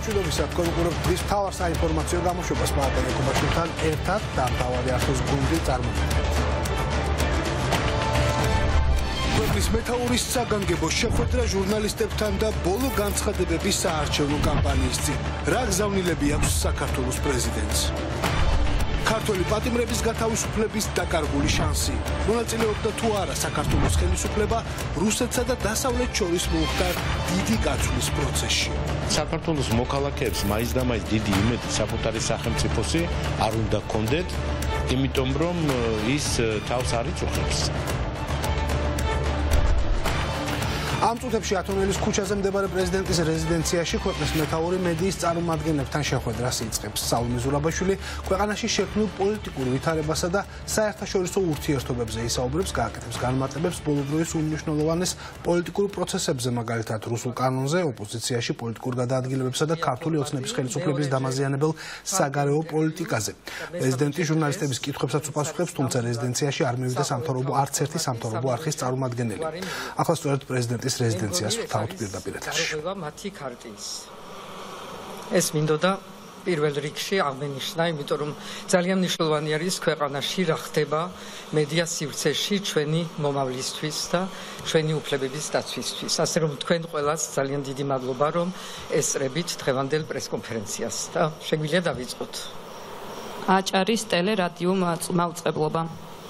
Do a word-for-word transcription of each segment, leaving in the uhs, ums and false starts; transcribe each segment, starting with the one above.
მშვიდობისა გკონკურებთ დღის მთავარ საინფორმაციო გამოშვებას ბატონ ეკობაშვილთან ერთად და მთავარი არხის გუნდი წარმოგიდგენთ. ქვეყნის მეთაურის საგანგებო შეხვედრა ჟურნალისტებთან და ბოლო განცხადებების საარჩევნო კამპანიის წინ. რა გზავნილები აქვს საქართველოს პრეზიდენტს? ქართველი პატიმრების გათავისუფლების დაკარგული შანსი. მონაწილეობდა თუ არა საქართველოს ხელისუფლება რუსეთსა და დასავლეთ შორის მომხდარ დიდი გაცვლის პროცესში. საქართველოს მოქალაქეებს მაინც და მაინც დიდი იმედი საკუთარი სახელმწიფოსი არ უნდა ჰქონდეთ, იმიტომ რომ ის თავს არ იწუხებს. ამ წუთებში ათონელის ქუჩაზე მდებარე პრეზიდენტის რეზიდენციაში ქვეყნის მეთაური მედიის წარმომადგენლებთან შეხვედრას იწყებს. სალომე ზურაბაშვილი ქვეყანაში შექმნილ პოლიტიკურ ვითარებასა და საერთაშორისო ურთიერთობებზე ისაუბრებს, გააკეთებს განმარტებებს ბოლო დროის უმნიშვნელოვანეს პოლიტიკურ პროცესებზე, მაგალითად რუსულ კანონზე, ოპოზიციაში პოლიტიკურ გადაადგილებებსა და ქართული ოცნების ხელისუფლების დამაზიანებელ საგარეო პოლიტიკაზე. პრეზიდენტი ჟურნალისტების კითხვებსაც უპასუხებს, თუმცა რეზიდენციაში არ მივიდა სამთავრობო არც ერთი სამთავრობო არხის წარმომადგენელი. ახლა სწორედ პრეზიდენტი რეზიდენციას ვთავთ პირდაპირ ეთერში. მათი ქარტიის. ეს მინდოდა პირველ რიგში აღმენიშნა, იმიტომ რომ ძალიან მნიშვნელოვანი არის ქვეყანაში რა ხდება მედია სივრცეში ჩვენი მომავლისთვის და ჩვენი უფლებების დაცვისთვის. ასე რომ თქვენ ყველას ძალიან დიდი მადლობა, რომ ესწრებით დღევანდელ პრესკონფერენციას და შეგვიძლია დავიწყოთ. აჭარის ტელერადიო მაუწყებლობა.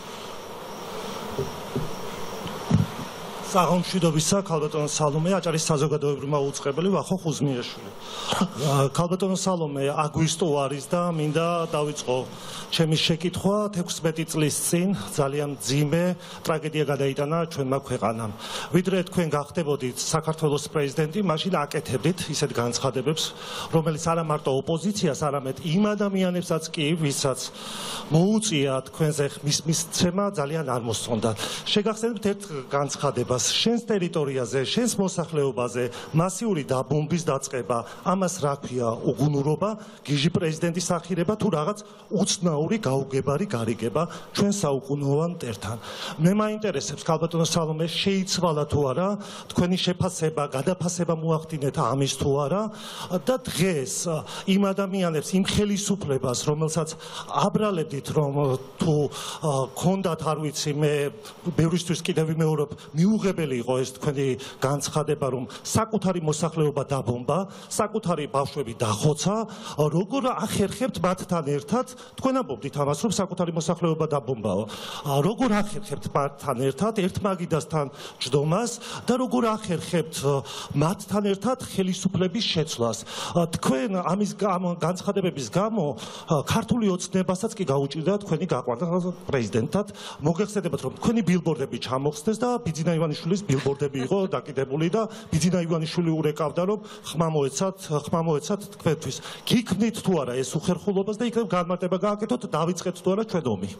საღამშვიდობისა, ქალბატონო სალომე, აჭარის საზოგადოებრივი მაუწყებელი ვახო ხუზმიაშვილი. ქალბატონო სალომე, აგვისტო არის და მინდა დავიწყო ჩემი შეკითხვა თექვსმეტი წლის წინ ძალიან ძიმე ტრაგედია გადაიტანა ჩვენმა ქვეყანამ. ვიდრე თქვენ გახდებოდით საქართველოს პრეზიდენტი, მაშინ აკეთებდით ისეთ განცხადებებს, რომელიც არა მარტო ოპოზიციას, არამედ იმ ადამიანებსაც კი, ვისაც მოუწია თქვენზე ხმის მისცემა, ძალიან არ მოსწონდათ. შეგახსენებთ ერთ განცხადებას. შენს ტერიტორიაზე, შენს მოსახლეობაზე მასიური დაბომბვის დაწყება, ამას რა ქვია, უგუნურობა, გიჟი პრეზიდენტის ახირება თუ რაღაც უცნაური გაუგებარი გარიგება ჩვენ საუკუნოვან მტერთან. მე მაინტერესებს, ქალბატონო სალომე, შეიცვალა თუ არა თქვენი შეფასება, გადაფასება მოახდინეთ ამის თუ არა და დღეს იმ ადამიანებს, იმ ხელისუფლებას, რომელსაც აბრალებდით, რომ თუ ქონდათ, არ ვიცი, მე ბევრისთვის კიდევ ვიმეორებ, მიუღებელი იყო ეს თქვენი განცხადება, რომ საკუთარი მოსახლეობა დაბომბა, საკუთარი ბავშვები დახოცა, როგორ ახერხებთ მათთან ერთად, თქვენ ამბობდით ამას, რომ საკუთარი მოსახლეობა დაბომბაო, როგორ ახერხებთ მათთან ერთად ერთმაგიდასთან ჯდომას და როგორ ახერხებთ მათთან ერთად ხელისუფლების შეცვლას. თქვენ ამის განცხადებების გამო ქართული ოცნებასაც კი გაუჭირდა თქვენი გაყვარდა პრეზიდენტად. მოგეხსენებათ, რომ თქვენი ბილბორდები ჩამოხსნეს და ბიძინა ივანიშვილის ბილბორდები იყო დაკიდებული და ბიძინა ივანიშვილი ურეკავდა, რომ ხმა მოეცათ, ხმა მოეცათ თქვენთვის. გიქმნით თუ არა ეს უხერხულობას და იქნებ განმარტება გააკეთოთ, დავიწყეთ თუ არა ჩვენ ომი.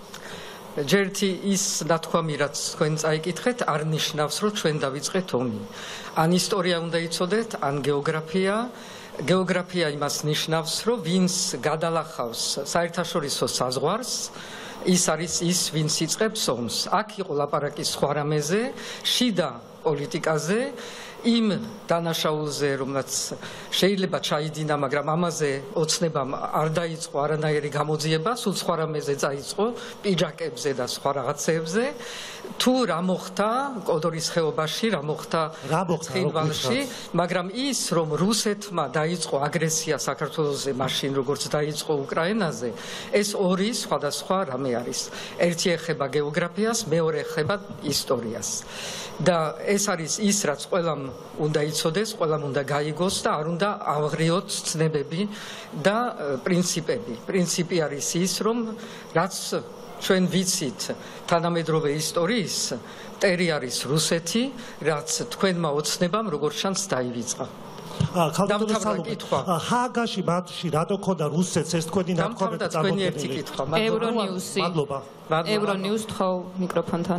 ჯერთი ის ნათქვამი, რაც თქვენ წაიკითხეთ, არ ნიშნავს, რომ ჩვენ დავიწყეთ ომი. ან ისტორია უნდა იცოდეთ, ან გეოგრაფია. გეოგრაფია იმას ნიშნავს, რომ ვინც გადალახავს საერთაშორისო საზღვარს, ის არის ის, ვინც იწყებს ომს. აქ იყო ლაპარაკი სხვა რამეზე, შიდა პოლიტიკაზე, იმ დანაშაულზე, რომელსაც შეიძლება ჩაიდინა, მაგრამ ამაზე ოცნებამ არ დაიწყო არანაირი გამოძიება, სულ სხვა რამეზე დაიწყო, პიჯაკებზე და სხვა რაღაცებზე. თუ რა მოხდა კოდორის ხეობაში, რა მოხდა ცხინვალში, მაგრამ ის, რომ რუსეთმა დაიწყო აგრესია საქართველოზე მაშინ, როგორც დაიწყო უკრაინაზე, ეს ორი სხვადასხვა რამე არის. ერთი ეხება გეოგრაფიას, მეორე ეხება ისტორიას. და ეს არის ის, რაც ყველამ უნდა იცოდეს, ყველამ უნდა გაიგოს და არ უნდა ავღრიოთ ცნებები და პრინციპები. პრინციპი არის ის, რომ რაც ჩვენ ვიცით თანამედროვე ისტორიის, მტერი არის რუსეთი, რაც თქვენმა ოცნებამ როგორც ჩანს დაივიწყა. ქალბატონო სალომე, ჰააგაში მათში რატო ქონდა რუსეთს ეს თქვენი ნათქვამები წარმოქმნილი? ევრონიუსი. მადლობა. ევრონიუს თხოვ მიკროფონთან.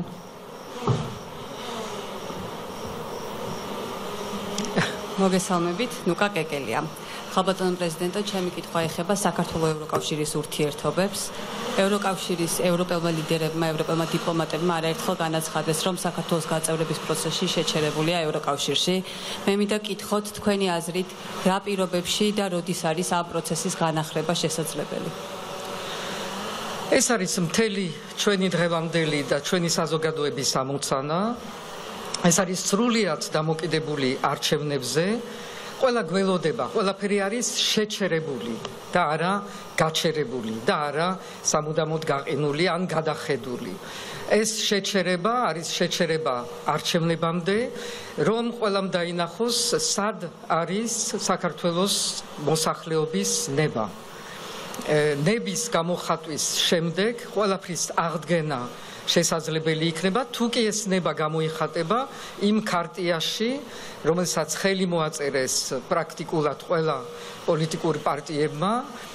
მოგესალმებით, ნუკა კეკელია. ხალბატონ პრეზიდენტო, ჩემი კითხვა ეხება საქართველოს ევროკავშირის ურთიერთობებს. ევროკავშირის ევროპელმა ლიდერებმა, ევროპელმა დიპლომატებმა არაერთხელ განაცხადეს, რომ საქართველოს გაწევრების პროცესში შეჩერებულია ევროკავშირში. მე მინდა გკითხოთ თქვენი აზრით, რა პირობებში და როდის არის ამ პროცესის განახლება შესაძლებელი? ეს არის მთელი ჩვენი დღევანდელი და ჩვენი საზოგადოების ამოცანა. ეს არის სრულიად დამოკიდებული არჩევნებზე. ყველა გველოდება, ყველაფერი არის შეჩერებული და არა გაჩერებული და არა სამუდამოდ გაყინული ან გადახედული. ეს შეჩერება არის შეჩერება არჩევნებამდე, რომ ყველამ დაინახოს, სად არის საქართველოს მოსახლეობის ნება. ნების გამოხატვის შემდეგ ყველაფრის აღდგენა შესაძლებელი იქნება, თუ კი ეს ნება გამოიხატება იმ ქარტიაში, რომელსაც ხელი მოაწერეს პრაქტიკულად ყველა პოლიტიკური პარტიებმა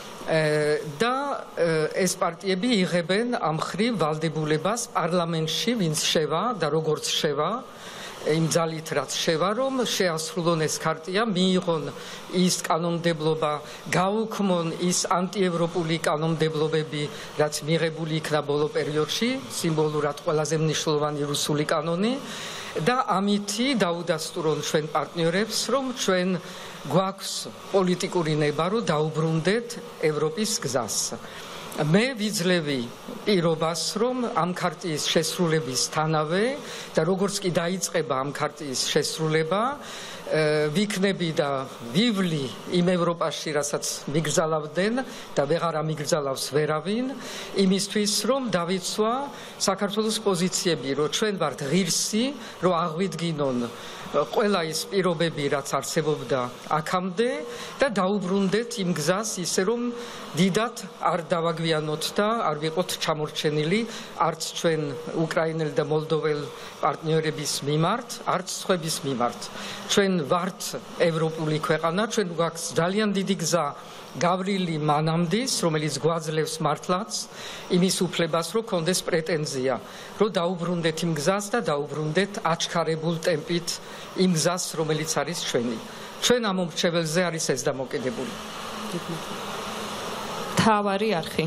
და ეს პარტიები იღებენ ამ ხრივ ვალდებულებას პარლამენტში, ვინც შევა და როგორც შევა, იმ ძალით რაც შევა, რომ შეასრულონ ეს ქარტია, მიიღონ ის კანონმდებლობა, გაუქმონ ის ანტიევროპული კანონმდებლობები, რაც მიღებული იქნა ბოლო პერიოდში, სიმბოლურად ყველაზე მნიშვნელოვანი რუსული კანონი და ამითი დაუდასტურონ ჩვენ პარტნიორებს, რომ ჩვენ გვაქვს პოლიტიკური ნება, რომ დაუბრუნდეთ ევროპის გზას. მე ვიძლევი პირობას, რომ ამ ქარტიის შესრულებისთანავე და როგორც კი დაიწყება ამ ქარტიის შესრულება, ვიქნები და ვივლი იმ ევროპაში, რასაც მიგრძალავდნენ და ვეღარ ამიგრძალავს ვერავინ, იმისთვის, რომ დავიცვა საქართველოს პოზიციები, რომ ჩვენ ვართ ღირსი, რომ აღვიდგინონ ყველა ის პირობები, რაც არსებობდა აქამდე და დაუბრუნდეთ იმ გზას, ისე რომ დიდად არ დავაგვიანოთ და არ ვიყოთ ჩამორჩენილი არც ჩვენ უკრაინელ და მოლდოველ პარტნიორების მიმართ, არც სხვების მიმართ. ჩვენ ვართ ევროპული ქვეყანა, ჩვენ გვაქვს ძალიან დიდი გზა გავრილი მანამდის, რომელიც გვაძლევს მართლაც იმის უფლებას, რომ კონდეს პრეტენზია, რომ დაუბრუნდეთ იმ გზას და დაუბრუნდეთ აჩქარებულ ტემპით იმ გზას, რომელიც არის ჩვენი. ჩვენ ამ მომრჩეველზე არის ეს დამოკიდებული. თავარი არხი.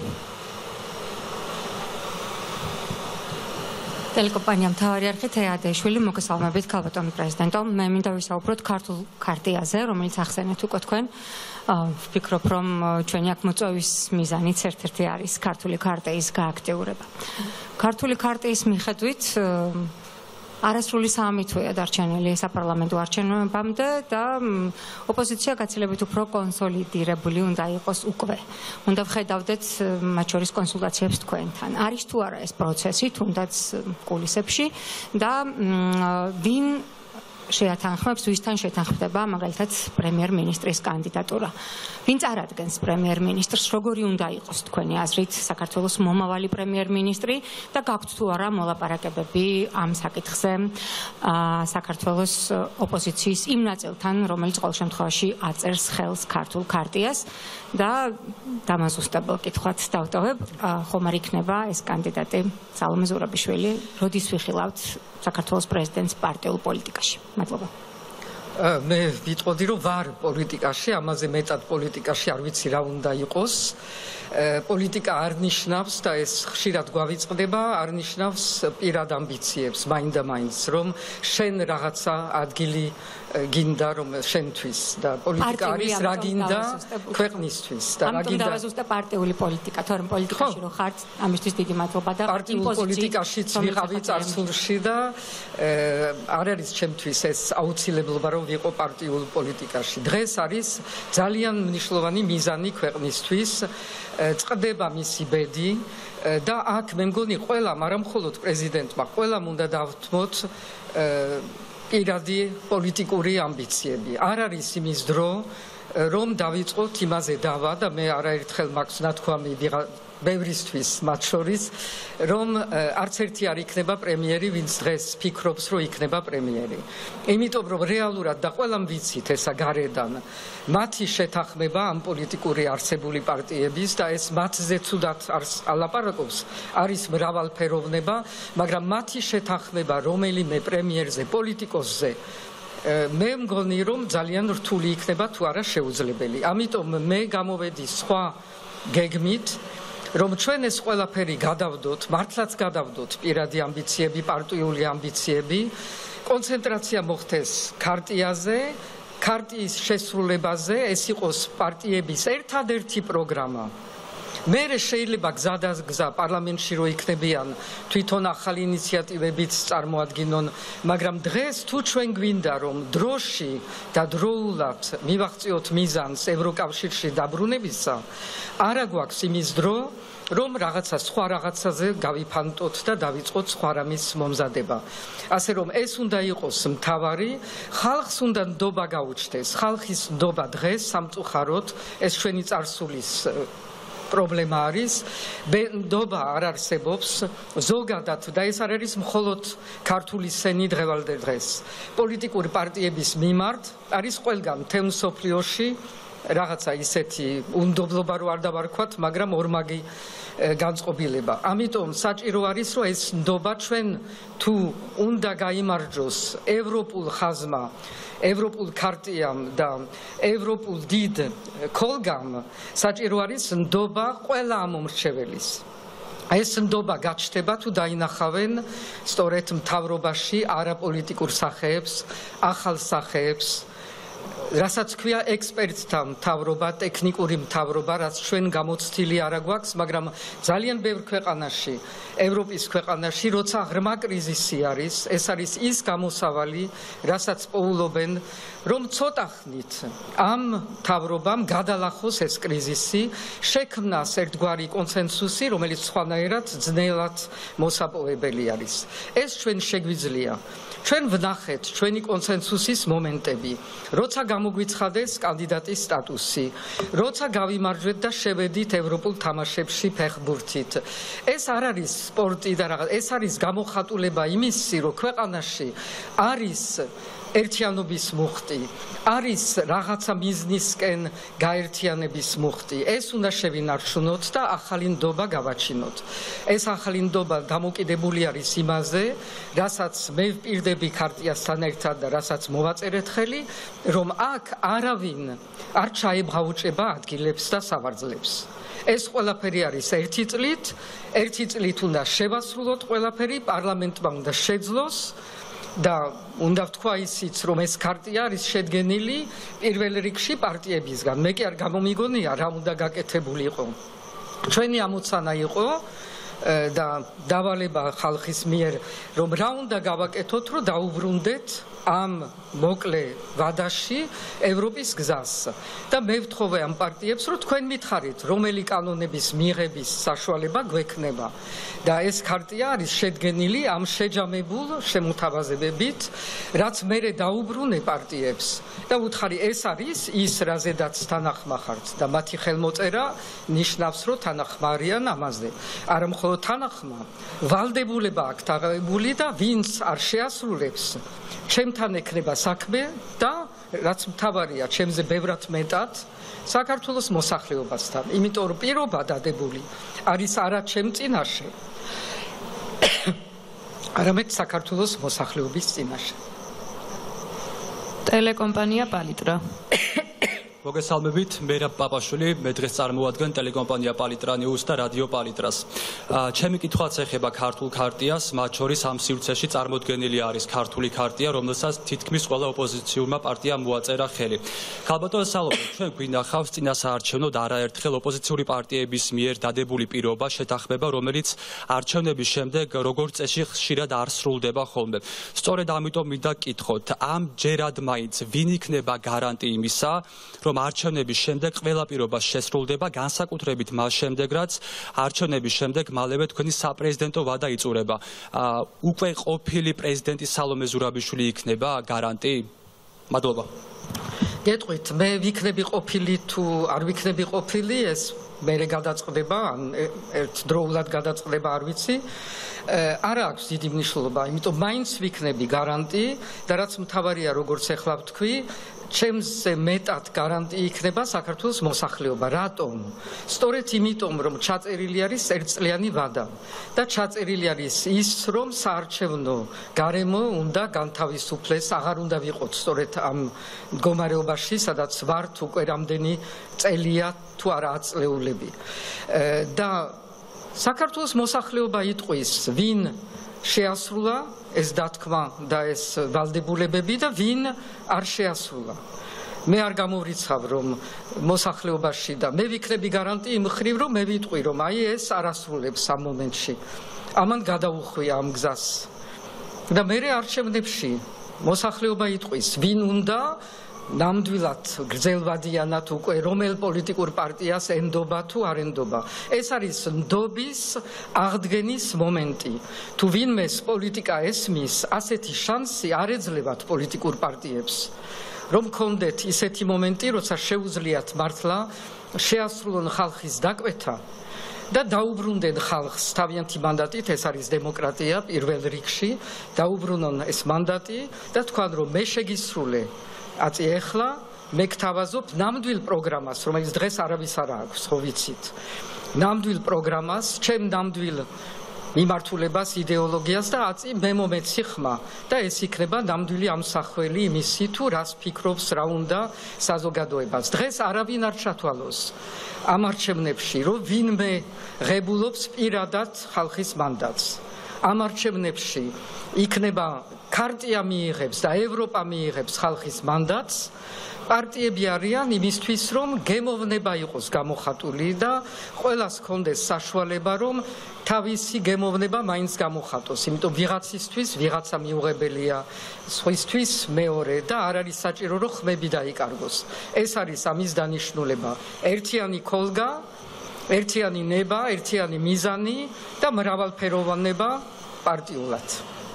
ტელეკომპანია მთავარი არხი თეადეშვილი, მოგესალმებით ქალბატონო პრეზიდენტო. მე მინდა ვისაუბროთ ქართულ ქარტიაზე, რომელიც ახსენეთ უკვე თქვენ. ვფიქრობ, რომ ჩვენი აქ მოწვევის მიზანიც ერთ-ერთი არის ქართული ქარტიის გააქტიურება. ქართული ქარტიის მიხედვით არასრული სამი თვეა დარჩენილი საპარლამენტო არჩევნებამდე და ოპოზიცია გაცილებით უფრო კონსოლიდირებული უნდა იყოს უკვე. უნდა ვხედავდეთ მათ შორის კონსულტაციებს თქვენთან. არის თუ არა ეს პროცესი, თუნდაც კულისებში და ვინ შეათანხმებს, ვისთან შეთანხმდება მაგალითად პრემიერ-მინისტრის კანდიდატურა. ვინ წარადგენს პრემიერ-მინისტრს, როგორი უნდა იყოს თქვენი აზრით საქართველოს მომავალი პრემიერ-მინისტრი და გაქვთ თუ არა მოლაპარაკებები ამ საკითხზე საქართველოს ოპოზიციის იმ ნაწილთან, რომელიც ყოველ შემთხვევაში აწერს ხელს ქართულ ქარტიას და დამაზუსტებელ კითხვად დავტოვებ, ხომ არ იქნება ეს კანდიდატი სალომე ზურაბიშვილი, როდის ვიხილავთ საქართველოს პრეზიდენტს პარტიულ პოლიტიკაში. მადლობა. მე ვიტყოდი, რომ ვარ პოლიტიკაში, ამაზე მეტად პოლიტიკაში არ ვიცი რა უნდა იყოს. პოლიტიკა არ ნიშნავს და ეს ხშირად გვავიწყდება, არ ნიშნავს პირად ამბიციებს, მაინდა-მაინც, რომ შენ რაღაცა ადგილი გინდა რომ შენთვის და პოლიტიკა არის რა გინდა ქვეყნისთვის და რა გინდა. ამიტომ დავაზუსტე პარტიული პოლიტიკა, თორემ პოლიტიკაში რო ხართ, ამისთვის დიდი მადლობა და პარტიულ პოლიტიკაშიც ვიყავი წარსულში და არ არის ჩემთვის ეს აუცილებლობა რომ ვიყო პარტიულ პოლიტიკაში. დღეს არის ძალიან მნიშვნელოვანი მიზანი ქვეყნისთვის, წდება მისი ბედი და აქ მე მგონი ყველამ, არა მხოლოდ პრეზიდენტმა, ყველამ უნდა დავთმოთ პირადი პოლიტიკური ამბიციები. არ არის იმის დრო, რომ დავიწყოთ იმაზე დავა და მე არაერთხელ მაქვს ნათქვამი ბევრისთვის მათ შორის, რომ არც ერთი არ იქნება პრემიერი, ვინც დღეს ფიქრობს, რომ იქნება პრემიერი. იმიტომ რომ რეალურად და ყველამ ვიცით ესა გარედან, მათი შეთანხმება ამ პოლიტიკური არსებული პარტიების და ეს მათზე ცუდად ალაპარაკობს, არის მრავალფეროვნება, მაგრამ მათი შეთანხმება რომელიმე პრემიერზე, პოლიტიკოსზე მე მგონი რომ ძალიან რთული იქნება თუ არა შეუძლებელი. ამიტომ მე გამოვედი სხვა გეგმით, რომ ჩვენ ეს ყველაფერი გადავდოთ, მართლაც გადავდოთ პირადი ამბიციები, პარტიული ამბიციები, კონცენტრაცია მოხდეს ქარტიაზე, ქარტიის შესრულებაზე, ეს იყოს პარტიების ერთადერთი პროგრამა. მერე შეიძლება გზადაგზა პარლამენტში რო იქნებიან თვითონ ახალი ინიციატივებიც წარმოადგინონ, მაგრამ დღეს თუ ჩვენ გვინდა რომ დროში და დროულად მივაღწიოთ მიზანს ევროკავშირში დაბრუნებისა, არა გვაქვს იმის დრო, რომ რაღაცა სხვა რაღაცაზე გავიფანტოთ და დავიწყოთ სხვა რამის მომზადება. ასე რომ ეს უნდა იყოს მთავარი, ხალხს უნდა ნდობა გაუჩნდეს, ხალხის ნდობა დღეს სამწუხაროდ ეს ჩვენი წარსულის პრობლემა არის, ნდობა არ არსებობს ზოგადად და ეს არ არის მხოლოდ ქართული სენი დღევანდელ დღეს. პოლიტიკური პარტიების მიმართ არის ყველგან მთელ მსოფლიოში რაღაცა ისეთი უნდობლობა რო არ დავარქვათ, მაგრამ ორმაგი განწყობილება. ამიტომ საჭირო არის, რომ ეს ნდობა ჩვენ თუ უნდა გაიმარჯოს ევროპულ ხაზმა, ევროპულ ქარტიამ და ევროპულ დიდ ქოლგამ, საჭირო არის ნდობა ყველა ამომრჩეველის. ეს ნდობა გაჩნდება თუ დაინახავენ სწორედ მთავრობაში არაპოლიტიკურ სახეებს, ახალ სახეებს, რასაც ქვია ექსპერტთა მთავრობა, ტექნიკური მთავრობა, რაც ჩვენ გამოცდილი არა გვაქვს, მაგრამ ძალიან ბევრ ქვეყანაში, ევროპის ქვეყანაში, როცა ღრმა კრიზისი არის, ეს არის ის გამოსავალი, რასაც პოულობენ, რომ ცოტა ხნით ამ მთავრობამ გადალახოს ეს კრიზისი, შექმნას ერთგვარი კონსენსუსი, რომელიც სხვანაირად ძნელად მოსაპოვებელი არის. ეს ჩვენ შეგვიძლია. ჩვენ ვნახეთ ჩვენი კონსენსუსის მომენტები, როცა გამოგვიცხადეს კანდიდატის სტატუსი, როცა გავიმარჯვეთ და შევედით ევროპულ თამაშებში ფეხბურთით. ეს არ არის სპორტი და რაღაც, ეს არის გამოხატულება იმისი, რომ ქვეყანაში არის ერთიანობის მუხტი, არის რაღაცა მიზნისკენ გაერთიანების მუხტი. ეს უნდა შევინარჩუნოთ და ახალი ნდობა გავაჩინოთ. ეს ახალი ნდობა დამოკიდებული არის იმაზე, რასაც მე ვპირდები ქარტიასთან ერთად და რასაც მოვაწერეთ ხელი, რომ აქ არავინ არ ჩაებღაუჭება ადგილებს და სავარძლებს. ეს ყველაფერი არის ერთი წლით, ერთი წლით უნდა შევასრულოთ ყველაფერი, პარლამენტმა უნდა შეძლოს და უნდა ვთქვა ისიც, რომ ეს ქარტია არის შედგენილი პირველ რიგში პარტიებისგან. მე კი არ გამომიგონია რა უნდა გაკეთებულიყო. ჩვენი ამოცანა იყო და დავალება ხალხის მიერ, რომ რა უნდა გავაკეთოთ, რომ დაუბრუნდეთ ამ მოკლე ვადაში ევროპის გზას. და მე ვთხოვე ამ პარტიებს, რომ თქვენ მითხარით, რომელი კანონების მიღების საშუალება გვექნება. და ეს ქარტია არის შედგენილი ამ შეჯამებულ შემოთავაზებებით, რაც მერე დაუბრუნე პარტიებს. და უთხარი, ეს არის ის, რაზედაც თანახმახართ და მათი ხელმოწერა ნიშნავს, რომ თანახმარიან ამაზე. არა მხოლოდ თანახმა, ვალდებულება აქვს დაღებული და ვინც არ შეასრულებს, ჩემთან ექნება საქმე და რაც მთავარია, ჩემზე ბევრად მეტად საქართველოს მოსახლეობასთან. იმიტომ რომ პირობა დადებული არის არა ჩემ წინაშე, არამედ საქართველოს მოსახლეობის წინაშე. ტელეკომპანია პალიტრა. მოგესალმებით, მე რა პაპაშვილი, მე დღეს წარმოადგენ ტელეკომპანია პალიტრა ნიუს და რადიო პალიტრას. ჩემი კითხვაც ეხება ქართულ ქარტიას, მათ შორის ამ სივრცეში წარმოდგენილი არის ქართული ქარტია, რომელსაც თითქმის ყველა ოპოზიციურმა პარტიამ მოაწერა ხელი. ქალბატონო სალომე, ჩვენ გვინახავს წინასაარჩევნოდ არაერთხელ ოპოზიციური პარტიების მიერ დადებული პირობა, შეთანხმება, რომელიც არჩევნების შემდეგ როგორც წესი ხშირად არ სრულდება ხოლმე. სწორედ ამიტომ მინდა გკითხოთ, ამ ჯერად მაინც ვინ იქნება გარანტი იმისა, რომ არჩევნების შემდეგ ყველა პირობა შესრულდება, განსაკუთრებით მას შემდეგ, რაც არჩევნების შემდეგ მალევე თქვენი საპრეზიდენტო ვადა იწურება. უკვე ყოფილი პრეზიდენტი სალომე ზურაბიშვილი იქნება გარანტი? მადლობა. გეტყვით, მე ვიქნები ყოფილი თუ არ ვიქნები ყოფილი, ეს მერე გადაწყდება, ან ერთდროულად გადაწყდება, არ ვიცი. არა აქვს დიდი მნიშვნელობა, იმიტომ მაინც ვიქნები გარანტი და რაც მთავარია, როგორც ახლა ვთქვი, ჩემზე მეტად გარანტი იქნება საქართველოს მოსახლეობა. რატომ? სწორედ იმიტომ, რომ ჩაწერილი არის ერთწლიანი ვადა და ჩაწერილი არის ის, რომ საარჩევნო გარემო უნდა განთავისუფლდეს, აღარ უნდა ვიყოთ სწორედ ამ მდგომარეობაში, სადაც ვართ უკვე რამდენი წელია თუ არა ათწლეული პარტიები და საქართველოს მოსახლეობა იტყვის ვინ შეასრულა ეს დათქმა და ეს ვალდებულებები და ვინ არ შეასრულა მე არ გამოვრიცხავ რომ მოსახლეობაში და მე ვიქნები გარანტი იმ ხრივ რომ მე ვიტყვი რომ აი ეს არ ასრულებს ამ მომენტში ამან გადაუხვია ამ გზას და მე არჩევნებში მოსახლეობა იტყვის ვინ უნდა ნამდვილად გრძელვადიანად უკვე რომელ პოლიტიკურ პარტიას ენდობა თუ არ ენდობა ეს არის ნდობის აღდგენის მომენტი თუ ვინმეს პოლიტიკა ესმის ასეთი შანსი არ ეძლევათ პოლიტიკურ პარტიებს რომ კონდეთ ისეთი მომენტი როცა შეუძლიათ მართლა შეასრულონ ხალხის დაკვეთა და დაუბრუნდნენ ხალხს თავიანთი მანდატით ეს არის დემოკრატია პირველ რიგში დაუბრუნონ ეს მანდატი და თქვან რომ მე შეგისრულე აწი ეხლა მე გთავაზობ ნამდვილ პროგრამას რომელიც დღეს არავის არ აქვს ხო ვიცით ნამდვილ პროგრამას ჩემ ნამდვილ მიმართულებას იდეოლოგიას და აწი მე მომეცი ხმა და ეს იქნება ნამდვილი ამსახველი იმისი თუ რას ფიქრობს რა უნდა საზოგადოებას დღეს არავინ არ ჩათვალოს ამ არჩევნებში რომ ვინმე ღებულობს პირადად ხალხის მანდატს ამ არჩევნებში იქნება ქარტია მიიღებს და ევროპა მიიღებს ხალხის მანდატს პარტიები არიან იმისთვის რომ გემოვნება იყოს გამოხატული და ყველას ჰქონდეს საშუალება რომ თავისი გემოვნება მაინც გამოხატოს იმიტომ ვიღაცისთვის ვიღაცა მიუღებელია სხვისთვის მეორე და არ არის საჭირო რომ ხმები დაიკარგოს ეს არის ამის დანიშნულება ერთიანი ქოლგა ერთიანი ნება ერთიანი მიზანი და მრავალფეროვანება პარტიულად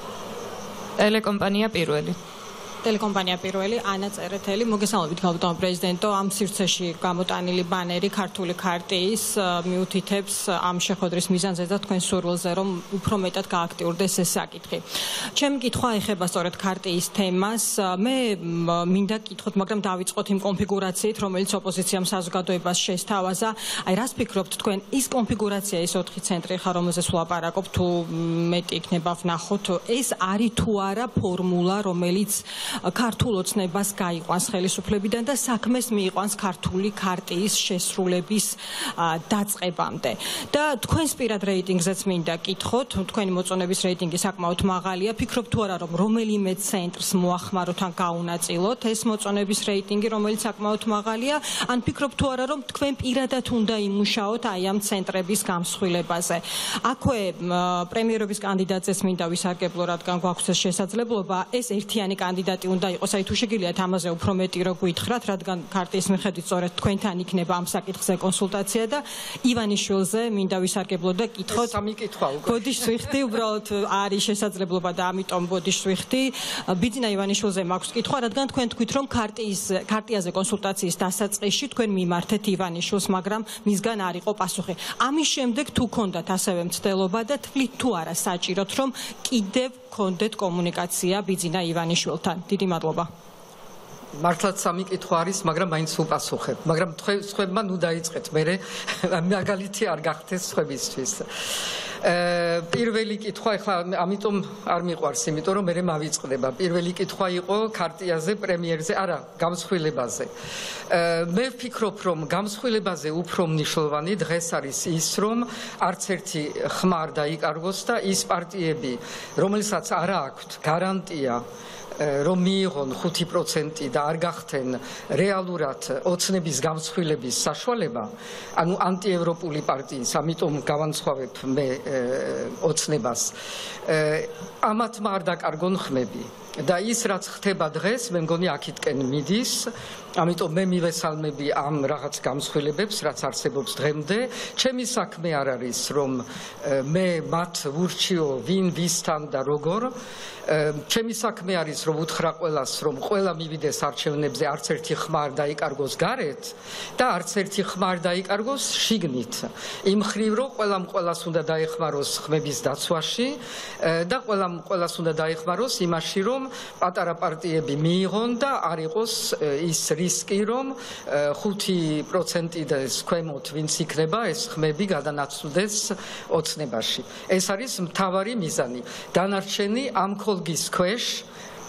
ტელეკომპანია პირველი ტელეკომპანია პირველი ანა წერეთელი მოგესალმებით გალბატონო პრეზიდენტო ამ სივრცეში გამოტანილი ბანერი ქართული ქარტიის მიუთითებს ამ შეხვედრის მიზანზე და თქვენ სურვილზე რომ უფრო მეტად გააქტიურდეს ეს საკითხი ჩემი კითხვა ეხება სწორედ ქარტიის თემას მე მინდა კითხოთ მაგრამ დავიწყოთ იმ კონფიგურაციით რომელიც ოპოზიციამ საზოგადოებას შესთავაზა აი რას ფიქრობთ თქვენ ის კონფიგურაცია ის ოთხი ცენტრი ხარ რომელზეც ვლაპარაკობ თუ მეტი იქნება ვნახოთ ეს არის თუ არა ფორმულა რომელიც ქართულ ოცნებას გაიყვანს ხელისუფლებიდან და საქმეს მიიყვანს ქართული ქარტიის შესრულების დაწყებამდე. და თქვენს პირად რეიტინგზეც მინდა კითხოთ, თქვენი მოწონების რეიტინგი საკმაოდ მაღალია. ფიქრობთ თუ არა რომ რომელიმე ცენტრს მოახმაროთ ან გაუნაწილოთ ეს მოწონების რეიტინგი, რომელიც საკმაოდ მაღალია, ან ფიქრობთ თუ არა რომ თქვენ პირადად უნდა იმუშაოთ აი ამ ცენტრების გამსხვილებაზე. აქვე პრემიერობის კანდიდატზეც მინდა ვისარგებლო, რადგან გვაქვს ეს შესაძლებლობა, ეს ერთიანი კანდიდატი უნდა იყოს, აი თუ შეგიძლიათ ამაზე უფრო მეტი რო გითხრათ, რადგან ქარტიის მიხედვით სწორედ თქვენთან იქნება ამ საკითხზე კონსულტაცია და ივანიშვილზე მინდა ვისარგებლო და კითხოთ. სამი კითხვა უკვე. ბოდიშს ვიხდი, უბრალოდ არის შესაძლებლობა და ამიტომ ბოდიშს ვიხდი. ბიძინა ივანიშვილზე მაქვს კითხვა, რადგან თქვენ თქვით რომ ქარტიის ქარტიაზე კონსულტაციის დასაწყისში თქვენ მიმართეთ ივანიშვილს, მაგრამ მისგან არ იყო პასუხი. ამის შემდეგ თუ ქონდათ ასევე მცდელობა და თვლით თუ არა საჭიროთ რომ კიდევ ქონდეთ კომუნიკაცია ბიძინა ივანიშვილთან. დიდი მადლობა. მართლაც სამი კითხვა არის, მაგრამ მაინც უპასუხებ. მაგრამ სხვებმა ნუ დაიწყეთ, მე მაგალითი არ გახდეს სხვებისთვის. პირველი კითხვა, ეხლა ამიტომ არ მიყვარს, იმიტომ რომ მე მავიწყდება. პირველი კითხვა იყო ქარტიაზე, პრემიერზე, არა, გამსხვილებაზე. მე ვფიქრობ, რომ გამსხვილებაზე უფრო მნიშვნელოვანი დღეს არის ის, რომ არც ერთი ხმა არ დაიკარგოს და ის პარტიები, რომელსაც არ აქვთ გარანტია რომ მიიღონ ხუთი პროცენტი და არ გახდნენ რეალურად ოცნების გამსხვილების საშუალება, ანუ ანტიევროპული პარტიის, ამიტომ გავანცხოვებ მე ოცნებას, ამათმა არ დაკარგონ ხმები. და ის რაც ხდება დღეს, მე მგონი აქეთკენ მიდის, ამიტომ მე მივესალმები ამ რაღაც გამსხვილებებს, რაც არსებობს დღემდე. ჩემი საქმე არ არის, რომ მე მათ ვურჩიო ვინ ვისთან და როგორ. ჩემი საქმე არის, რომ უთხრა ყველას, რომ ყველა მივიდეს არჩევნებზე, არც ერთი ხმა არ დაიკარგოს გარეთ და არც ერთი ხმა არ დაიკარგოს შიგნით. იმ ხრივ, რომ ყველამ ყველას უნდა დაეხმაროს ხმების დაცვაში და ყველამ ყველას უნდა დაეხმაროს იმაში, რომ პატარა პარტიები მიიღონ და არ იყოს ის რისკი, რომ ხუთი პროცენტის ქვემოთ ვინც იქნება, ეს ხმები გადანაცვლდეს ოცნებაში. ეს არის მთავარი მიზანი. დანარჩენი ამ ქოლგის ქვეშ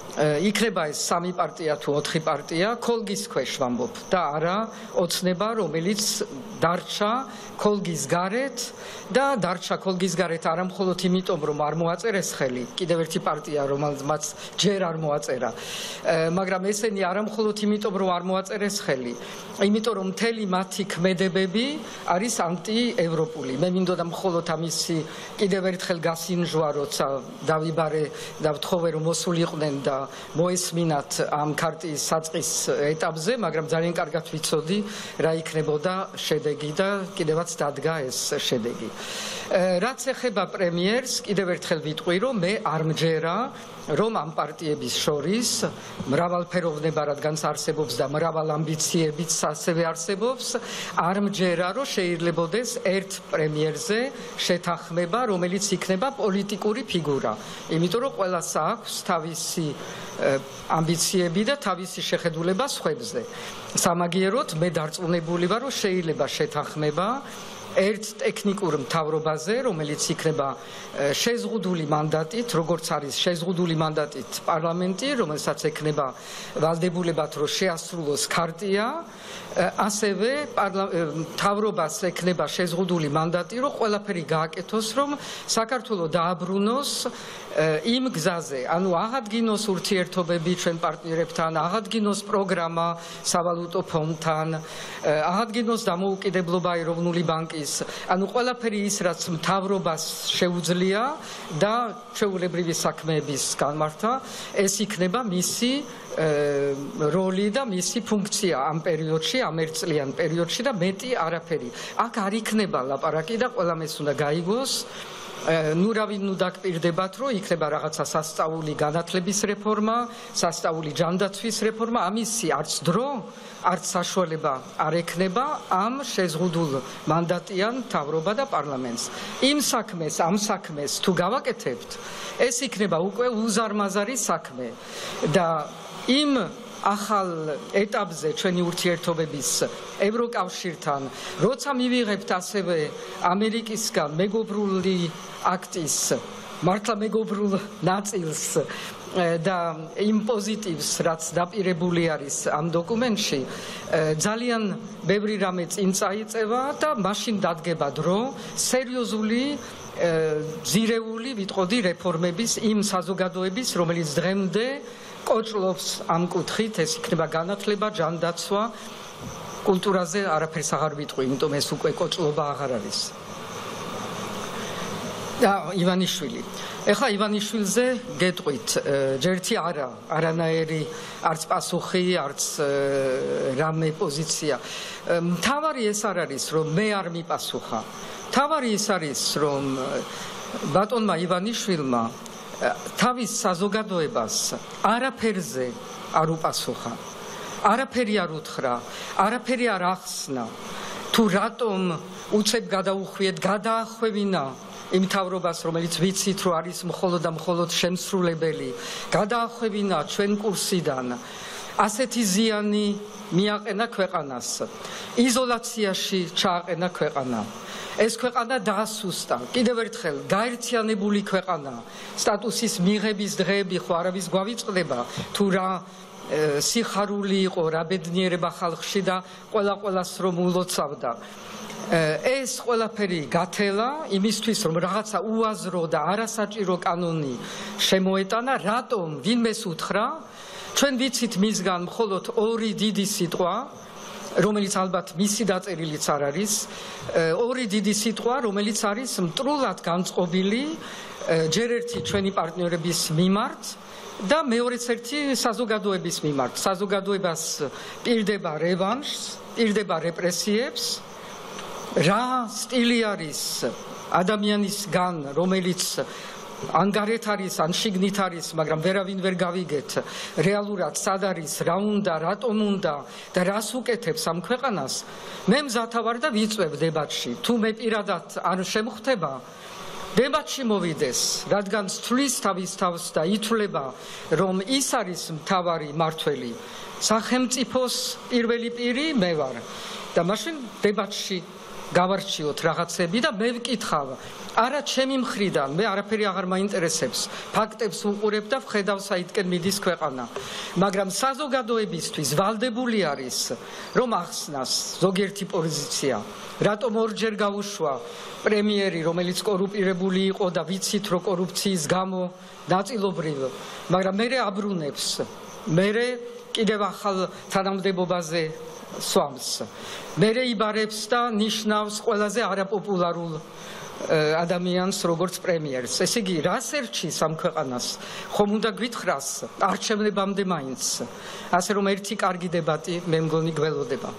იქნება ეს სამი პარტია თუ ოთხი პარტია კოლგის ქვეშ ვამბობ და არა ოცნება რომელიც დარჩა კოლგის გარეთ და დარჩა კოლგის გარეთ არა მხოლოდ იმიტომ რომ არ მოაწერეს ხელი კიდევ ერთი პარტია რომელმაც ჯერ არ მოაწერა მაგრამ ესენი არა მხოლოდ იმიტომ რომ არ მოაწერეს ხელი იმიტომ რომ მთელი მათი ქმედებები არის ანტიევროპული მე მინდოდა მხოლოდ ამისი კიდევ ერთხელ გასინჯვა როცა დავიბარე და ვთხოვე რომ მოსულიყვნენ და მოესმინათ ამ ქარტიის საწყის ეტაპზე, მაგრამ ძალიან კარგად ვიცოდი რა იქნებოდა შედეგი და კიდევაც დადგა ეს შედეგი. რაც ეხება პრემიერს, კიდევ ერთხელ ვიტყვი, რომ მე არ მჯერა რომ ამ პარტიების შორის მრავალფეროვნება რადგანაც არსებობს და მრავალ ამბიციებიც ასევე არსებობს, არ მჯერა რომ შეიძლებოდეს ერთ პრემიერზე შეთანხმება, რომელიც იქნება პოლიტიკური ფიგურა. იმიტომ რომ ყველას აქვს თავისი ამბიციები და თავისი შეხედულება სხვებზე. სამაგიეროდ მე დარწმუნებული ვარ, რომ შეიძლება შეთანხმება ერთ ტექნიკურ მთავრობაზე, რომელიც იქნება შეზღუდული მანდატით, როგორც არის შეზღუდული მანდატით პარლამენტი, რომელსაც ექნება ვალდებულებად, რომ შეასრულოს ქარტია, ასევე მთავრობას ექნება შეზღუდული მანდატი, რომ ყველაფერი გააკეთოს, რომ საქართველოს დააბრუნოს იმ გზაზე, ანუ აღადგინოს ურთიერთობები ჩვენ პარტნიორებთან, აღადგინოს პროგრამა სავალუტო ფონდთან, აღადგინოს დამოუკიდებლობა ეროვნული ბანკის, ანუ ყველაფერი ის, რაც მთავრობას შეუძლია და ჩვეულებრივი საქმეების განმართა, ეს იქნება მისი როლი და მისი ფუნქცია ამ პერიოდში, ამ ერთწლიან პერიოდში და მეტი არაფერი. აქ არ იქნება ლაპარაკი და ყველამ ეს უნდა გაიგოს. ნუ რავინ ნუ დაგპირდებათ, რომ იქნება რაღაცა სასწაული განათლების რეფორმა, სასწაული ჯანდაცვის რეფორმა, ამისი არც დრო, არც საშუალება არ ექნება ამ შეზღუდულ მანდატიან მთავრობა და პარლამენტს. იმ საქმეს, ამ საქმეს თუ გავაკეთებთ, ეს იქნება უკვე უზარმაზარი საქმე და იმ ახალ ეტაპზე ჩვენი ურთიერთობების ევროკავშირთან, როცა მივიღებთ ასევე ამერიკისგან მეგობრული აქტის, მართლა მეგობრულ ნაწილს და იმ პოზიტივს, რაც დაპირებული არის ამ დოკუმენტში, ძალიან ბევრი რამე წინ წაიწევა და მაშინ დადგება დრო სერიოზული ძირეული ვიტყოდი რეფორმების იმ საზოგადოების, რომელიც დღემდე კოჭლობს ამ კუთხით, ეს იქნება განათლება, ჯანდაცვა, კულტურაზე არაფერს აღარ ვიტყვი, იმიტომ ეს უკვე კოჭლობა აღარ არის. და ივანიშვილი. ეხლა ივანიშვილზე გეტყვით, ჯერთი არა, არანაირი არც პასუხი, არც რამე პოზიცია. მთავარი ეს არ არის, რომ მე არ მიპასუხა. მთავარი ეს არის, რომ ბატონმა ივანიშვილმა თავის საზოგადოებას არაფერზე არ უპასუხა, არაფერი არ უთხრა, არაფერი არ ახსნა, თუ რატომ უცებ გადაუხვიეთ, გადაახვევინა იმ მთავრობას, რომელიც ვიცით, რომ არის მხოლოდ და მხოლოდ შემსრულებელი, გადაახვევინა ჩვენ კურსიდან, ასეთი ზიანი მიაყენა ქვეყანას, იზოლაციაში ჩააყენა ქვეყანა. ეს ქვეყანა დაასუსტა. კიდევ ერთხელ, გაერთიანებული ქვეყანა, სტატუსის მიღების დღეები ხო არავის გვავიწყდება, თუ რა სიხარული იყო, რა ბედნიერება ხალხში და ყველა-ყველას რომ ულოცავდა. ეს ყველაფერი გათელა იმისთვის, რომ რაღაცა უაზრო და არასაჭირო კანონი შემოეტანა, რატომ ვინმეს უთხრა? ჩვენ ვიცით მისგან მხოლოდ ორი დიდი სიტყვა, რომელიც ალბათ მისი დაწერილიც არ არის, ორი დიდი სიტყვა, რომელიც არის მტრულად განწყობილი ჯერ ერთი ჩვენი პარტნიორების მიმართ და მეორეც ერთი საზოგადოების მიმართ. საზოგადოებას პირდება რევანშს, პირდება რეპრესიებს. რა სტილი არის ადამიანისგან, რომელიც ან გარეთ არის, ან შიგნით არის, მაგრამ ვერავინ ვერ გავიგეთ რეალურად სად არის, რა უნდა, რატომ უნდა და რას უკეთებს ამ ქვეყანას. მე მზათა ვარ და ვიწვევ დებატში. თუ მე პირადად არ შემხვდება, დებატში მოვიდეს, რადგან თვლის თავის თავს და ითვლება, რომ ის არის მთავარი მართველი. სახელმწიფოს პირველი პირი მე ვარ და მაშინ დებატში გავარჩიოთ რაღაცები და მე ვკითხავ არა ჩემი მხრიდან მე არაფერი აღარ მაინტერესებს ფაქტებს უყურებ და ვხედავ საითკენ მიდის ქვეყანა მაგრამ საზოგადოებისთვის ვალდებული არის რომ ახსნას ზოგიერთი პოზიცია რატომ ორჯერ გაუშვა პრემიერი რომელიც კორუმპირებული იყო და ვიცით რომ კორუფციის გამო ნაწილობრივ მაგრამ მე აბრუნებს მე კიდევ ახალ თანამდებობაზე სვამს მე იბარებს და ნიშნავს ყველაზე არაპოპულარულ ადამიანს როგორც პრემიერს. ესე იგი, რას ერჩის ამ ქვეყანას? ხომ უნდა გვითხრას არჩევნებამდე მაინც. ასე რომ ერთი კარგი დებატი მე მგონი გველოდება.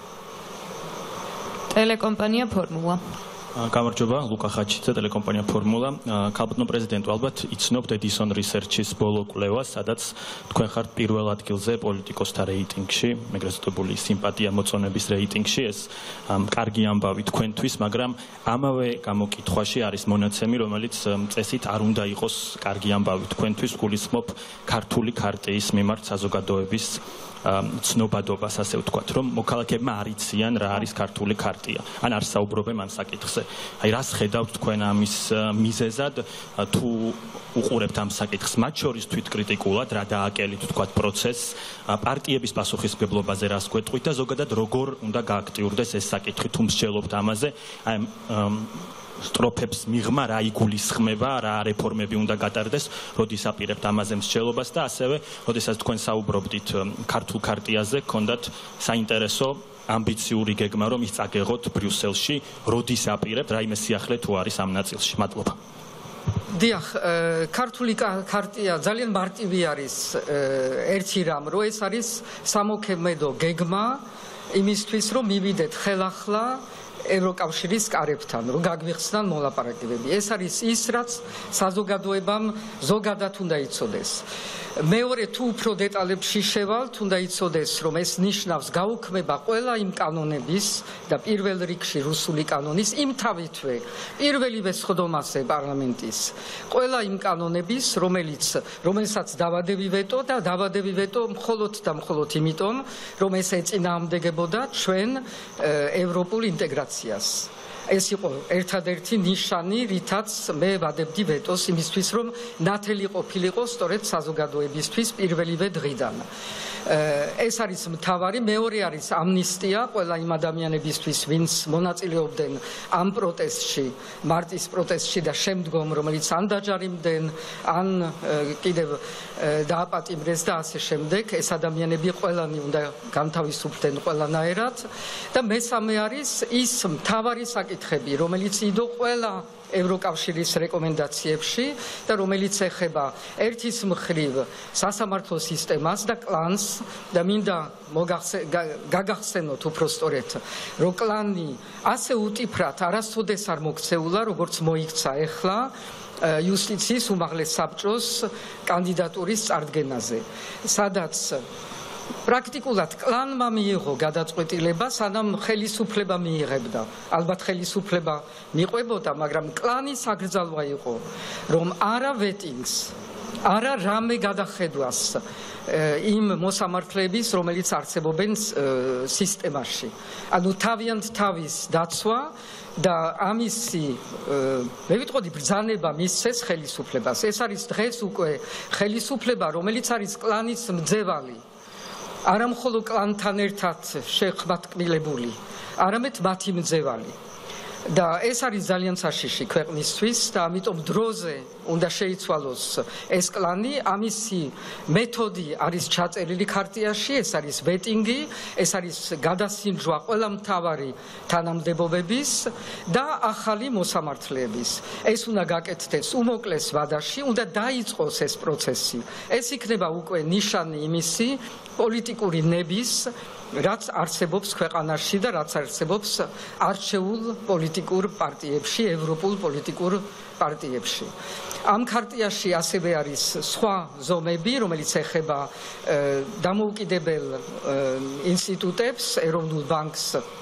ტელეკომპანია ფორმულა. გამარჯობა, ლუკა ხაჩიძე, ტელეკომპანია ფორმულა. ქალბატონო პრეზიდენტო, ალბათ იცნობთ Edison Research-ის ბოლო კვლევას, სადაც თქვენ ხართ პირველ ადგილზე პოლიტიკოსთა რეიტინგში, ეგრეთ წოდებული სიმპათია მოწონების რეიტინგში. ეს კარგი ამბავი თქვენთვის, მაგრამ ამავე გამოკითხვაში არის მონაცემი, რომელიც წესით არ უნდა იყოს კარგი ამბავი თქვენთვის, გულისხმობ ქართული ქარტიის მიმართ საზოგადოების ცნობადობას, ასე ვთქვათ, რომ მოქალაქეებმა არ იციან რა არის ქართული ქარტია. ან არ საუბრობენ ამ საკითხზე. აი რას ხედავთ თქვენ ამის მიზეზად თუ უყურებთ ამ საკითხს, მათ შორის თვითკრიტიკულად რა დააკელით ვთქვათ პროცესს, პარტიების პასუხისმგებლობაზე რას გვეტყვით და ზოგადად როგორ უნდა გააქტიურდეს ეს საკითხი, თუ მსჯელობთ ამაზე, აი სტროფებს მიღმა რა იგულისხმება, რა რეფორმები უნდა გატარდეს, როდის აპირებთ ამაზე მსჯელობას და ასევე, როდესაც თქვენ საუბრობდით ქართულ ქარტიაზე, გქონდათ საინტერესო ამბიციური გეგმა, რომ ის წაგეღოთ ბრიუსელში, როდის აპირებთ, რაიმე სიახლე თუ არის ამ ნაწილში. მადლობა. დიახ, ქართული ქარტია ძალიან მარტივი არის ერთი რამ, რომ ეს არის სამოქმედო გეგმა იმისთვის, რომ მივიდეთ ხელახლა ევროკავშირის კარებთან, რომ გაგვიხსნან მოლაპარაკებები. ეს არის ის, რაც საზოგადოებამ ზოგადად უნდა იცოდეს. მეორე თუ უფრო დეტალებში შევალთ, უნდა იცოდეს, რომ ეს ნიშნავს გაუქმება ყველა იმ კანონების და პირველ რიგში რუსული კანონის იმთავითვე პირველივე სხდომაზე პარლამენტის ყველა იმ კანონების, რომელიც რომელსაც დავადები ვეტო და დავადები ვეტო მხოლოდ და მხოლოდ იმიტომ, რომ ეს ეწინააღმდეგებოდა ჩვენ ევროპულ ინტეგრაციას. ეს იყო ერთადერთი ნიშანი, რითაც მე ვადებდი ვეტოს იმისთვის, რომ ნათელი ყოფილიყო სწორედ საზოგადოებისთვის პირველივე დღიდან. ეს არის მთავარი, მეორე არის ამნისტია ყველა იმ ადამიანებისთვის, ვინც მონაწილეობდნენ ამ პროტესტში, მარტის პროტესტში და შემდგომ, რომელიც ან დაჯარიმდნენ, ან კიდევ დააპატიმრეს და ასე შემდეგ, ეს ადამიანები ყველანი უნდა განთავისუფლდნენ ყველანაირად და მესამე არის ის მთავარი საკითხები, რომელიც იდო ყველა ევროკავშირის რეკომენდაციებში და რომელიც ეხება ერთის მხრივ სასამართლო სისტემას და კლანს და მინდა გაგახსენოთ უფრო სწორედ, რომ კლანი ასე უტიფრად არასოდეს არ მოქცეულა, როგორც მოიქცა ახლა იუსტიციის უმაღლეს საბჭოს კანდიდატურის წარდგენაზე, სადაც პრაქტიკულად კლანმა მიიღო გადაწყვეტილება, სანამ ხელისუფლება მიიღებდა. ალბათ ხელისუფლება მიყვებოდა, მაგრამ კლანის აკრძალვა იყო, რომ არა ვეტინგს, არა რამე გადახედვას იმ მოსამართლეების, რომელიც არსებობენ სისტემაში. ანუ თავიანთ თავის დაცვა და ამისი მე ვიტყოდი ბრძანება მისცეს ხელისუფლებას. ეს არის დღეს უკვე ხელისუფლება, რომელიც არის კლანის მძევალი. არა მხოლოდ კლანთან ერთად შეხმატკმილებული, არამედ მათი მძევალი. და ეს არის ძალიან საშიში ქვეყნისთვის და ამიტომ დროზე უნდა შეიცვალოს ეს კლანი, ამისი მეთოდი არის ჩაწერილი ქარტიაში, ეს არის ვეტინგი, ეს არის გადასინჯვა ყველა მთავარი თანამდებობების და ახალი მოსამართლეების. ეს უნდა გაკეთდეს უმოკლეს ვადაში, უნდა დაიწყოს ეს პროცესი. ეს იქნება უკვე ნიშანი იმისი პოლიტიკური ნების, რაც არსებობს ქვეყანაში და რაც არსებობს არჩეულ პოლიტიკურ პარტიებში, ევროპულ პოლიტიკურ პარტიებში. ამ ქარტიაში ასევე არის სხვა ზომები, რომელიც ეხება დამოუკიდებელ ინსტიტუტებს, ეროვნულ ბანკს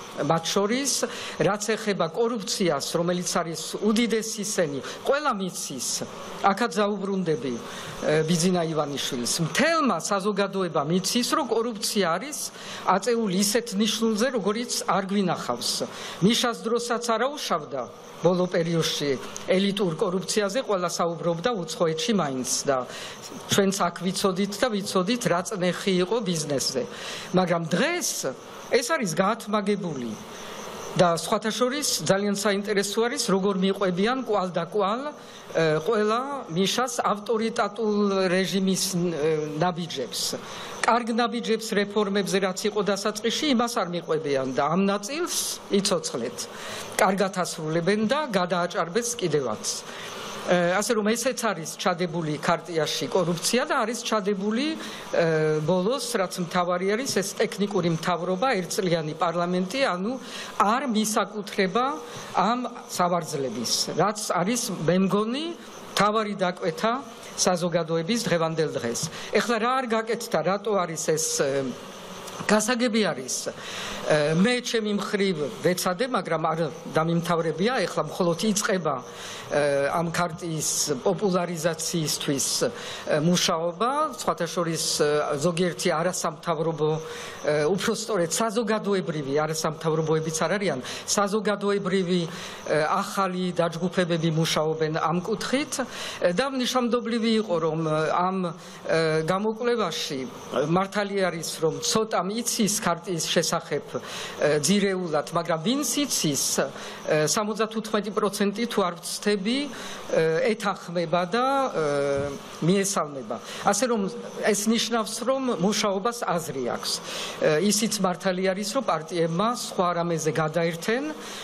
მათ შორის რაც ეხება კორუფციას, რომელიც არის უდიდესი სენი, ყველა მიცის, აქაც დაუბრუნდები ბიძინა ივანიშვილის, მთელმა საზოგადოებამ იცის, რომ კორუფცია არის აწეული ისეთ ნიშნულზე, როგორიც არ გვინახავს. მიშას დროსაც არაუშავდა ბოლო პერიოდში ელიტურ კორუფციაზე ყველა საუბრობდა უცხოეთში მაინც და ჩვენც აქ ვიცოდით და ვიცოდით რა წნეხი იყო ბიზნესზე. მაგრამ დღეს ეს არის გაათმაგებული და სხვათა შორის ძალიან საინტერესო არის როგორ მიყვებიან კვალ და კვალ ყველა მიშას ავტორიტატულ რეჟიმის ნაბიჯებს. კარგ ნაბიჯებს რეფორმებზე რაც იყო დასაწყისში, იმას არ მიყვებიან და ამ ნაწილს იცოცხლეთ. კარგად ასრულებენ და გადააჭარბეს კიდევაც. ასე რომ ესეც არის ჩადებული ქარტიაში კორუფცია და არის ჩადებული ბოლოს რაც მთავარი არის ეს ტექნიკური მთავრობა ერთწლიანი პარლამენტი ანუ არ მისაკუთრება ამ სავარძლების რაც არის მე მგონი მთავარი დაკვეთა საზოგადოების დღევანდელ დღეს. ეხლა რა არ გაკეთდა, რატო არის ეს გასაგები არის მე ჩემი მხრივ ვეცადე, მაგრამ არ დამიმთავრებია, ეხლა მხოლოდ იწყება ამ ქარტიის პოპულარიზაციისთვის მუშაობა, სხვათა შორის ზოგიერთი არასამთავრობო, უფრო სწორედ საზოგადოებრივი არასამთავრობოებიც არ არიან, საზოგადოებრივი ახალი დაჯგუფებები მუშაობენ ამ კუთხით და ნიშნამდობლივი იყო, რომ ამ გამოკვლევაში მართალი არის, რომ ცოტა იცის ქარტიის შესახებ ძირეულად, მაგრამ ვინც იცის სამოცდათოთხმეტი პროცენტი თუ არ ვცდები ეთანხმება და მიესალმება. ასე რომ ეს ნიშნავს, რომ მუშაობას აზრი აქვს. ისიც მართალი არის, რომ პარტიებმა სხვა რამეზე გადაერთენ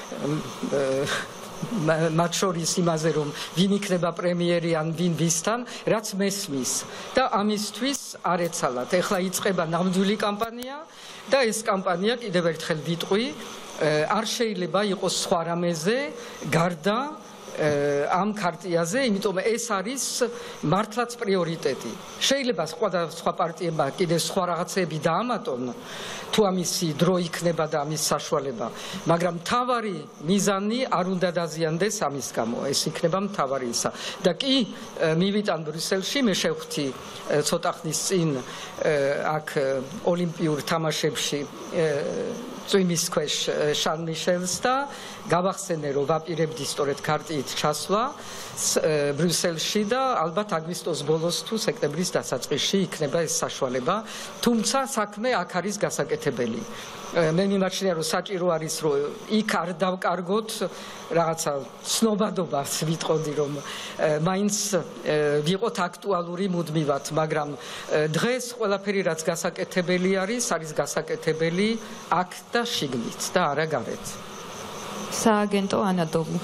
მათ შორის იმაზე, რომ ვინ იქნება პრემიერი ან ვინ ვისთან, რაც მესმის და ამისთვის არ ეცალათ. ეხლა იწყება ნამდვილი კამპანია და ეს კამპანია კიდევ ერთხელ ვიტყვი, არ შეიძლება იყოს სხვა რამეზე გარდა ამ ქარტიაზე, იმიტომ ეს არის მართლაც პრიორიტეტი. შეიძლება სხვა პარტიებმა კიდევ სხვა რაღაცები დაამატონ, თუ ამისი დრო იქნება და ამის საშუალება, მაგრამ მთავარი მიზანი არ უნდა დაზიანდეს ამის გამო, ეს იქნება მთავარი ისა. და კი მივიტან ბრიუსელში, მე შევხვდი ცოტა ხნის წინ აქ ოლიმპიურ თამაშებში წვიმის ქვეშ შარლ მიშელს და გავახსენე, რომ ვაპირებდი სწორედ ქარტიით ჩასვლა ბრიუსელში და ალბათ აგვისტოს ბოლოს თუ სექტემბრის დასაწყისში იქნება ეს საშუალება, თუმცა საქმე აქ არის გასაკეთებელი. მე მიმაჩნია, რომ საჭირო არის, რომ იქ არ დავკარგოთ რაღაცა ცნობადობას ვიტყოდი, რომ მაინც ვიყოთ აქტუალური მუდმივად, მაგრამ დღეს ყველაფერი რაც გასაკეთებელი არის, არის გასაკეთებელი აქ და შიგნით და არა გარეთ. სააგენტო ანადოლუ.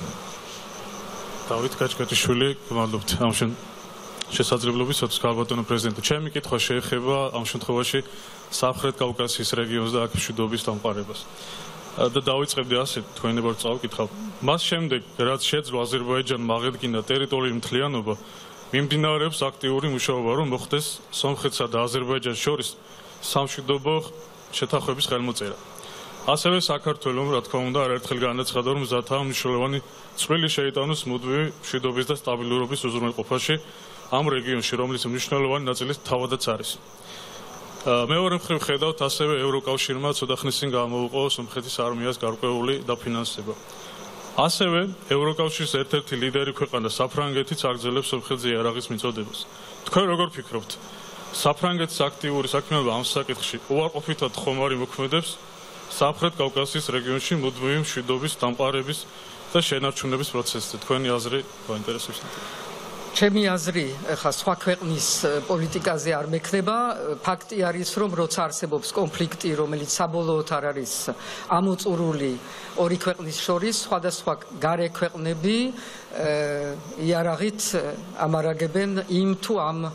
დავით გაჩკეტიშვილი, გმადლობთ ამ შესაძლებლობისათვის, ქალბატონო პრეზიდენტო. ჩემი კითხვა შეეხება ამ შემთხვევაში სამხრეთ კავკასიის რეგიონს და აქ მშვიდობის დამყარებას. და დავიწყებდი ასე, თქვენებად წავკითხავ. მას შემდეგ, რაც შეძლო აზერბაიჯანმა აღედგინა ტერიტორიული მთლიანობა, მიმდინარეობს აქტიური მუშაობა, რომ მოხდეს სომხეთსა და აზერბაიჯანს შორის სამშვიდობო შეთანხმების ხელმოწერა. ასევე საქართველომ, რა თქმა უნდა, არაერთხელ განაცხადა, რომ მზადაა მნიშვნელოვანი წვლილი შეიტანოს მუდმივი მშვიდობის და სტაბილურობის უზრუნველყოფაში ამ რეგიონში, რომლის მნიშვნელოვანი ნაწილი თავადაც არის. მეორე მხრივ ხედავთ, ასევე ევროკავშირმა ცოტა ხნის წინ გამოუყო სომხეთის არმიას გარკვეული დაფინანსება. ასევე ევროკავშირის ერთ-ერთი ლიდერი ქვეყანა საფრანგეთიც აგრძელებს სომხეთზე იარაღის მიწოდებას. თქვენ როგორ ფიქრობთ, საფრანგეთის აქტიური საქმიანობა ამ საკითხში უარყოფითად ხომ არ იმოქმედებს სამხრეთ კავკასიის რეგიონში მუდმივი მშვიდობის დამყარების და შენარჩუნების პროცესზე? თქვენი აზრი გვაინტერესებს. ჩემი აზრი, ხა სხვა ქვეყნის პოლიტიკაზე არ მექნება, ფაქტი არის, რომ როცა არსებობს კონფლიქტი, რომელიც საბოლოოდ არ არის ამოწურული ორი ქვეყნის შორის, სხვადასხვა გარე ქვეყნები იარაღით ამარაგებენ იმ თუ ამ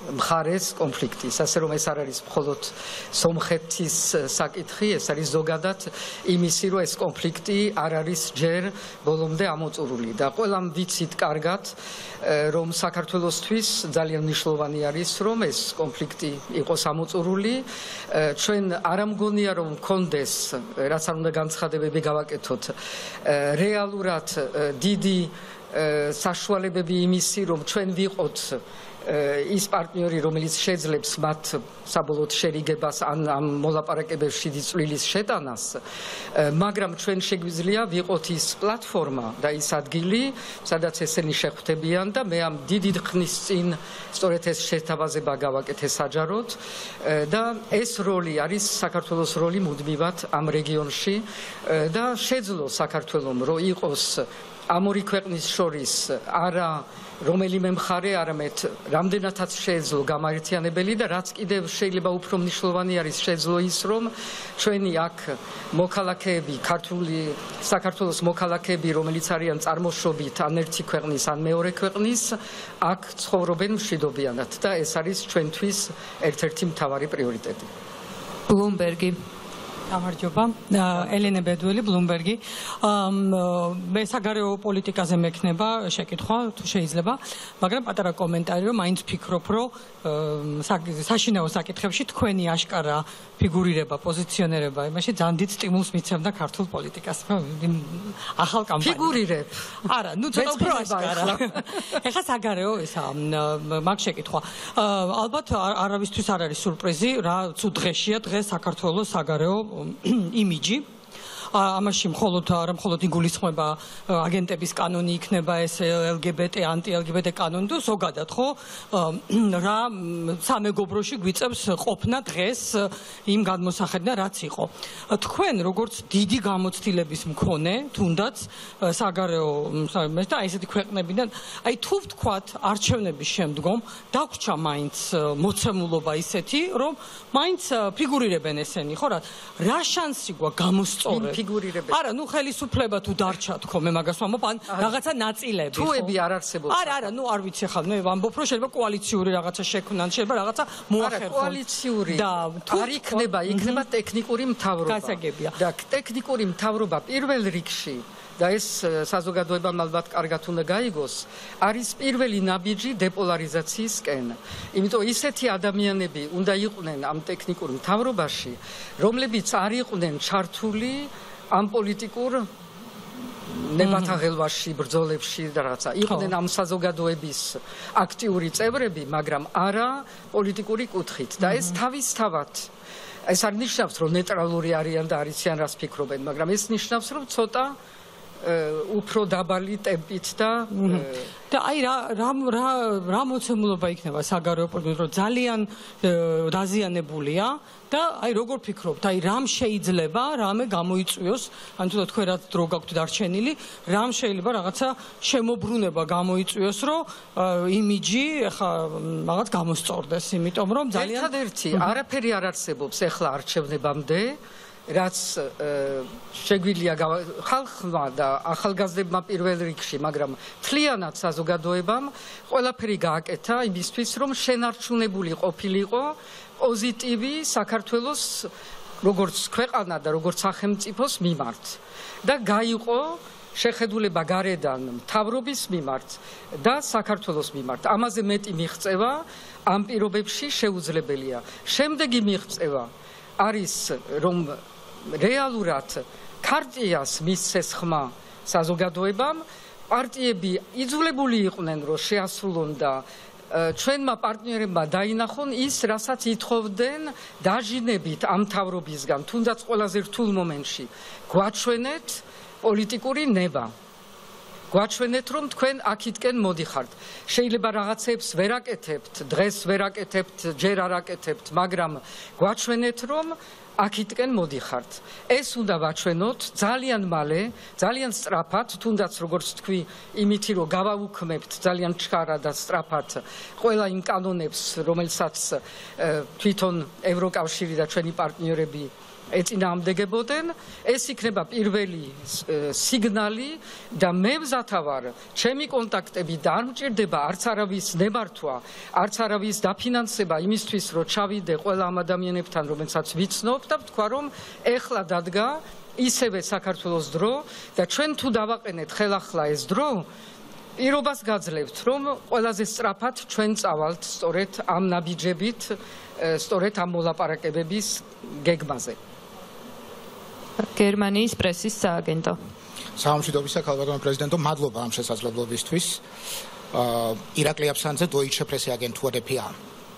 მხარეს კონფლიქტის, ასე რომ ეს არ არის მხოლოდ სომხეთის საკითხი, ეს არის ზოგადად იმისი, რომ ეს კონფლიქტი არ არის ჯერ ბოლომდე ამოწურული და ყველამ ვიცით კარგად, რომ საქართველოსთვის ძალიან მნიშვნელოვანი არის, რომ ეს კონფლიქტი იყოს ამოწურული. ჩვენ არ ამგონია, რომ მქონდეს, რაც არ უნდა განცხადებები გავაკეთოთ, რეალურად დიდი საშუალებები იმისი, რომ ჩვენ ვიყოთ ის პარტნიორი, რომელიც შეძლებს მათ საბოლოოდ შერიგებას ან ამ მოლაპარაკებებში წვლილის შეტანას, მაგრამ ჩვენ შეგვიძლია ვიყოთ ის პლატფორმა და ის ადგილი, სადაც ესენი შეხვდებიან და მე ამ დიდი ხნის წინ სწორედ ეს შეთავაზება გავაკეთე საჯაროდ და ეს როლი არის საქართველოს როლი მუდმივად ამ რეგიონში და შეძლო საქართველომ რომ იყოს ამ ორი ქვეყნის შორის არა რომელიმე მხარე, არამედ რამდენადაც შეეძლო გამაერთიანებელი და რაც კიდევ შეიძლება უფრო მნიშვნელოვანი არის შეეძლო ის, რომ ჩვენი აქ მოქალაქეები, ქართული საქართველოს მოქალაქეები, რომელიც არიან წარმოშობით ან ერთი ქვეყნის, ან მეორე ქვეყნის, აქ ცხოვრობენ მშვიდობიანად და ეს არის ჩვენთვის ერთ-ერთი მთავარი პრიორიტეტი. ბლუმბერგი გამარჯობა, ელენე ბედველი, ბლუმბერგი. მე საგარეო პოლიტიკაზე მექნება შეკითხვა, თუ შეიძლება, მაგრამ პატარა კომენტარი, რომ მაინც ვფიქრობ, რომ საშინაო საკითხებში თქვენი აშკარა ფიგურირება, პოზიციონირება, იმაში ძალიან დიდ სტიმულს მიცემდა ქართულ პოლიტიკას. ახალ კამპანიას. ფიგურირებ. არა, ნუ ცოტა უფრო აშკარა. ეხლა საგარეო ისა მაგ შეკითხვა. ალბათ არავისთვის არ არის სურპრიზი, რა თუ დღეშია დღეს საქართველოს საგარეო იმიჯი. ამაში მხოლოდ არა მხოლოდ იგულისხმება აგენტების კანონი იქნება ეს ელგებეტე ანტი-ელგებეტე კანონი და ზოგადად ხო რა სამეგობროში გვიწევს ყოფნა დღეს იმ გადმოსახედნა რაც იყო. თქვენ როგორც დიდი გამოცდილების მქონე თუნდაც საგარეო და ესეთი ქვეყნებიდან აი თუ ვთქვათ არჩევნების შემდგომ დაგვრჩა მაინც მოცემულობა ისეთი რომ მაინც ფიგურირებენ ესენი ხო რა რა შანსი გვაქვს გამოსწორებ არა, ნუ ხელისუფლება თუ დარჩა თქო, მე მაგას ვამბობ, ან რაღაცა ნაწილები. თუები არ არსებობს. არა, არა, ნუ არ ვიცი ხა, მე ვამბობ, რომ შეიძლება კოალიციური რაღაცა შექმნან, შეიძლება რაღაცა მოახერხონ. არა, კოალიციური არ იქნება, იქნება ტექნიკური მთავრობა. გასაგებია. და ტექნიკური მთავრობა პირველ რიგში და ეს საზოგადოებამ ალბათ კარგად უნდა გაიგოს, არის პირველი ნაბიჯი დეპოლარიზაციისკენ. იმიტომ ისეთი ადამიანები უნდა იყვნენ ამ ტექნიკურ მთავრობაში, რომლებიც არ იყვნენ ჩართული ამ პოლიტიკურ ნებათაღელვაში, ბრძოლებში და რაღაცა. იყვნენ ამ საზოგადოების აქტიური წევრები, მაგრამ არა პოლიტიკური კუთხით. და ეს თავისთავად ეს არ ნიშნავს, რომ ნეიტრალური არიან და არიციან რას ფიქრობენ, მაგრამ ეს ნიშნავს, რომ ცოტა უფრო დაბალი ტემპით და და აი რა რა რა მოცემულობა იქნება საგარეო პოლიტიკაში, რომ ძალიან დაზიანებულია და აი როგორ ფიქრობთ, აი რამ შეიძლება რამე გამოიწვიოს, ან თუნდაც თქვენ რაც დრო გაქვთ დარჩენილი, რამ შეიძლება რაღაცა შემოbrunება გამოიწვიოს, რომ იმიჯი ახლა რაღაც გამოსწორდეს, იმიტომ რომ ძალიან ერთადერთი არაფერი არ არსებობს ახლა არჩევნებამდე რაც შეგვიძლია ხალხმა და ახალგაზრდებმა პირველ რიგში, მაგრამ მთლიანად საზოგადოებამ ყველაფერი გააკეთა იმისთვის, რომ შენარჩუნებული ყოფილიყო პოზიტივი საქართველოს როგორც ქვეყანა და როგორც სახელმწიფოს მიმართ და გაიყო შეხედულება გარედან მთავრობის მიმართ და საქართველოს მიმართ. ამაზე მეტი მიღწევა ამ პირობებში შეუძლებელია. შემდეგი მიღწევა არის რომ რეალურად ქარტიას მისცეს ხმა საზოგადოებამ, პარტიები იძულებული იყვნენ, რომ შეასრულონ და ჩვენმა პარტნიორებმა დაინახონ ის, რასაც ითხოვდნენ დაჟინებით ამ მთავრობისგან, თუნდაც ყველაზე რთულ მომენტში. გვაჩვენეთ პოლიტიკური ნება. გვაჩვენეთ, რომ თქვენ აქითკენ მოდიხართ. შეიძლება რაღაცებს ვერ აკეთებთ, დღეს ვერ აკეთებთ, ჯერ არ აკეთებთ, მაგრამ გვაჩვენეთ, რომ აქითკენ მოდიხართ. ეს უნდა ვაჩვენოთ ძალიან მალე, ძალიან სწრაფად, თუნდაც როგორც თქვი, იმითი რომ გავაუქმებთ ძალიან ჩქარა და სწრაფად ყველა იმ კანონებს, რომელსაც თვითონ ევროკავშირი და ჩვენი პარტნიორები ეწინააღმდეგებოდნენ, ეს იქნება პირველი სიგნალი და მე მზათა ვარ, ჩემი კონტაქტები და არ მჭირდება არც არავის ნებართვა, არც არავის დაფინანსება იმისთვის, რომ ჩავიდე ყველა ამ ადამიანებთან, რომელსაც ვიცნობ და ვთქვა, რომ ეხლა დადგა ისევე საქართველოს დრო და ჩვენ თუ დავაყენეთ ხელახლა ეს დრო, პირობას გაძლევთ, რომ ყველაზე სწრაფად ჩვენ წავალთ სწორედ ამ ნაბიჯებით, სწორედ ამ მოლაპარაკებების გეგმაზე. გერმანიის პრესის სააგენტო. სამშვიდობისა ქალბატონო პრეზიდენტო, მადლობა ამ შესაძლებლობისთვის. ირაკლი აფსანძე Deutsche Presseagentur D P A.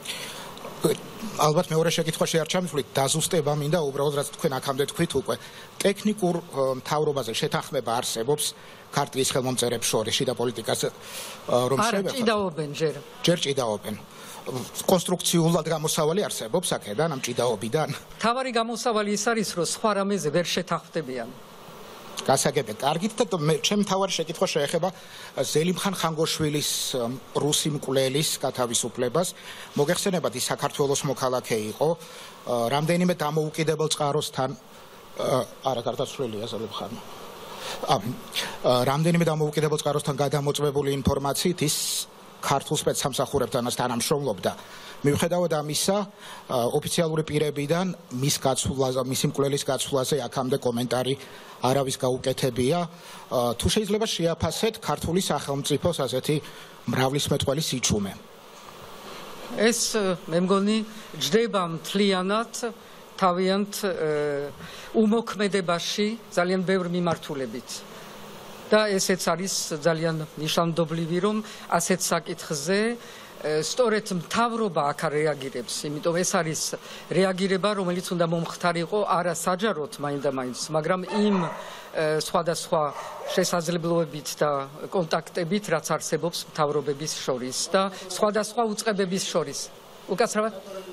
ალბათ მეორე შეკითხვა შეარჩა მისვლით დაზუსტება მინდა უბრალოდ რაც თქვენ აქამდე თქვით უკვე ტექნიკურ მთავრობაზე შეთანხმება არსებობს ქართლის ხელმომწერებს შორის შიდა პოლიტიკას რომ შევეხოთ. არა, ჭიდაობენ ჯერ. ჯერ ჭიდაობენ. კონსტრუქციულად გამოსავალი არსებობს აქედან ამ ჭიდაობიდან. თავარი გამოსავალი ის არის, რომ სხვა რამეზე ვერ შეთანხმდებიან. გასაგებია, კარგით და ჩემ თავარი შეკითხვა შეეხება ზელიმხან ხანგოშვილის რუსი მკვლელის გათავისუფლებას. მოგეხსენებათ, ის საქართველოს მოქალაქე იყო, რამდენიმე დამოუკიდებელ წყაროსთან არა გარდაცვლილია ზელიმხან. რამდენიმე დამოუკიდებელ წყაროსთან გადამოწმებული ინფორმაციით ის ქართულ სპეცსამსახურებთანაც თანამშრომლობდა. მიუხედავად ამისა, ოფიციალური პირებიდან მის გაცვლაზე, მისი მკვლელის გაცვლაზე აქამდე კომენტარი არავის გაუკეთებია. თუ შეიძლება შეაფასეთ ქართული სახელმწიფოს ასეთი მრავლისმეტყველი სიჩუმე. ეს მე მგონი ჯდება მთლიანად თავიანთ უმოქმედებაში ძალიან ბევრ მიმართულებით. და ესეც არის ძალიან ნიშანდობლივი, რომ ასეთ საკითხზე სწორედ მთავრობა აქ რეაგირებს, იმიტომ ეს არის რეაგირება, რომელიც უნდა მომხდარიყო არა საჯაროდ მაინდა-მაინც, მაგრამ იმ სხვადასხვა შესაძლებლობებით და კონტაქტებით, რაც არსებობს მთავრობების შორის და სხვადასხვა უწყებების შორის. უკაცრავად?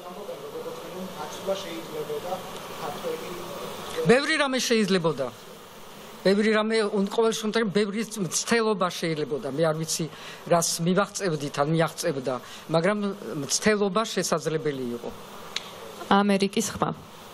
ბევრი რამე შეიძლებოდა. ბევრი რამე ყოველ შემთხვევაში ბევრი მცდელობა შეიძლებოდა. მე არ ვიცი რას მივაღწევდით ან მიაღწევდა, მაგრამ მცდელობა შესაძლებელი იყო. ამერიკის ხმა.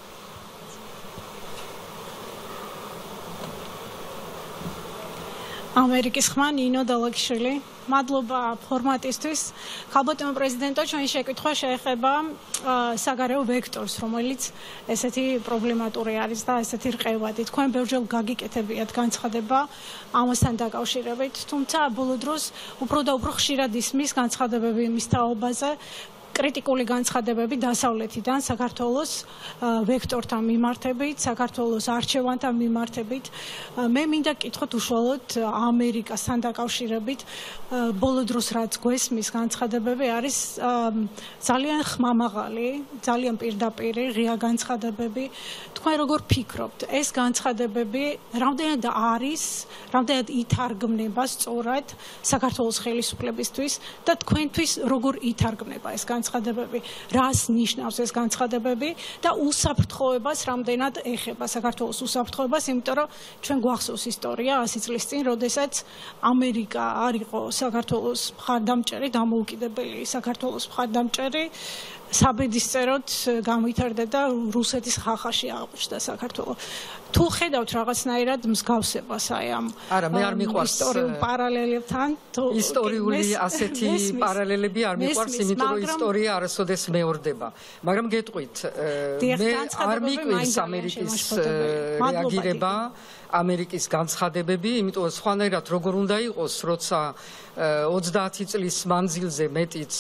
ამერიკის ხმა ნინო დალაგიშვილი. მადლობა ფორმატისთვის. ქალბატონო პრეზიდენტო, ჩვენი შეკითხვა შეეხება საგარეო ვექტორს, რომელიც ესეთი პრობლემატური არის და ესეთი რყევადი. თქვენ ბევრჯერ გაგიკეთებიათ განცხადება ამასთან დაკავშირებით, თუმცა ბოლო დროს უფრო და უფრო ხშირად ისმის განცხადებები იმის თაობაზე, კრიტიკული განცხადებები დასავლეთიდან საქართველოს ვექტორთან მიმართებით, საქართველოს არჩევანთან მიმართებით. მე მინდა კითხოთ უშუალოდ ამერიკასთან დაკავშირებით. ბოლო დროს რაც გვესმის განცხადებები არის ძალიან ხმამაღალი, ძალიან პირდაპირი, ღია განცხადებები. თქვენ როგორ ფიქრობთ, ეს განცხადებები რამდენად არის, რამდენად ითარგმნება სწორად საქართველოს ხელისუფლებისთვის და თქვენთვის როგორ ითარგმნება ეს განცხადებები, რას ნიშნავს ეს განცხადებები და უსაფრთხოებას რამდენად ეხება საქართველოს უსაფრთხოებას, იმიტომ რომ ჩვენ გვახსოვს ისტორია ასი წლის წინ, როდესაც ამერიკა არ იყო საქართველოს მხარდამჭერი, დამოუკიდებელი საქართველოს მხარდამჭერი, საბედისწეროდ გამვითარდა და რუსეთის ხახაში აღმოჩნდა საქართველო. თუ ხედავთ რაღაცნაირად მსგავსებას აი ამ არა მე არ მიყვარს ისტორიულ პარალელებთან ისტორიული ასეთი პარალელები არ მიყვარს, იმიტომ რომ ისტორია არასოდეს მეორდება. მაგრამ გეტყვით, მე არ მიყვარს ამერიკის რეაგირება, ამერიკის განცხადებები, იმიტომ რომ სხვანაირად როგორ უნდა იყოს, როცა ოცდაათი წლის მანძილზე მეტიც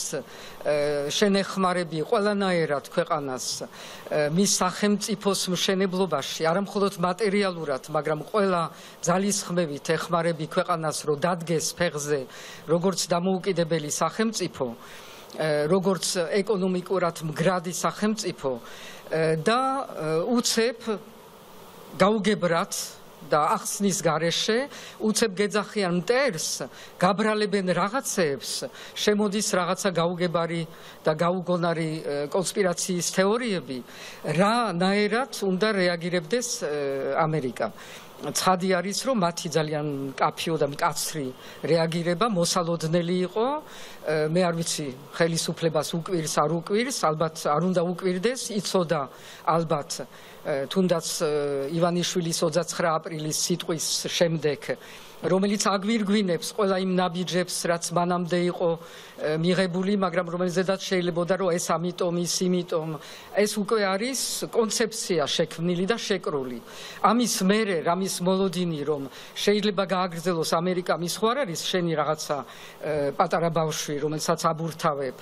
შენეხმარები ყველანაირად ქვეყანას მის სახელმწიფოს მშენებლობაში, არა მხოლოდ მატერიალურად, მაგრამ ყველა ძალისხმევით ეხმარები ქვეყანას, რომ დადგეს ფეხზე, როგორც დამოუკიდებელი სახელმწიფო, როგორც ეკონომიკურად მგრადი სახელმწიფო და უცებ გაუგებრად და ახსნის გარეშე უცებ გეძახიან მტერს, გაბრალებენ რაღაცეებს, შემოდის რაღაცა გაუგებარი და გაუგონარი კონსპირაციის თეორიები, რა ნაერად უნდა რეაგირებდეს ამერიკა. ცხადი არის, რომ მათი ძალიან კაფიო და მკაცრი რეაგირება მოსალოდნელი იყო. მე არ ვიცი, ხელისუფლებას უკვირს არ უკვირს, ალბათ არ უნდა უკვირდეს, იცოდა ალბათ თუნდაც ივანიშვილის ოცდაცხრა აპრილის სიტყვის შემდეგ, რომელიც აგვირგვინებს ყველა იმ ნაბიჯებს, რაც მანამდე იყო მიღებული, მაგრამ რომელზედაც შეიძლებოდა, რომ ეს ამიტომ, ის იმიტომ, ეს უკვე არის კონცეფცია შექმნილი და შეკრული. ამის მერე, რამის მოლოდინი, რომ შეიძლება გააგრძელოს ამერიკა მის ხوار არის შენი რაღაცა პატარა ბავშვი, რომელსაც აბურთავებ.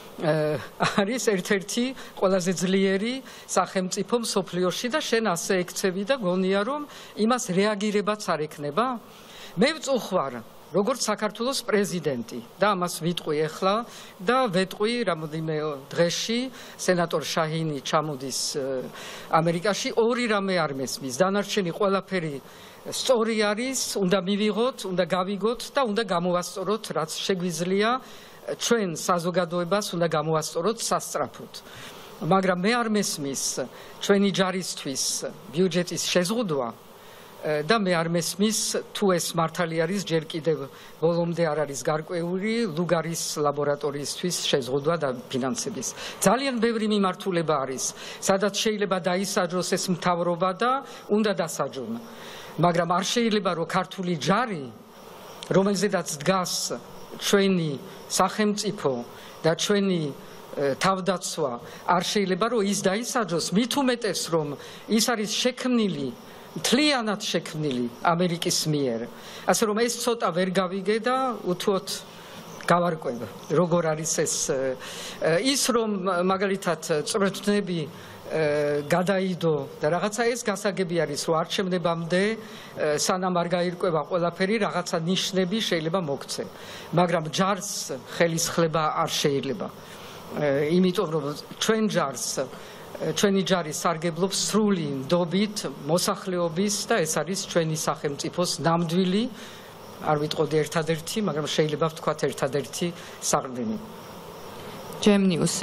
არის ერთ-ერთი ყველაზე ძლიერი სახელმწიფო მსოფლიოში და შენ ასე ექცევი და გონია, რომ იმას რეაგირებაც არ ექნება? მე ვწუხვარ, როგორც საქართველოს პრეზიდენტი და ამას ვიტყვი ახლა და ვეტყვი რამოდენიმე დღეში სენატორ შაჰინი ჩამოდის ამერიკაში, ორი რამე არ მესმის, დანარჩენი ყველაფერი სწორი არის, უნდა მივიღოთ, უნდა გავიგოთ და უნდა გამოვასწოროთ, რაც შეგვიძლია ჩვენ საზოგადოებას უნდა გამოვასწოროთ სასწრაფოდ. მაგრამ მე არ მესმის ჩვენი ჯარისთვის ბიუჯეტის შეზღუდვა და მე არ მესმის თუ ეს მართალი არის ჯერ კიდევ ბოლომდე არ არის გარკვეული ლუგარის ლაბორატორიისთვის შეზღუდვა და ფინანსების. ძალიან ბევრი მიმართულება არის, სადაც შეიძლება დაისაჯოს ეს მთავრობა და უნდა დასაჯონ. მაგრამ არ შეიძლება რომ ქართული ჯარი, რომელზედაც დგას ჩვენი სახელმწიფო და ჩვენი თავდაცვა, არ შეიძლება რომ ის დაისაჯოს, მით უმეტეს რომ ის არის შექმნილი მთლიანად შექმნილი ამერიკის მიერ. ასე რომ ეს ცოტა ვერ გავიგე და უთუოდ გავარკვევ, როგორ არის ეს ის რომ მაგალითად წვრთნები გადაიდო და რაღაცა ეს გასაგები არის, რომ არჩევნებამდე სანამ არ გაირკვევა ყველაფერი, რაღაცა ნიშნები შეიძლება მოგცე. მაგრამ ჯარს ხელისხლება არ შეიძლება. იმიტომ რომ ჩვენ ჯარს ჩვენი ჯარი სარგებლობს სრული ნდობით მოსახლეობის და ეს არის ჩვენი სახელმწიფოს ნამდვილი, არ ვიტყოდი ერთადერთი, მაგრამ შეიძლება ვთქვათ ერთადერთი საყრდენი. ჯემნიუსი.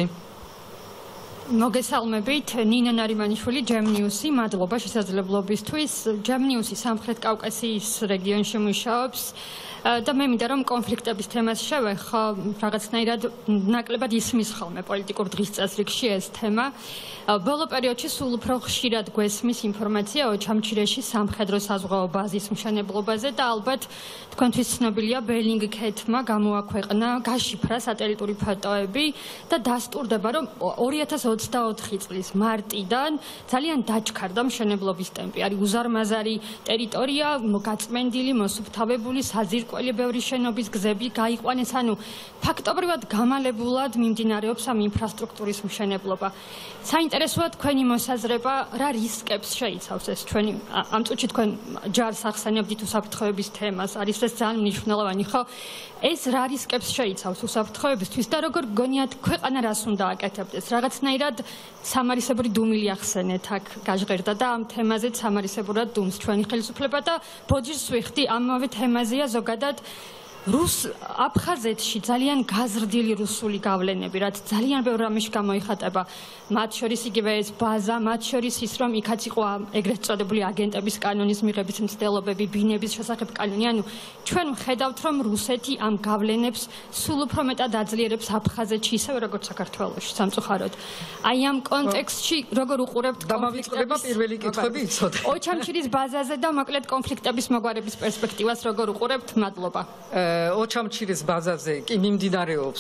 მოგესალმებით, ნინა ნარიმანიშვილი, ჯემნიუსი, მადლობა შესაძლებლობისთვის. ჯემნიუსი სამხრეთ კავკასიის რეგიონში მუშაობს და მე მინდა რომ კონფლიქტების თემას შევეხო, რაღაცნაირად ნაკლებად ისმის ხოლმე პოლიტიკურ დღის წესრიგში ეს თემა. ბოლო პერიოდში სულ უფრო ხშირად გვესმის ინფორმაცია ოჩამჩირეში სამხედრო საზღვაო ბაზის მშენებლობაზე და ალბათ თქვენთვის ცნობილია ბელინგქეთმა გამოაქვეყნა, გაშიფრა სატელიტური ფოტოები და დასტურდება, რომ ორი ათას ოცდაოთხი წლის მარტიდან ძალიან დაჩქარდა მშენებლობის ტემპი. არის უზარმაზარი ტერიტორია, გაწმენდილი, მოსუფთავებული, საძირკველი ბევრი შენობის გზები გაიყვანეს, ანუ ფაქტობრივად გამალებულად მიმდინარეობს ამ ინფრასტრუქტურის მშენებლობა. საინტერესოა თქვენი მოსაზრება, რა რისკებს შეიცავს ეს ჩვენი ამ წუთში თქვენ ჯარს ახსენებდით უსაფრთხოების თემას, არის ეს ძალიან მნიშვნელოვანი, ხო? ეს რა რისკებს შეიცავს უსაფრთხოებისთვის და როგორ გონიათ ქვეყანა რას უნდა აკეთებდეს? რაღაცნაირად სამარისებური დუმილი ახსენეთ აქ გაჟღერდა და ამ თემაზეც სამარისებურად დუმს ჩვენი ხელისუფლება და ბოჯის ვიხდი ამავე თემაზეა ზოგადად რუს აფხაზეთში ძალიან გაზრდილი რუსული გავლენები, რაც ძალიან ბევრ რამეში გამოიხატება. მათ შორის იგივე ეს ბაზა, მათ შორის ის რომ იქაც იყო ეგრეთ წოდებული აგენტების კანონის მიღების მცდელობები, ბინების შესახებ კანონი. ანუ ჩვენ ვხედავთ, რომ რუსეთი ამ გავლენებს სულ უფრო მეტად აძლიერებს აფხაზეთში, ისევე როგორც საქართველოში, სამწუხაროდ. აი ამ კონტექსტში როგორ უყურებთ კონფლიქტების პირველი კითხვები იცოდე. ოჩამჩირის ბაზაზე და მოკლედ კონფლიქტების მოგვარების პერსპექტივას როგორ უყურებთ? მადლობა. ოჩამჩირის ბაზაზე კი მიმდინარეობს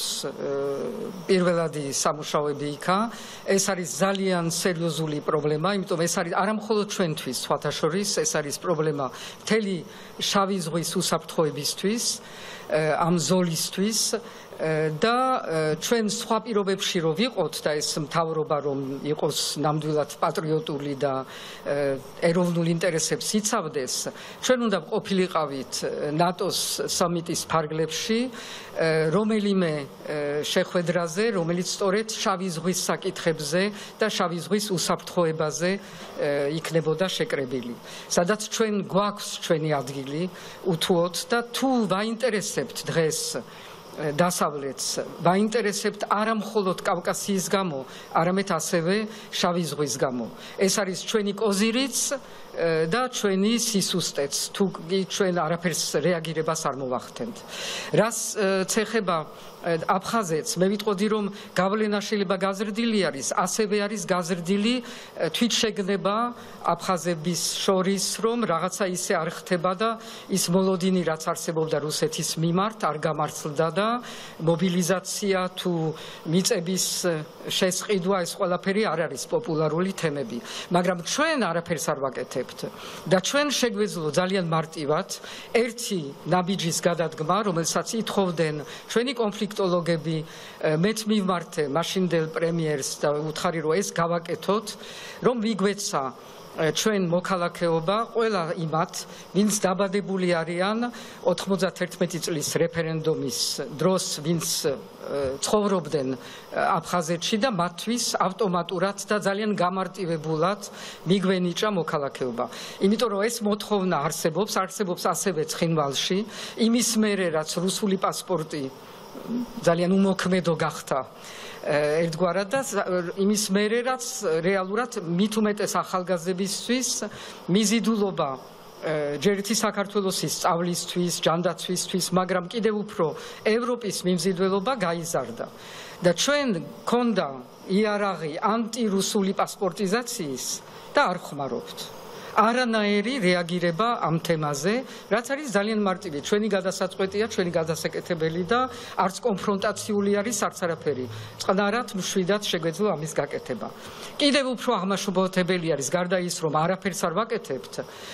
პირველადი სამუშაოები იქა. ეს არის ძალიან სერიოზული პრობლემა, იმიტომ ეს არის არა მხოლოდ ჩვენთვის, სხვათა შორის, ეს არის პრობლემა მთელი შავი ზღვის უსაფრთხოებისთვის, ამ ზოლისთვის და ჩვენ სხვა პირობებში რომ ვიყოთ და ეს მთავრობა რომ იყოს ნამდვილად პატრიოტული და ეროვნულ ინტერესებს იცავდეს, ჩვენ უნდა ყოფილიყავით ნატოს სამიტის ფარგლებში რომელიმე შეხვედრაზე, რომელიც სწორედ შავი ზღვის საკითხებზე და შავი ზღვის უსაფრთხოებაზე იქნებოდა შეკრებილი. სადაც ჩვენ გვაქვს ჩვენი ადგილი უთუოდ და თუ ვაინტერესებთ დღეს დასავლეთს ვაინტერესებთ არა მხოლოდ კავკასიის გამო, არამედ ასევე შავი ზღვის გამო. ეს არის ჩვენი კოზირიც და ჩვენი სისუსტეც, თუ ჩვენ არაფერს რეაგირებას არ მოვახდენთ. რას ცეხება აფხაზეთს, მე ვიტყოდი რომ გავლენა შეიძლება გაზრდილი არის, ასევე არის გაზრდილი თვითშეგნება აფხაზების შორის, რომ რაღაცა ისე არ ხდება და ის მოლოდინი რაც არსებობდა რუსეთის მიმართ არ გამართლდა და მობილიზაცია თუ მიწების შესყიდვა ეს ყველაფერი არ არის პოპულარული თემები, მაგრამ ჩვენ არაფერს არ ვაკეთებთ და ჩვენ შეგვეძლო ძალიან მარტივად ერთი ნაბიჯის გადადგმა, რომელსაც ითხოვდნენ ჩვენი კონფლიქტოლოგები, მეც მივმართე მაშინდელ პრემიერს და ვუთხარი რომ ეს გავაკეთოთ, რომ მიგვეცა ჩვენ მოქალაქეობა ყველა იმათ, ვინც დაბადებული არიან ოთხმოცდაერთმეტი წლის რეფერენდუმის დროს, ვინც ცხოვრობდნენ აფხაზეთში და მათთვის ავტომატურად და ძალიან გამარტივებულად მიგვენიჭა მოქალაქეობა. იმიტომ რომ ეს მოთხოვნა არსებობს, არსებობს ასევე ცხინვალში, იმის მერე რაც რუსული პასპორტი ძალიან უმოქმედო გახდა ერთგვარად და იმის მერე რაც რეალურად მით უმეტეს ახალგაზრდებისთვის მიზიდულობა ჯერ ერთი საქართველოსის სწავლისთვის, ჯანდაცვისთვის, მაგრამ კიდევ უფრო ევროპის მიმზიდველობა გაიზარდა. და ჩვენ გქონდა იარაღი ანტირუსული პასპორტიზაციის და არ ხმარობთ. არანაირი რეაგირება ამ თემაზე, რაც არის ძალიან მარტივი. ჩვენი გადასაწყვეტია, ჩვენი გადასაკეთებელი და არც კონფრონტაციული არის, არც არაფერი. წყნარად მშვიდად შეგვეძლო ამის გაკეთება. კიდევ უფრო აღმაშფოთებელი არის, გარდა ის, რომ არაფერს არ ვაკეთებთ,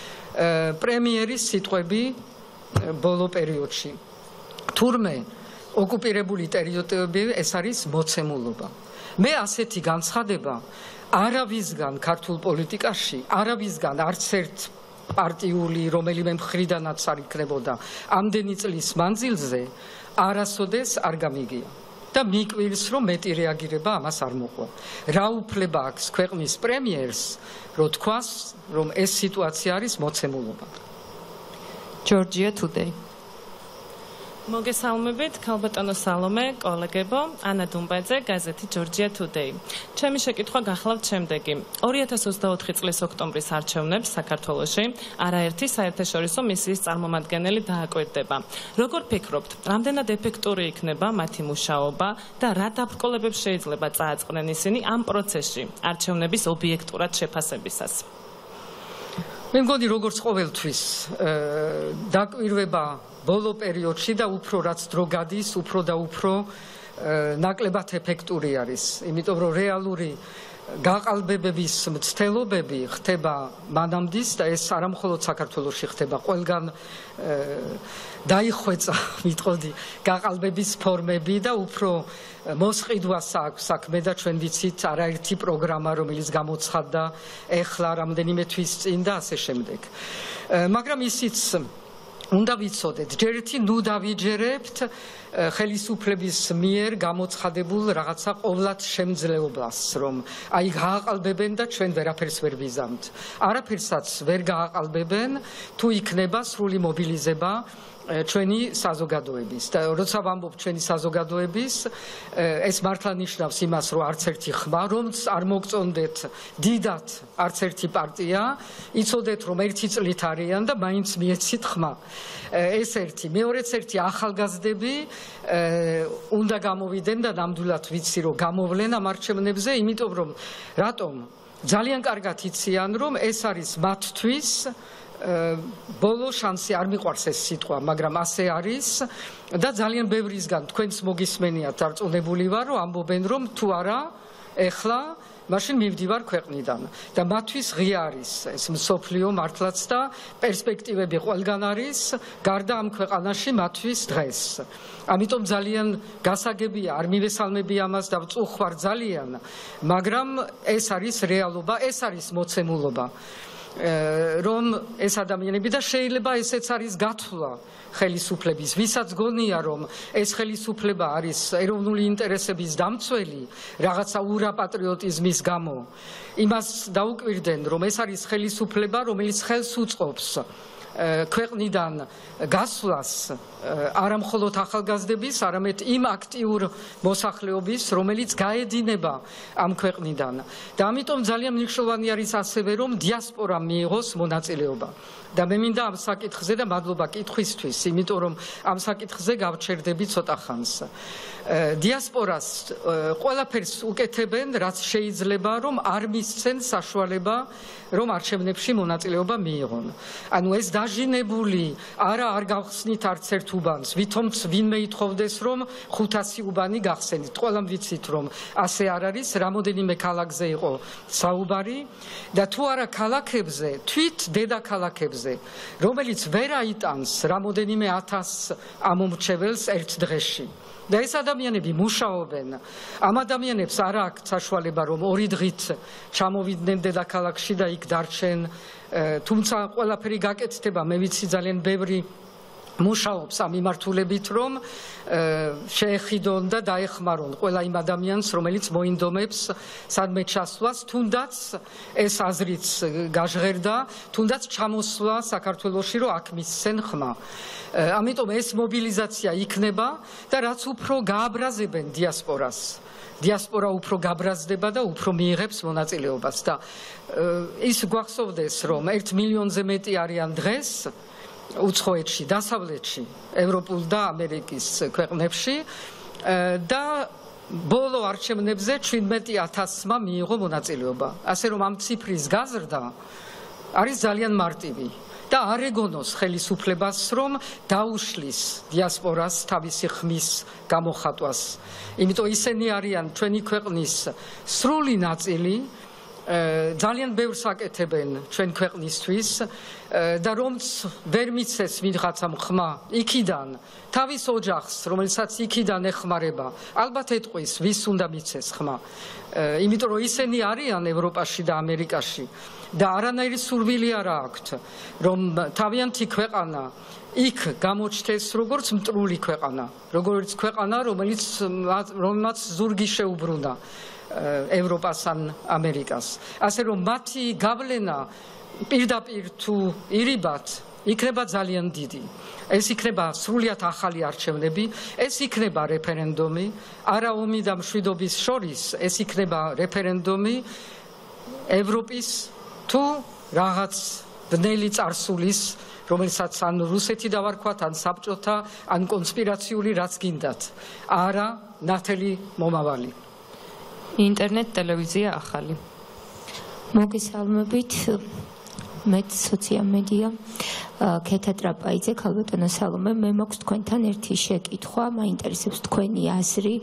პრემიერის სიტყვები ბოლო პერიოდში. თურმე ოკუპირებული ტერიტორიები ეს არის მოცემულობა. მე ასეთი განცხადება არავისგან ქართულ პოლიტიკაში, არავისგან არც ერთ პარტიული, რომელიმე მხრიდანაც არ იქნებოდა ამდენი წლის მანძილზე, არასოდეს არ გამიგია. და მიკვირს, რომ მეტი რეაგირება ამას არ მოყვა. რა უფლება აქვს ქვეყნის პრემიერს, რომ თქვას, რომ ეს სიტუაცია არის მოცემულობა. Georgia Today. მოგესალმებით, ქალბატონო სალომე, კოლეგებო, ანა დუმბაძე, გაზეთი Georgia Today. ჩემი შეკითხვა გახლავთ შემდეგი. ორი ათას ოცდაოთხი წლის ოქტომბრის არჩევნებს საქართველოში არაერთი საერთაშორისო მისიის წარმომადგენელი დააკვირდება. როგორ ფიქრობთ, რამდენად ეფექტური იქნება მათი მუშაობა და რა დაბრკოლებებს შეიძლება წააწყდნენ ისინი ამ პროცესში არჩევნების ობიექტურად შეფასებისას? მე მგონი როგორც ყოველთვის დაკვირვება ბოლო პერიოდში და უფრო რაც დრო გადის, უფრო და უფრო ნაკლებად ეფექტური არის. იმიტომ რომ რეალური გაყალბებების მცდელობები ხდება მანამდის და ეს არა მხოლოდ საქართველოში ხდება, ყველგან დაიხვეწა, ვიტყოდი, გაყალბების ფორმები და უფრო მოსყიდვას აქვს საქმე და ჩვენ ვიცით არაერთი პროგრამა, რომელიც გამოცხადდა ეხლა რამდენიმე თვის წინ და ასე შემდეგ. მაგრამ ისიც უნდა ვიცოდეთ, ჯერ ერთი ნუ დავიჯერებთ ხელისუფლების მიერ გამოცხადებულ რაღაცა ყოვლად შემძლეობას, რომ აი გააყალბებენ და ჩვენ ვერაფერს ვერ ვიზამთ. არაფერსაც ვერ გააყალბებენ, თუ იქნება სრული მობილიზება ჩვენი საზოგადოების და როცა ვამბობ ჩვენი საზოგადოების, ეს მართლა ნიშნავს იმას, რომ არც ერთი ხმა, რომც არ მოგწონდეთ დიდად არც ერთი პარტია, იცოდეთ, რომ ერთი წლით არიან და მაინც მიეცით ხმა. ეს ერთი, მეორეც ერთი ახალგაზრდები უნდა გამოვიდნენ და ნამდვილად ვიცი, რომ გამოვლენ ამ არჩევნებზე, იმიტომ რომ რატომ ძალიან კარგად იციან, რომ ეს არის მათთვის ბოლო შანსი, არ მიყვარს ეს სიტყვა, მაგრამ ასე არის და ძალიან ბევრისგან თქვენს მოგისმენიათ დარწმუნებული ვარ, რომ ამბობენ, რომ თუ არა, ეხლა მაშინ მივდივარ ქვეყნიდან და მათთვის ღია არის ეს მსოფლიო მართლაც და პერსპექტივები ყველგან არის, გარდა ამ ქვეყანაში მათთვის დღეს. ამიტომ ძალიან გასაგებია, არ მივესალმები ამას და ვწუხარ ძალიან, მაგრამ ეს არის რეალობა, ეს არის მოცემულობა. რომ ეს ადამიანები და შეიძლება ესეც არის გათვლა ხელისუფლების, ვისაც გონია, რომ ეს ხელისუფლება არის ეროვნული ინტერესების დამცველი რაღაცა ურაპატრიოტიზმის გამო, იმას დაუკვირდნენ, რომ ეს არის ხელისუფლება, რომელიც ხელს უწყობს ქვეყნიდან გასვლას არა მხოლოდ ახალგაზრდების, არამედ იმ აქტიურ მოსახლეობის, რომელიც გაედინება ამ ქვეყნიდან. და ამიტომ ძალიან მნიშვნელოვანი არის ასევე, რომ დიასპორამ მიიღოს მონაწილეობა. და მე მინდა ამ საკითხზე და მადლობა კითხვისთვის, იმიტომ რომ ამ საკითხზე გავჩერდები ცოტა ხანს. დიასპორას ყველაფერს უკეთებენ, რაც შეიძლება, რომ არ მისცენ საშუალება, რომ არჩევნებში მონაწილეობა მიიღონ. ანუ ეს დაჟინებული არა არ გავხსნით არც ერთ უბანს, ვითომც ვინმე ითხოვდეს, რომ ხუთასი უბანი გახსენით. ყველამ ვიცით, რომ ასე არ არის, რამოდენიმე ქალაქზე იყო საუბარი და თუ არა ქალაქებზე, თვით დედაქალაქებზე, რომელიც ვერ აიტანს რამოდენიმე ათას ამომრჩეველს ერთ დღეში. და ეს ადამიანები მუშაობენ. ამ ადამიანებს არ აქვს საშუალება, რომ ორი დღით ჩამოვიდნენ დედაქალაქში და იქ დარჩენ. თუმცა ყველაფერი გაკეთდება, მე ვიცი ძალიან ბევრი მუშაობს ამ მიმართულებით, რომ შეეხიდონ და დაეხმარონ ყველა იმ ადამიანს, რომელიც მოინდომებს სადმე ჩასვლას, თუნდაც ეს აზრიც გაჟღერდა, თუნდაც ჩამოსვლა საქართველოში, რომ აქ მისცენ ხმა. ამიტომ ეს მობილიზაცია იქნება და რაც უფრო გააბრაზებენ დიასპორას, დიასპორა უფრო გაბრაზდება და უფრო მიიღებს მონაწილეობას. და ის გვახსოვდეს, რომ ერთ მილიონზე მეტი არიან დღეს უცხოეთში, დასავლეთში, ევროპულ და ამერიკის ქვეყნებში და ბოლო არჩევნებზე შვიდმეტი ათასმა მიიღო მონაწილეობა. ასე რომ ამ ციფრის გაზრდა არის ძალიან მარტივი და არ ეგონოს ხელისუფლებას, რომ დაუშლის დიასპორას თავისი ხმის გამოხატვას. იმიტომ ისინი არიან ჩვენი ქვეყნის სრული ნაწილი, ძალიან ბევრს აკეთებენ ჩვენ ქვეყნისთვის და რომც ვერ მიცეს ვიღაცამ ხმა იქიდან თავის ოჯახს, რომელსაც იქიდან ეხმარება, ალბათ ეტყვის ვის უნდა მიცეს ხმა. იმიტომ რომ ისინი არიან ევროპაში და ამერიკაში და არანაირი სურვილი არ აქვთ, რომ თავიანთი ქვეყანა იქ გამოჩნდეს როგორც მტრული ქვეყანა, როგორც ქვეყანა, რომელიც რომელმაც ზურგი შეუბრუნა ევროპას ან ამერიკას. ასე რომ მათი გავლენა პირდაპირ თუ ირიბად იქნება ძალიან დიდი. ეს იქნება სრულიად ახალი არჩევნები, ეს იქნება რეფერენდუმი, არა ომი და მშვიდობის შორის, ეს იქნება რეფერენდუმი ევროპის თუ რაღაც ბნელი წარსულის, რომელსაც ან რუსეთი დავარქვათ, ან საბჭოთა, ან კონსპირაციული რაც გინდათ, არა ნათელი მომავალი. ინტერნეტ ტელევიზია ახალი. მოგესალმებით. მეც სოციალმედია ქეთა ტრაპაიძე, ქალბატონო სალომე, მე მაქვს თქვენთან ერთი შეკითხვა, მაინტერესებს თქვენი აზრი.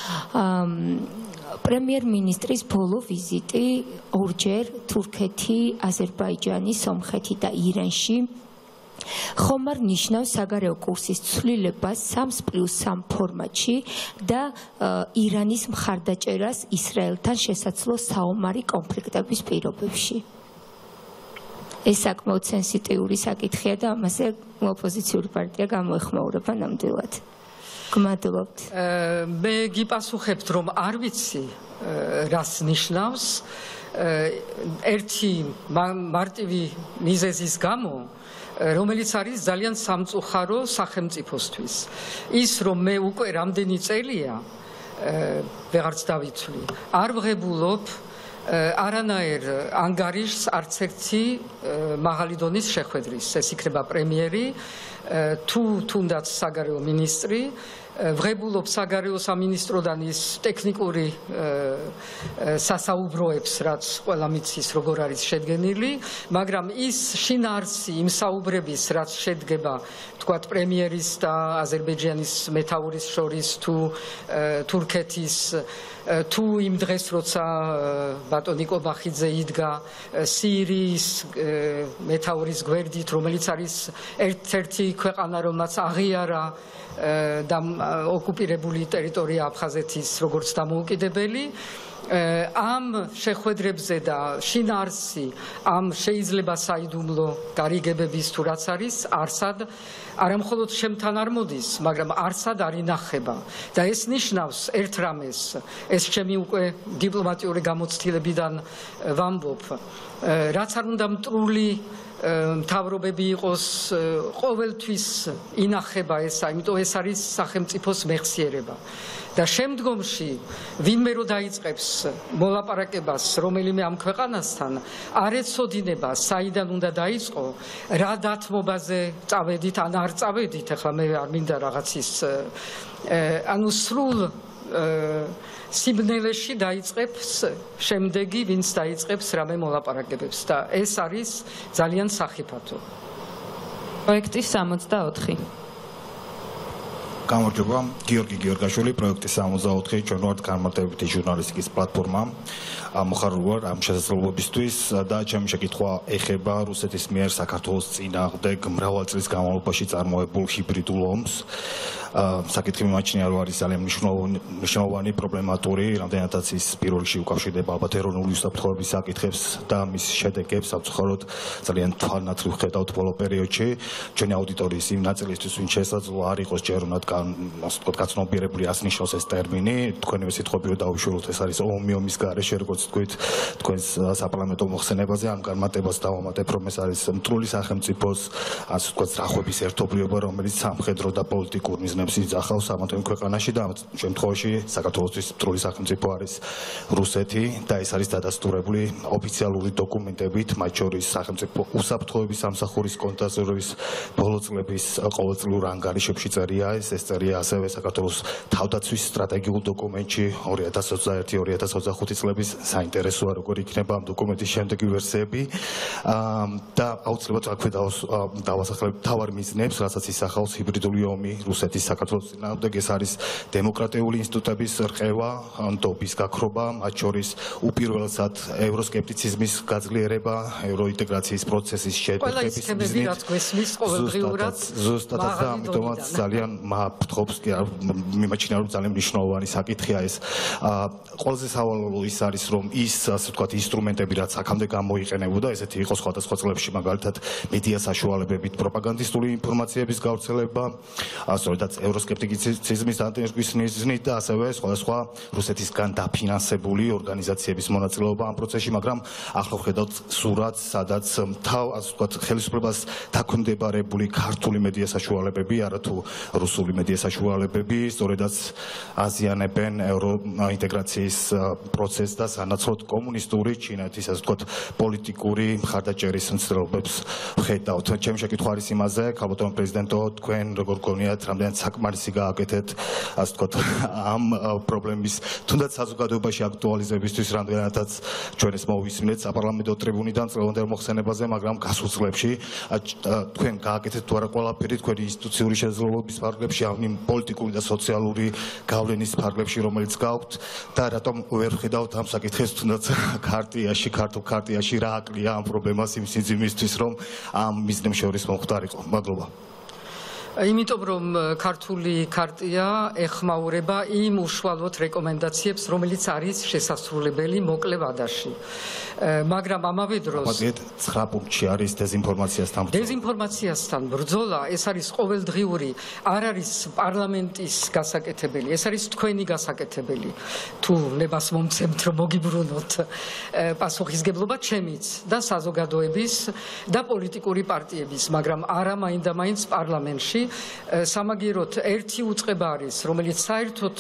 პრემიერ-მინისტრის ბოლო ვიზიტი ორჯერ თურქეთი, აზერბაიჯანი, სომხეთი და ირანში ხომ არ ნიშნავს საგარეო კურსის ცვლილებას სამს პლუს სამ ფორმატში და ირანის მხარდაჭერას ისრაელთან შესაძლო საომარი კონფლიქტების პირობებში. ეს საკმაოდ სენსიტიური საკითხია და ამაზე ოპოზიციური პარტია გამოეხმაურება ნამდვილად. გმადლობთ. მე გიპასუხებთ, რომ არ ვიცი რას ნიშნავს ერთი მარტივი მიზეზის გამო, რომელიც არის ძალიან სამწუხარო სახელმწიფოსთვის. ის რომ მე უკვე რამდენი წელია ვეღარც დავიცვლი, არ ვღებულობ არანაირ ანგარიშს არც ერთი მაღალი დონის შეხვედრის. ეს იქნება პრემიერი თუ თუნდაც საგარეო მინისტრი, ვღებულობ საგარეო სამინისტროდან ის ტექნიკური სასაუბროებს, რაც ყველა მიცის როგორ არის შედგენილი, მაგრამ ის შინაარსი იმ საუბრების, რაც შედგება თქვათ პრემიერის და აზერბაიჯანის მეთაურის შორის თუ თურქეთის თუ იმ დღეს როცა ბატონი კობახიძე იდგა სირიის მეთაურის გვერდით, რომელიც არის ერთ-ერთი ქვეყანა, რომელსაც აღიარა და ოკუპირებული ტერიტორია აფხაზეთის როგორც დამოუკიდებელი, ამ შეხვედრებზე და შინაარსი ამ შეიძლება საიდუმლო გარიგებების თუ რაც არის არსად არა მხოლოდ შემთან არ მოდის, მაგრამ არსად არ ინახება და ეს ნიშნავს ერთ რამეს, ეს ჩემი უკვე დიპლომატიური გამოცდილებიდან ვამბობ, რაც არ უნდა მტრული მთავრობები იყოს ყოველთვის ინახება ესა, იმიტომ ეს არის სახელმწიფოს მეხსიერება. და შემდგომში ვინმე რო დაიწყებს მოლაპარაკებას რომელიმე ამ ქვეყანასთან, არ ეცოდინება საიდან უნდა დაიწყო, რა დათმობაზე წავედით, ან არ წავედით, ახლა მე არ მინდა რაღაცის ანუ სრულ სიბნელეში დაიწყებს შემდეგი, ვინც დაიწყებს რამე მოლაპარაკებებს და ეს არის ძალიან სახიფათო. პროექტის სამოცდაოთხი. გამარჯობა, გიორგი გიორგაშვილი, პროექტი სამოცდაოთხი, ჩვენ ვართ განმარტებითი ჟურნალისტიკის პლატფორმა. მოხარული ვარ ამ შესაძლებლობისთვის და ჩემი შეკითხვა ეხება რუსეთის მიერ საქართველოს წინააღმდეგ მრავალი წლის განმავლობაში წარმოებულ ჰიბრიდულ ომს. საკითხი მიმაჩნია, რომ არის ძალიან მნიშვნელოვანი პრობლემატური, რამდენადაც ის პირველ რიგში უკავშირდება ალბათ ეროვნული უსაფრთხოების საკითხებს და მის შედეგებს სამწუხაროდ ძალიან თვალნათლივ ხედავთ ბოლო პერიოდში. ჩვენი აუდიტორიის იმ ნაწილისთვის, ვინც შესაძლოა არ იყოს ჯერუნად ასე ვთქვათ, გაცნობიერებული ას ნიშნავს ეს ტერმინი, თქვენივე სიტყვები რომ დავუშვიროთ, ეს არის ომი ომის გარეშე, როგორც თქვით, თქვენს საპარლამენტო მოხსენებაზე ამ განმარტებას დავამატებ, რომ ეს არის მტრული სახელმწიფოს, ასე ვთქვათ, ძრახვების ერთობლიობა, რომელიც სამხედრო და პოლიტიკურ მიზნებს იძახავს ამ ქვეყანაში და ამ შემთხვევაში საქართველოსთვის მტრული სახელმწიფო არის რუსეთი და ეს არის დადასტურებული ოფიციალური დოკუმენტებით, მათ შორის სახელმწიფო უსაფრთხოების სამსახურის კონტაზორების ბოლო წლების ყოველწლიურ ანგარიშებში წერია ეს, ეს წერია ასევე საქართველოს თავდაცვის სტრატეგიულ დოკუმენტში ორი ათას ოცდაერთი ორი ათას ოცდახუთი წლების. საინტერესოა როგორ იქნება ამ დოკუმენტის შემდეგი ვერსიები და აუცილებლად აქვე დავასახელებ მთავარ მიზნებს, რასაც ისახავს ჰიბრიდული ომი რუსეთის საქართველოს წინააღმდეგ. ეს არის დემოკრატიული ინსტიტუტების რყევა, ნდობის გაქრობა, მათ შორის უპირველესად ევროსკეპტიციზმის გაძლიერება, ევროინტეგრაციის პროცესის შედეგების მიზნით. ზუსტად და ამიტომაც ძალიან მაფრთხობს, მიმაჩნია რომ ძალიან მნიშვნელოვანი საკითხია ეს. ყველაზე სავალალო ის არის, რომ ის ასე ვთქვათ ინსტრუმენტები, რაც აქამდე გამოიყენებოდა, ესეთი იყო სხვადასხვა წლებში, მაგალითად მედია საშუალებებით პროპაგანდისტული ინფორმაციების გავრცელება, ასეთაც ევროსკეპტიციზმის ანტინერგვის მიზნით და ასევე სხვადასხვა რუსეთისგან დაფინანსებული ორგანიზაციების მონაწილეობა ამ პროცესში, მაგრამ ახლა ვხედავთ სურათს, სადაც თავ ასე ვთქვათ ხელისუფლებას დაქვემდებარებული ქართული მედია საშუალებები, არათუ რუსული მედია საშუალებები, სწორედაც აზიანებენ ევროინტეგრაციის პროცესს და სანაცვლოდ კომუნისტური ჩინეთის, ასე ვთქვათ, პოლიტიკური მხარდაჭერის მცდელობებს ვხედავთ. ჩემი შეკითხვა არის იმაზე, ქალბატონო პრეზიდენტო, თქვენ როგორ გქონიათ, რამდენად საკმარისი გააკეთეთ, ასე ვთქვათ, ამ პრობლემის თუნდაც საზოგადოებაში აქტუალიზებისთვის, რამდენადაც ჩვენ ეს მოვისმინეთ საპარლამენტო ტრიბუნიდან წლევანდელ მოხსენებაზე, მაგრამ გასულ წლებში თქვენ გააკეთეთ თუ არა ყველაფერი თქვენი ინსტიტუციური შესაძლებლობის ფარგლებში, ამ პოლიტიკური და სოციალური გავლენის ფარგლებში, რომელიც გაქვთ და რატომ ვერ ვხედავთ ამ საკითხებს თუნდაც ქარტიაში, ქართულ ქარტიაში რა აკლია ამ პრობლემას იმ სიძიმისთვის, რომ ამ მიზნებს შორის მომხდარიყო. მადლობა. იმიტომ რომ ქართული ქარტია ეხმაურება იმ უშუალოდ რეკომენდაციებს, რომელიც არის შესასრულებელი მოკლე ვადაში. მაგრამ ამავე დროს მაგეთ ცხრა პუნქტში არის დეზინფორმაციასთან ბრძოლა. დეზინფორმაციასთან ბრძოლა, ეს არის ყოველდღიური, არ არის პარლამენტის გასაკეთებელი, ეს არის თქვენი გასაკეთებელი. თუ ნებას მომცემთ, რომ მოგიბრუნოთ პასუხისგებლობა ჩემიც და საზოგადოების და პოლიტიკური პარტიების, მაგრამ არა მაინდა-მაინც პარლამენტში. სამაგიეროდ ერთი უწყება არის, რომელიც საერთოდ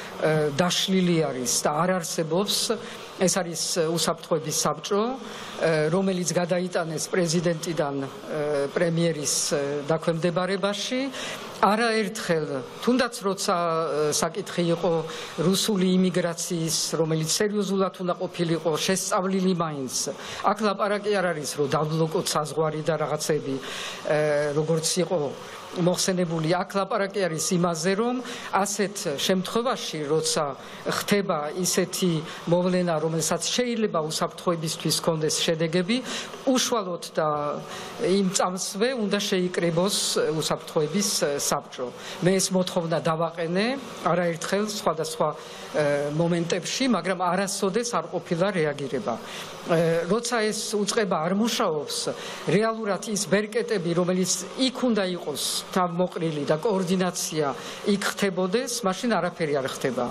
დაშლილი არის და არ არსებობს, ეს არის უსაფრთხოების საბჭო, რომელიც გადაიტანეს პრეზიდენტიდან პრემიერის დაქვემდებარებაში. არაერთხელ, თუნდაც როცა საკითხი იყო რუსული იმიგრაციის, რომელიც სერიოზულად უნდა ყოფილიყო შესწავლილი მაინც. აქ ლაპარაკი არ არის, რომ დაბლოკოთ საზღვარი და რაღაცები, როგორც იყო მოხსენებული. აქ ლაპარაკი არის იმაზე, რომ ასეთ შემთხვევაში, როცა ხდება ისეთი მოვლენა, რომელსაც შეიძლება უსაფრთხოებისთვის კონდეს შედეგები, უშუალოდ და იმ წამსვე უნდა შეიკრიბოს უსაფრთხოების საბჭო. მე ეს მოთხოვნა დავაყენე არაერთხელ სხვადასხვა მომენტებში, მაგრამ არასოდეს არ ყოფილა რეაგირება. როცა ეს უწყება არ მუშაობს, რეალურად ის ბერკეტები, რომელიც იქ უნდა იყოს თავმოყრილი და კოორდინაცია იქ ხდებოდეს, მაშინ არაფერი არ ხდება.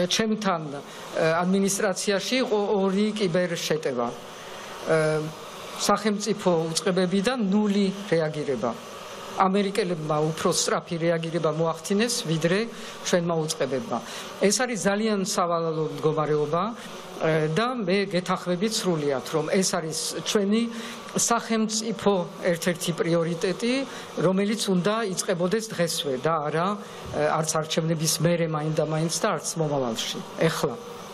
ჩემთან ადმინისტრაციაში იყო ორი კიბერ შეტევა. სახელმწიფო უწყებებიდან ნული რეაგირება. ამერიკელებმა უფრო სწრაფი რეაგირება მოახდინეს, ვიდრე ჩვენმა უწყებებმა. ეს არის ძალიან სავალალო მდგომარეობა და მე გეთანხმებით სრულიად, რომ ეს არის ჩვენი სახელმწიფო ერთ-ერთი პრიორიტეტი, რომელიც უნდა იწყებოდეს დღესვე და არა არც არჩევნების მერე მაინდა-მაინც და არც მომავალში. ეხლა.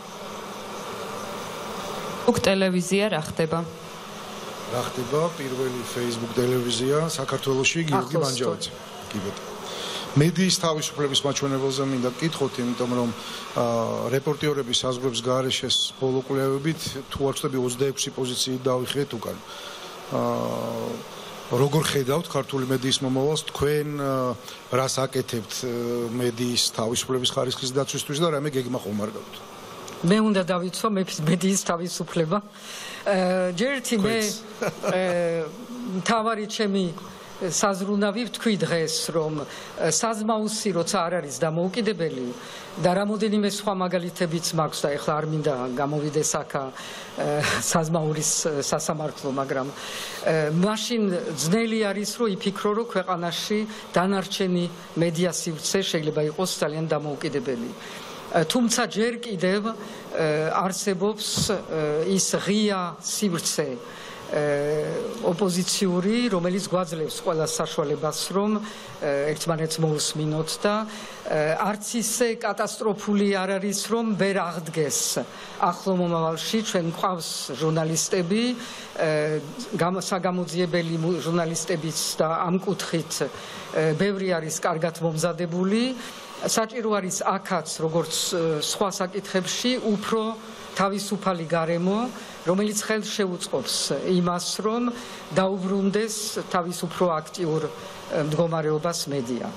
უკ ტელევიზია რა ხდება? რა ხდება პირველი Facebook ტელევიზია საქართველოში გიორგი მანჯავაძე. კი ბატონო. მედიის თავისუფლების მაჩვენებელზე მინდა გკითხოთ, იმიტომ რომ რეპორტიორების საზღვრების გარეშეს ბოლო კვლევებით თუ არ ვწდები ოცდაექვსი პოზიციით დავიხიეთ უკან. როგორ ხედავთ ქართული მედიის მომავალს, თქვენ რას აკეთებთ მედიის თავისუფლების ხარისხის დაცვისთვის და რამე გეგმა ხომარგავთ? მე უნდა დავიცვა მედიის თავისუფლება. ჯერ ერთი მე თავარი ჩემი საზრუნავი ვთქვი დღეს, რომ საზმაუსი როცა არ არის დამოუკიდებელი და რამოდენიმე სხვა მაგალითებიც მაქვს და ეხლა არ მინდა გამოვიდეს აქა საზმაურის სასამართლო, მაგრამ მაშინ ძნელი არის რომ იფიქრო, რომ ქვეყანაში დანარჩენი მედია სივრცე შეიძლება იყოს ძალიან დამოუკიდებელი. თუმცა ჯერ კიდევ არსებობს ის ღია სივრცე ოპოზიციური, რომელიც გვაძლევს ყველა საშუალებას, რომ ერთმანეთს მოусმინოთ და არც ისე კატასტროფული არ არის, რომ ვერ აღდგეს ახლო მომავალში. ჩვენ გვყავს ჟურნალისტები, საგამოძიებელი ჟურნალისტებიც და ამ კუთხით ბევრი არის კარგად მომზადებული. საჭირო არის აქაც, როგორც სხვა საკითხებში, უფრო თავისუფალი გარემო, რომელიც ხელს შეუწყობს იმას, რომ დაუბრუნდეს თავის უფრო აქტიურ მდგომარეობას მედია.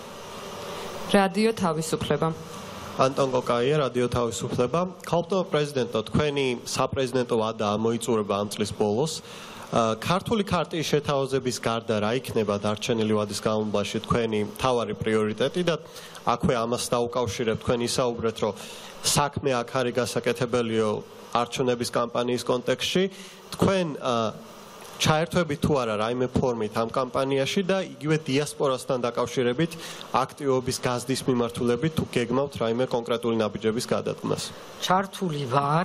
რადიო თავისუფლება. ანტონ კოკაია, რადიო თავისუფლება. ქალბატონო პრეზიდენტო, თქვენი საპრეზიდენტო ვადა მოიწურება ამ წლის ბოლოს. ქართული ქარტიის შეთავაზების გარდა რა იქნება დარჩენილი ვადის განმავლობაში თქვენი მთავარი პრიორიტეტი და აქვე ამას დაუკავშირებთ, თქვენ ისაუბრეთ, რომ საქმე აქ არის გასაკეთებელიო არჩევნების კამპანიის კონტექსტში. თქვენ ჩაერთვებით თუ არა რაიმე ფორმით ამ კამპანიაში და იგივე დიასპორასთან დაკავშირებით აქტივობის გაზრდის მიმართულებით თუ გეგმავთ რაიმე კონკრეტული ნაბიჯების გადადგმას? ჩართული ვარ.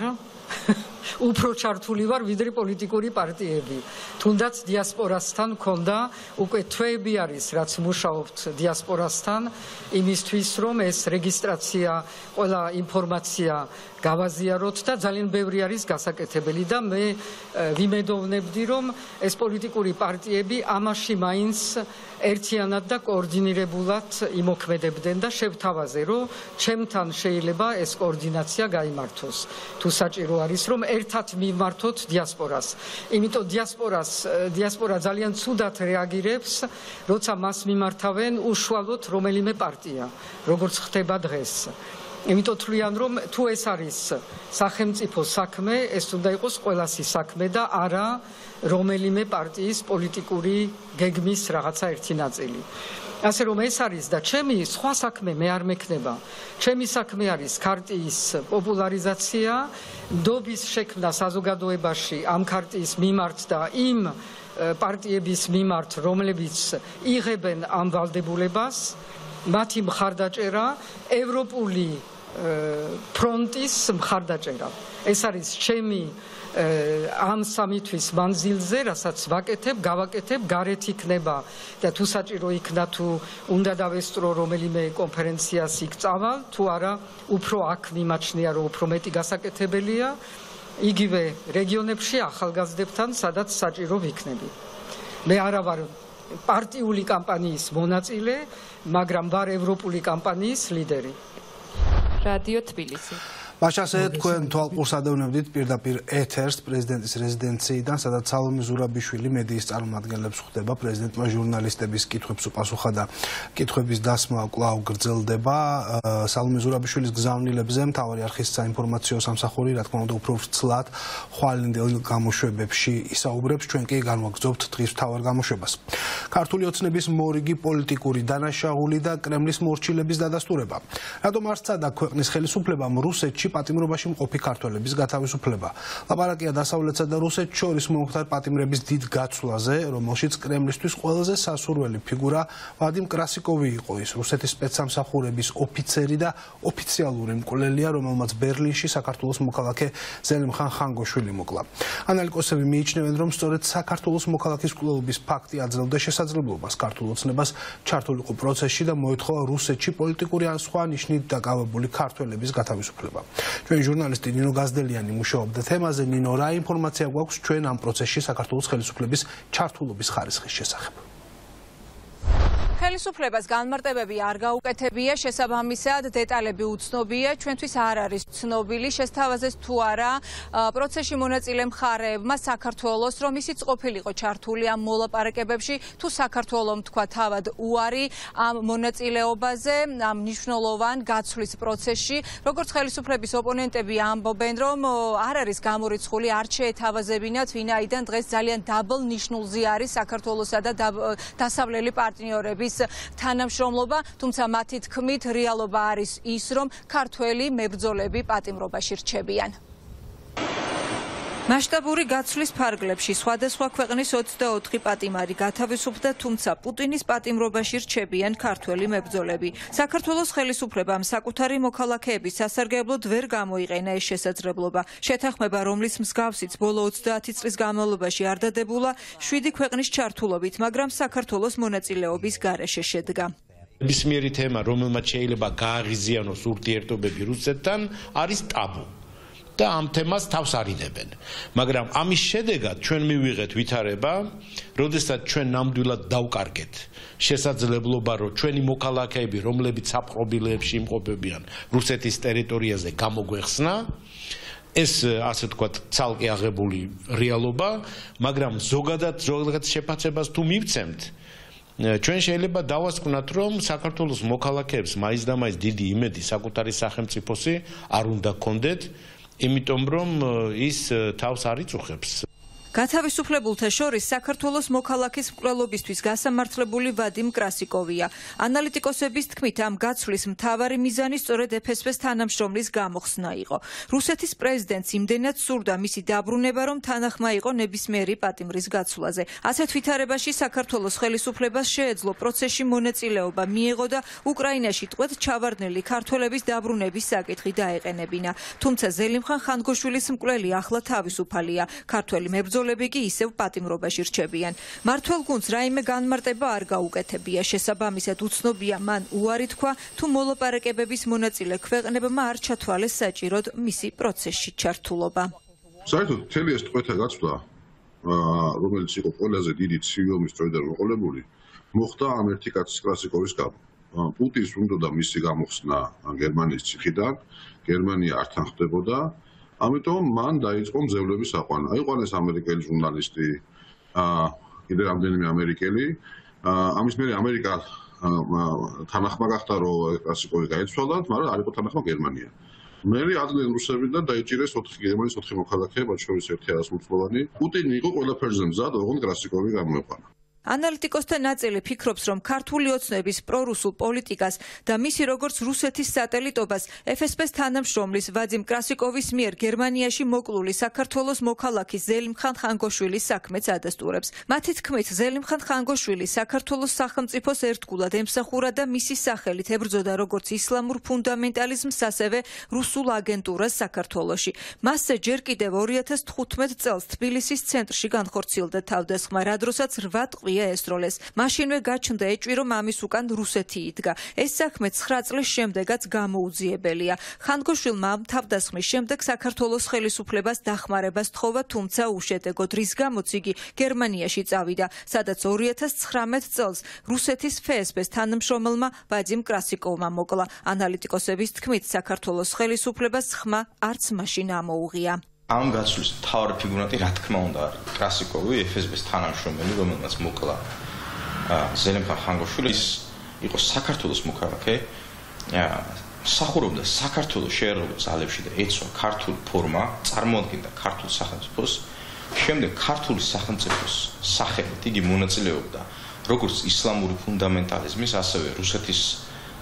უფრო ჩართული ვარ ვიდრე პოლიტიკური პარტიები. თუნდაც დიასპორასთან მქონდა უკვე თვეები არის, რაც მუშაობთ დიასპორასთან იმისთვის, რომ ეს რეგისტრაცია, ყველა ინფორმაცია გავაზიაროთ და ძალიან ბევრი არის გასაკეთებელი და მე ვიმედოვნებდი, რომ ეს პოლიტიკური პარტიები ამაში მაინც ერთიანად და კოორდინირებულად იმოქმედებდნენ და შევთავაზე, რომ ჩემთან შეიძლება ეს კოორდინაცია გაიმართოს. თუ საჭირო არის, რომ ერთად მიმართოთ დიასპორას. იმიტომ დიასპორას დიასპორა ძალიან ცუდად რეაგირებს, როცა მას მიმართავენ უშუალოდ რომელიმე პარტია, როგორც ხდება დღეს. იმიტომ თვლიან, რომ თუ ეს არის სახელმწიფო საქმე, ეს უნდა იყოს ყველასი საქმე და არა რომელიმე პარტიის პოლიტიკური გეგმის რაღაცა ერთი ნაწილი. ასე რომ ეს არის და ჩემი სხვა საქმე მე არ მექნება. ჩემი საქმე არის ქარტიის პოპულარიზაცია, ნდობის შექმნა საზოგადოებაში ამ ქარტიის მიმართ და იმ პარტიების მიმართ, რომლებიც იღებენ ამ ვალდებულებას, მათი მხარდაჭერა, ევროპული ფრონტის მხარდაჭერა. ეს არის ჩემი ამ სამი თვის მანძილზე, რასაც ვაკეთებ, გავაკეთებ, გარეთ იქნება და თუ საჭირო იქნა, თუ უნდა დავესწრო რომელიმე კონფერენციას იქ წავალ, თუ არა, უფრო აქ მიმაჩნია, რომ უფრო მეტი გასაკეთებელია, იგივე რეგიონებში ახალგაზრდებთან, სადაც საჭირო ვიქნები. მე არა ვარ პარტიული კამპანიის მონაწილე, მაგრამ ვარ ევროპული კამპანიის ლიდერი. რადიო თბილისი. მაშასე თქვენ თვალყურს ადევნებდით პირდაპირ ეთერს პრეზიდენტის რეზიდენციიდან, სადაც სალომე ზურაბიშვილი მედიის წარმომადგენლებს ხვდება, პრეზიდენტმა ჟურნალისტების კითხვებს უპასუხა და კითხვების დასმა კვლავ გრძელდება. სალომე ზურაბიშვილის გზავნილებზე მთავარი არხის საინფორმაციო სამსახური, რა თქმა უნდა, უფრო ვრცლად ხვალინდელ გამოშვებებში ისაუბრებს, ჩვენ კი განვაგრძობთ დღის მთავარ გამოშვებას. ქართული ოცნების მორიგი პოლიტიკური დანაშაული და კრემლის მორჩილების დადასტურება. რატომ არ სცადა ქვეყნის ხელისუფლებამ რუსეთში რუსეთში პატიმრობაში მყოფი ქართველების გათავისუფლება. ლაპარაკია დასავლეთსა და რუსეთს შორის მომხდარ პატიმრების დიდ გაცვლაზე, რომელშიც კრემლისთვის ყველაზე სასურველი ფიგურა ვადიმ კრასიკოვი იყო. ის რუსეთის სპეცსამსახურების ოფიცერი და ოფიციალური მკვლელია, რომელმაც ბერლინში საქართველოს მოქალაქე ზელიმხან ხანგოშვილი მოკლა. ანალიტიკოსები მიიჩნევენ, რომ სწორედ საქართველოს მოქალაქის მკვლელობის ფაქტი აძლევდა შესაძლებლობას ქართულ ოცნებას ჩართულიყო პროცესში და მოითხოვა რუსეთში პოლიტიკური ან სხვა ნიშნით დაკავებული ქართველების გათავისუფლება. ჩვენ ჟურნალისტი ნინო გაზდელიანი მუშაობდა თემაზე. ნინო, რა ინფორმაცია გვაქვს ჩვენ ამ პროცესში საქართველოს ხელისუფლების ჩართულობის ხარისხის შესახებ? ხელისუფლებას განმარტებები არ გაუკეთებია, შესაბამისად დეტალები უცნობია, ჩვენთვის არ არის ცნობილი შესთავაზეს თუ არა პროცესში მონაწილე მხარეებმა საქართველოს, რომ ისიც ყოფილიყო ჩართული ამ მოლაპარაკებებში, თუ საქართველომ თქვა თავად უარი ამ მონაწილეობაზე, ამ მნიშვნელოვან გაცვლის პროცესში, როგორც ხელისუფლების ოპონენტები ამბობენ, რომ არ არის გამორიცხული, არ შეეთავაზებინათ, ვინაიდან დღეს ძალიან დაბალ ნიშნულზე არის საქართველოსა და დასავლელი პარტნიორების თანამშრომლობა, თუმცა მათი თქმით რეალობა არის ის, რომ ქართველი მებრძოლები პატიმრობაში რჩებიან. მასშტაბური გაცვლის ფარგლებში სხვადასხვა ქვეყნის ოცდაოთხი პატიმარი გათავისუფლდა, თუმცა პუტინის პატიმრობაში რჩებიან ქართველი მებრძოლები. საქართველოს ხელისუფლებამ საკუთარი მოქალაქეების სასარგებლოდ ვერ გამოიყენა ეს შესაძლებლობა. შეთანხმება, რომლის მსგავსიც ბოლო ოცდაათი წლის განმავლობაში არ დადებულა, შვიდი ქვეყნის ჩართულობით, მაგრამ საქართველოს მონაწილეობის გარეშე შედგა. ნებისმიერი თემა, რომელმაც შეიძლება გააღიზიანოს ურთიერთობები რუსეთთან, არის ტაბუ. და ამ თემას თავს არიდებენ. მაგრამ ამის შედეგად ჩვენ მივიღეთ ვითარება, როდესაც ჩვენ ნამდვილად დავკარგეთ შესაძლებლობა, რომ ჩვენი მოქალაქეები, რომლებიც საპყრობილეებში იმყოფებიან რუსეთის ტერიტორიაზე, გამოგვეხსნა. ეს ასე ვთქვათ, ცალკე აღებული რეალობა, მაგრამ ზოგადად ზოგადად შეფასებას თუ მივცემთ, ჩვენ შეიძლება დავასკვნათ, რომ საქართველოს მოქალაქეებს მაინც და მაინც დიდი იმედი საკუთარი სახელმწიფოსი არ უნდა ჰქონდეთ, იმიტომ რომ ის თავს არ იწუხებს. გათავისუფლებულთა შორის საქართველოს მოქალაქის მკვლელობისთვის გასამართლებული ვადიმ კრასიკოვია. ანალიტიკოსების თქმით, ამ გაცვლის მთავარი მიზანი სწორედ ეფ ეს პე-ს თანამშრომლის გამოხსნა იყო. რუსეთის პრეზიდენტს იმდენად სურდა მისი დაბრუნება, რომ თანახმა იყო ნებისმიერი პატიმრის გაცვლაზე. ასეთ ვითარებაში საქართველოს ხელისუფლებას შეეძლო პროცესში მონაწილეობა მიეღო და უკრაინაში ტყვედ ჩავარდნილი ქართველების დაბრუნების საკითხი დაეყენებინა. თუმცა ზელიმხან ხანგოშვილის მკვლელი ახლა თავისუფალია. ქართველი მებრძოლები კი ისევ პატიმრობაში რჩებიან. მართველ გუნდს რაიმე განმარტება არ გაუკეთებია. შესაბამისად უცნობია მან უარი თქვა, თუ მოლაპარაკებების მონაწილე ქვეყნებმა არ ჩათვალეს საჭიროდ მისი პროცესში ჩართულობა. საერთოდ მთელი ეს ტყვეთა გაცვლა, რომელიც იყო ყველაზე დიდი ცივი ომის დროიდან მოყოლებული, მოხდა ამ ერთი კაცის კრასიკოვის გამო. პუტინს უნდოდა მისი გამოხსნა გერმანიის ციხიდან, გერმანია არ თანხმდებოდა. ამიტომ მან დაიწყო მძევლების აყვანა. აიყვანეს ამერიკელი ჟურნალისტი, კიდე რამდენიმე ამერიკელი. ამის მერე ამერიკა თანახმა გახდა, რომ კრასიკოვი გაიცვალათ, მაგრამ არ იყო თანახმა გერმანია. მერე აძლევენ რუსები და დაიჭირეს ოთხი გერმანიის ოთხი მოქალაქე, მათ შორის ერთი არასრულწლოვანი. პუტინი იყო ყველაფერზე მზად, ოღონდ კრასიკოვი გამოეყვანა. ანალიტიკოსთა ნაწილი ფიქრობს, რომ ქართული ოცნების პრორუსულ პოლიტიკას და მისი როგორც რუსეთის სატელიტობას ეფ ეს პე-ს თანამშრომლის ვადიმ კრასიკოვის მიერ გერმანიაში მოკლული საქართველოს მოქალაქის ზელიმხან ხანგოშვილის საქმეც ადასტურებს. მათი თქმით, ზელიმხან ხანგოშვილი საქართველოს სახელმწიფოს ერთგულად ემსახურა და მისი სახელით ებრძოდა როგორც ისლამურ ფუნდამენტალიზმს, ასევე რუსულ აგენტურას საქართველოში. მასზე ჯერ კიდევ ორი ათას თხუთმეტ წელს თბილისის ცენტრში განხორციელდა თავდასხმა, რა დროსაც რვა ტყვია ესროლეს. მაშინვე გაჩნდა ეჭვი, რომ ამის უკან რუსეთი იდგა. ეს საქმე ცხრა წლის შემდეგაც გამოუძიებელია. ხანგოშვილმა ამ თავდასხმის შემდეგ საქართველოს ხელისუფლებას დახმარებას თხოვა, თუმცა უშედეგოდ, რის გამოც იგი გერმანიაში წავიდა, სადაც ორი ათას ცხრამეტ წელს რუსეთის ეფ ეს პე-ს თანამშრომელმა ვადიმ კრასიკოვმა მოკლა. ანალიტიკოსების თქმით, საქართველოს ხელისუფლებას ხმა არც მაშინ ამოუღია. ამ გაცვლის მთავარი ფიგურანტი რა თქმა უნდა არის კრასიკოვი, ეფ ეს პე-ს თანამშრომელი, რომელმაც მოკლა ზელიმხან ხანგოშვილი, ის იყო საქართველოს მოქალაქე, მსახურობდა საქართველოს შეეროვებულ ძალებში და ეცვა ქართული ფორმა, წარმოადგენდა ქართულ სახელმწიფოს. შემდეგ ქართული სახელმწიფოს სახელით იგი მონაწილეობდა როგორც ისლამური ფუნდამენტალიზმის, ასევე რუსეთის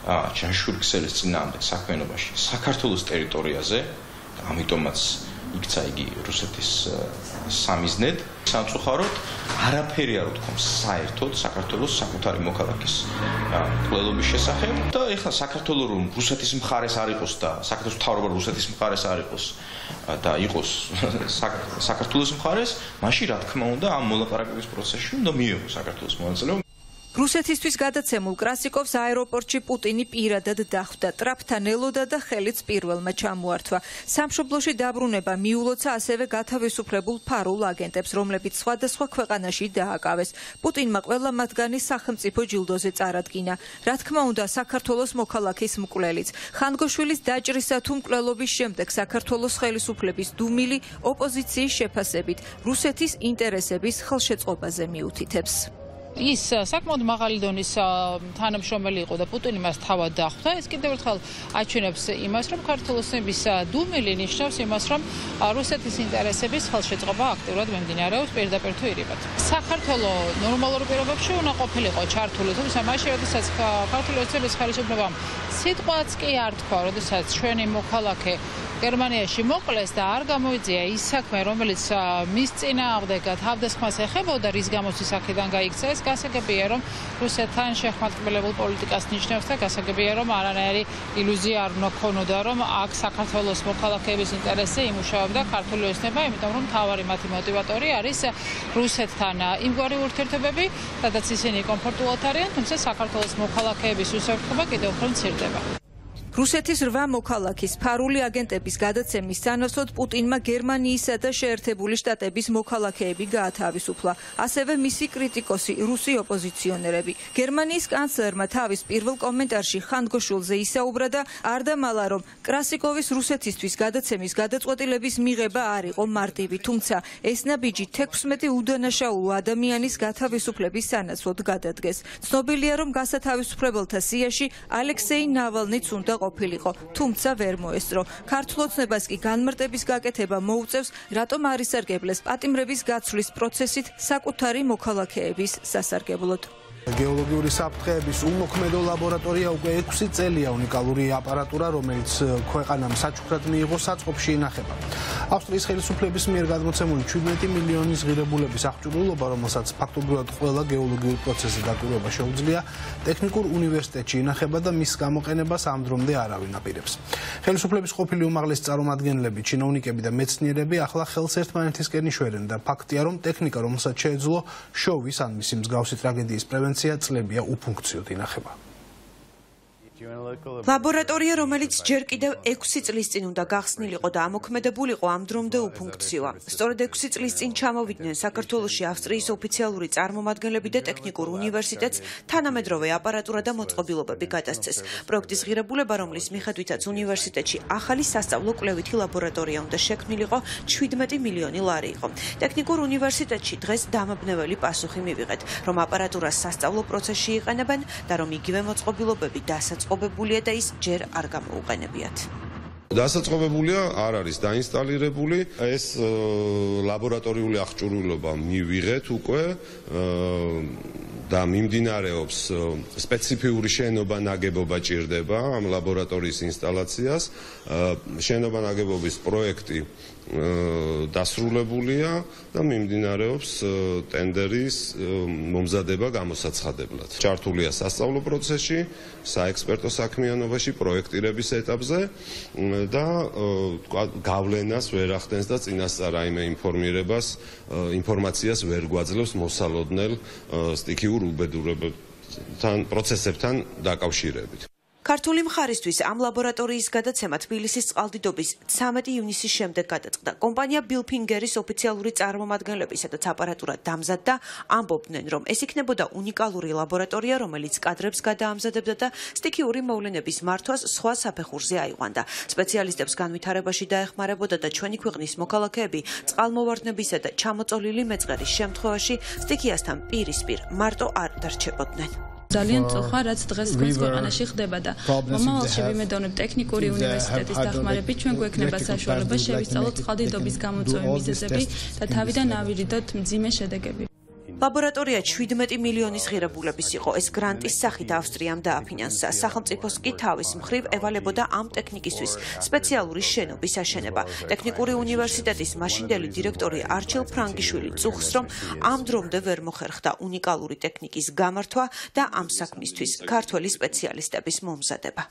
ჯაშური ქსელის წინააღმდეგ საქმიანობაში საქართველოს ტერიტორიაზე, ამიტომაც იქცა იგი რუსეთის სამიზნედ. სამწუხაროდ არაფერი არ უთქვამს საერთოდ საქართველოს საკუთარი მოქალაქის კვლელობის შესახებ და ეხლა საქართველოს რომ რუსეთის მხარეს არ იყოს და საქართველოს მთავრობა რუსეთის მხარეს არ იყოს და იყოს საქართველოს მხარეს, მაშინ რა თქმა უნდა ამ მოლაპარაკების პროცესში უნდა მიიღოს საქართველოს მონაწილეობა. რუსეთისთვის გადაცემულ კრასიკოვს აეროპორტში პუტინი პირადად დახვდა, ტრაპთან ელოდა და ხელიც პირველმა ჩამოართვა. სამშობლოში დაბრუნება მიულოცა ასევე გათავისუფლებულ ფარულ აგენტებს, რომლებიც სხვადასხვა ქვეყანაში დააკავეს. პუტინმა ყველა მათგანი სახელმწიფო ჯილდოზე წარადგინა. რა თქმა უნდა, საქართველოს მოქალაქის მკვლელიც. ხანგოშვილის დაჭრისა თუ მკვლელობის შემდეგ საქართველოს ხელისუფლების დუმილი ოპოზიციის შეფასებით რუსეთის ინტერესების ხელშეწყობაზე მიუთითებს. ის საკმაოდ მაღალი დონის თანამშრომელი იყო და პუტინი მას თავად დახვდა. ეს კიდევ ერთხელ აჩვენებს იმას, რომ ქართულოსნების დუმილი ნიშნავს იმას, რომ რუსეთის ინტერესების ხელშეწყობა აქტიურად მიმდინარეობს პირდაპირ თუ ირიბად. საქართველოს ნორმალურ პირობებში უნდა ყოფილიყო ჩართული, თუმცა მაშინ, როდესაც ქართულოსნების ხელისუფლებამ სიტყვაც კი არ თქვა, როდესაც ჩვენი მოქალაქე გერმანიაში მოკლეს და არ გამოიწია ის საქმე, რომელიც მის წინააღმდეგ თავდასხმას ეხებოდა, რის გამოც ის აქედან გაიქცა, ეს გასაგებია, რომ რუსეთთან შეხმატკივრებულ პოლიტიკას ნიშნავს და გასაგებია, რომ არანაირი ილუზია არ უნდა ქონოდა, რომ აქ საქართველოს მოქალაქეების ინტერესზე იმუშავებდა ქართული ოსნება, იმიტომ რომ მთავარი მათი მოტივატორი არის რუსეთთან იმგვარი ურთიერთობები, სადაც ისინი კომფორტულად არიან, თუმცა საქართველოს მოქალაქეების უსაფრთხოება კიდევ უფრო მცირდება. რუსეთის რვა მოქალაქის ფარული აგენტების გადაცემის სანაცვლოდ პუტინმა გერმანიისა და შეერთებული შტატების მოქალაქეები გაათავისუფლა, ასევე მისი კრიტიკოსი რუსი ოპოზიციონერები. გერმანიის კანცლერმა თავის პირველ კომენტარში ხანგოშვილზე ისაუბრა და არ დამალა, რომ კრასიკოვის რუსეთისთვის გადაცემის გადაწყვეტილების მიღება არ იყო მარტივი, თუმცა ეს ნაბიჯი თექვსმეტი უდანაშაულო ადამიანის გათავისუფლების სანაცვლოდ გადადგეს. ცნობილია, რომ გასათავისუფლებელთა სიაში ალექსეი ნავალნიც უნდა ყოფილიყო, თუმცა ვერ მოესწრო. ქართულ ოცნებას კი განმარტების გაკეთება მოუწევს, რატომ არ ისარგებლეს პატიმრების გაცვლის პროცესით საკუთარი მოქალაქეების სასარგებლოდ. გეოლოგიური საფრთხეების უმოქმედო ლაბორატორია უკვე ექვსი წელია უნიკალური აპარატურა, რომელიც ქვეყანამ საჩუქრად მიიღო საწყობში ინახება. ავსტრიის ხელისუფლების მიერ გადმოცემული შვიდმეტი მილიონის ღირებულების აღჭურვილობა, რომელსაც ფაქტობრივად ყველა გეოლოგიური პროცესის დაკვირვება შეუძლია, ტექნიკურ უნივერსიტეტში ინახება და მის გამოყენებას ამ დრომდე არავინ აპირებს. ხელისუფლების ყოფილი უმაღლესი წარმომადგენლები, ჩინოვნიკები და მეცნიერები ახლა ხელს ერთმანეთისკენ იშვერენ და ფაქტია, რომ ტექნიკა, რომელსაც შეეძლო შოვის ან მისი მსგავსი ტრაგედიის პრევენცია, წლებია უფუნქციოდ ინახება. ლაბორატორია, რომელიც ჯერ კიდევ ექვსი წლის წინ უნდა გახსნილიყო და ამოქმედებულიყო, ამ დრომდე უფუნქციოა. სწორედ ექვსი წლის წინ ჩამოვიდნენ საქართველოში ავსტრიის ოფიციალური წარმომადგენლები და ტექნიკურ უნივერსიტეტს თანამედროვე აპარატურა და მოწყობილობები გადასცეს. პროექტის ღირებულება, რომლის მიხედვითაც უნივერსიტეტში ახალი სასწავლო კვლევითი ლაბორატორია უნდა შექმნილიყო, შვიდმეტი მილიონი ლარი იყო. ტექნიკურ უნივერსიტეტში დღეს დამაბნეველი პასუხი მივიღეთ, რომ აპარატურას სასწავლო პროცესში იყენებენ და რომ იგივე მოწყობილობები დასაწყობებულია და ის ჯერ არ გამოუყენებიათ. დასაწყობებულია არ არის დაინსტალირებული, ეს ლაბორატორიული აღჭურვილობა მივიღეთ უკვე და მიმდინარეობს სპეციფიური შენობა ნაგებობა ჭირდება ამ ლაბორატორიის ინსტალაციას. შენობა ნაგებობის პროექტი დასრულებულია და მიმდინარეობს ტენდერის მომზადება გამოსაცხადებლად. ჩართულია სასწავლო პროცესში, საექსპერტო საქმიანობაში, პროექტირების ეტაპზე და გავლენას ვერ ახდენს და წინასწარ რაიმე ინფორმირებას, ინფორმაციას ვერ გვაძლევს მოსალოდნელ სტიქიურ უბედურებებთან, პროცესებთან დაკავშირებით. ქართული მხარისთვის ამ ლაბორატორიის გადაცემა თბილისის წყალდიდობის ცამეტი ივნისის შემდეგ გადაწყდა. კომპანია ბილფინგერის ოფიციალური წარმომადგენლები, სადაც აპარატურა დამზადდა, ამბობდნენ, რომ ეს იქნებოდა უნიკალური ლაბორატორია, რომელიც კადრებს გადაამზადებდა და სტიქიური მოვლენების მართვას სხვა საფეხურზე აიყვანდა. სპეციალისტებს განვითარებაში დაეხმარებოდა და ჩვენი ქვეყნის მოქალაქეები წყალმოვარდნებისა და ჩამოწოლილი მეწყერის შემთხვევაში სტიქიასთან პირისპირ მარტო არ დარჩებოდნენ. ძალიან წოხა, რაც დღეს თქვენს ქვეყანაში ხდება და მომავალში ვიმედოვნებ ტექნიკური უნივერსიტეტის დახმარებით ჩვენ გვექნება საშუალება შევისწავლოთ წყალდიდობის გამომწვევი მიზეზები და თავიდან ავირიდოთ მძიმე შედეგები. ლაბორატორია შვიდმეტი მილიონის ღირებულების იყო. ეს გრანტის სახით ავსტრიამ დააფინანსა. სახელმწიფოს კი თავის მხრივ ევალებოდა ამ ტექნიკისთვის სპეციალური შენობის აშენება. ტექნიკური უნივერსიტეტის მაშინდელი დირექტორი არჩილ ფრანგიშვილი წუხს, რომ ამ დრომდე ვერ მოხერხდა უნიკალური ტექნიკის გამართვა და ამ საქმისთვის ქართველი სპეციალისტების მომზადება.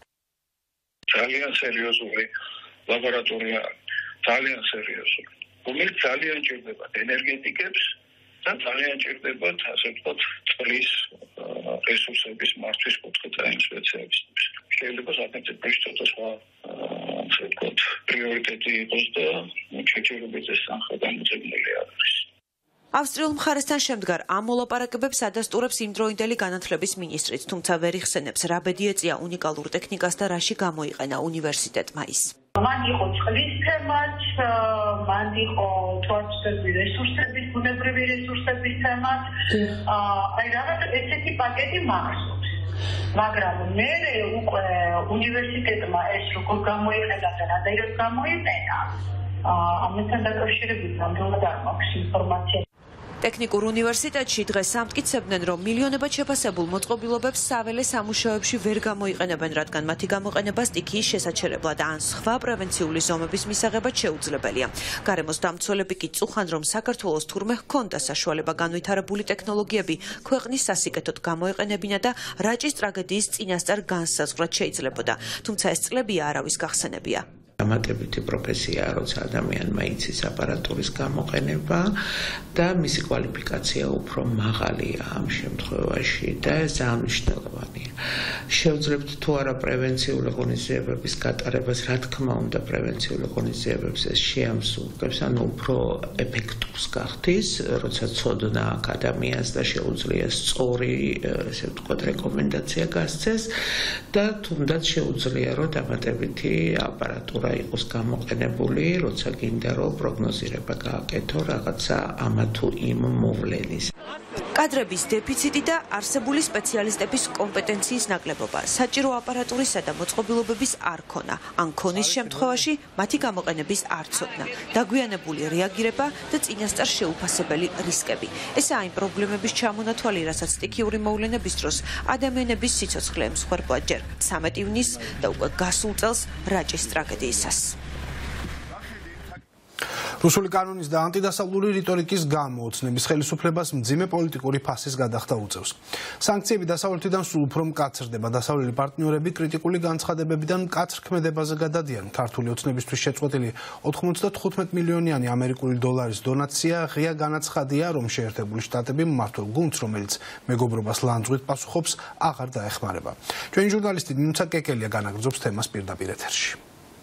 ძალიან სერიოზული ლაბორატორია, ძალიან სერიოზული. რომელიც ძალიან ჭირდებათ ენერგეტიკებს და ძალიან ჭირდებათ, ასე ვთქვათ, წყლის რესურსების მართვის კუთხით ამ სპეციალისტებს. შეიძლება სახელმწიფოში ცოტა სხვა, ასე ვთქვათ, პრიორიტეტი იყოს და შეჭირებით ეს თანხა გამოძებნილი არის. ავსტრიულ მხარესთან შემდგარ ამ მოლაპარაკებებს ადასტურებს იმდროინდელი განათლების მინისტრიც, თუმცა ვერ იხსენებს რა ბედი ეწია უნიკალურ ტექნიკას და რაში გამოიყენა უნივერსიტეტმა ის. მან იყო წყლის თემაც, მან იყო თვალსაჩინო რესურსების, ბუნებრივი რესურსების თემაც. აი რაღაც ესეთი პაკეტი მახსოვს. მაგრამ მე უკვე უნივერსიტეტმა ეს როგორ გამოიყენა და რადგან გამოიყენა, ამასთან დაკავშირებით ნამდვილად არ მაქვს ინფორმაცია. ტექნიკურ უნივერსიტეტში დღეს ამტკიცებდნენ, რომ მილიონებად შეფასებულ მოწყობილობებს საველე სამუშაოებში ვერ გამოიყენებენ, რადგან მათი გამოყენება სტიქიის შესაჩერებლად ან სხვა პრევენციული ზომების მისაღებად შეუძლებელია. გარემოს დამცველები კი წუხან, რომ საქართველოს თურმე ჰქონდა საშუალება განვითარებული ტექნოლოგიები ქვეყნის სასიკეთოდ გამოეყენებინა და რაჭის ტრაგედიის წინასწარ განსაზღვრად შეიძლებოდა. თუმცა ეს წლებია არავის გახსენებია. დამატებითი პროფესია, როცა ადამიანმა იცის აპარატურის გამოყენება და მისი კვალიფიკაცია უფრო მაღალია ამ შემთხვევაში და ეს ძალიან მნიშვნელოვანია. შევძლებთ თუ არა პრევენციული ღონისძიებების გატარებას, რა თქმა უნდა, პრევენციული ღონისძიებებს ეს შეამსუბუქებს, ანუ უფრო ეფექტურს გახდის, როცა ცოდნა აქ ადამიანს და შეუძლია სწორი, ესე ვთქვათ, რეკომენდაცია გასცეს და თუნდაც შეუძლია, რომ დამატებითი აპარატურა იყოს გამოყენებული, როცა გინდა რომ პროგნოზირება გააკეთო რაღაცა ამა თუ იმ მოვლენის. კადრების დეფიციტი და არსებული სპეციალისტების კომპეტენციის ნაკლებობა, საჭირო აპარატურისა და მოწყობილობების არ ქონა, ან ქონის შემთხვევაში მათი გამოყენების არ ცოდნა, დაგვიანებული რეაგირება და წინასწარ შეუფასებელი რისკები. ესაა იმ პრობლემების ჩამონათვალი, რასაც სტიქიური მოვლენების დროს ადამიანების სიცოცხლე ემსხვერპლა ჯერ ცამეტ ივნისს და უკვე გასულ წელს რაჭის ტრაგედიისას. რუსული კანონის და ანტიდასავლური რიტორიკის გამო ოცნების ხელისუფლებას მძიმე პოლიტიკური ფასის გადახდა უწევს. სანქციები დასავლეთიდან სულ უფრო მკაცრდება. დასავლელი პარტნიორები კრიტიკული განცხადებებიდან მკაცრ ქმედებაზე გადადიან. ქართული ოცნებისთვის შეწყვეტილი ოთხმოცდათხუთმეტ მილიონიანი ამერიკული დოლარის დონაცია ღია განაცხადია, რომ შეერთებული შტატები მმართველ გუნდს, რომელიც მეგობრობას ლანძღვით პასუხობს, აღარ დაეხმარება. ჩვენი ჟურნალისტი ნინუცა კეკელია განაგრძობს თემას პირდაპირ ეთერში.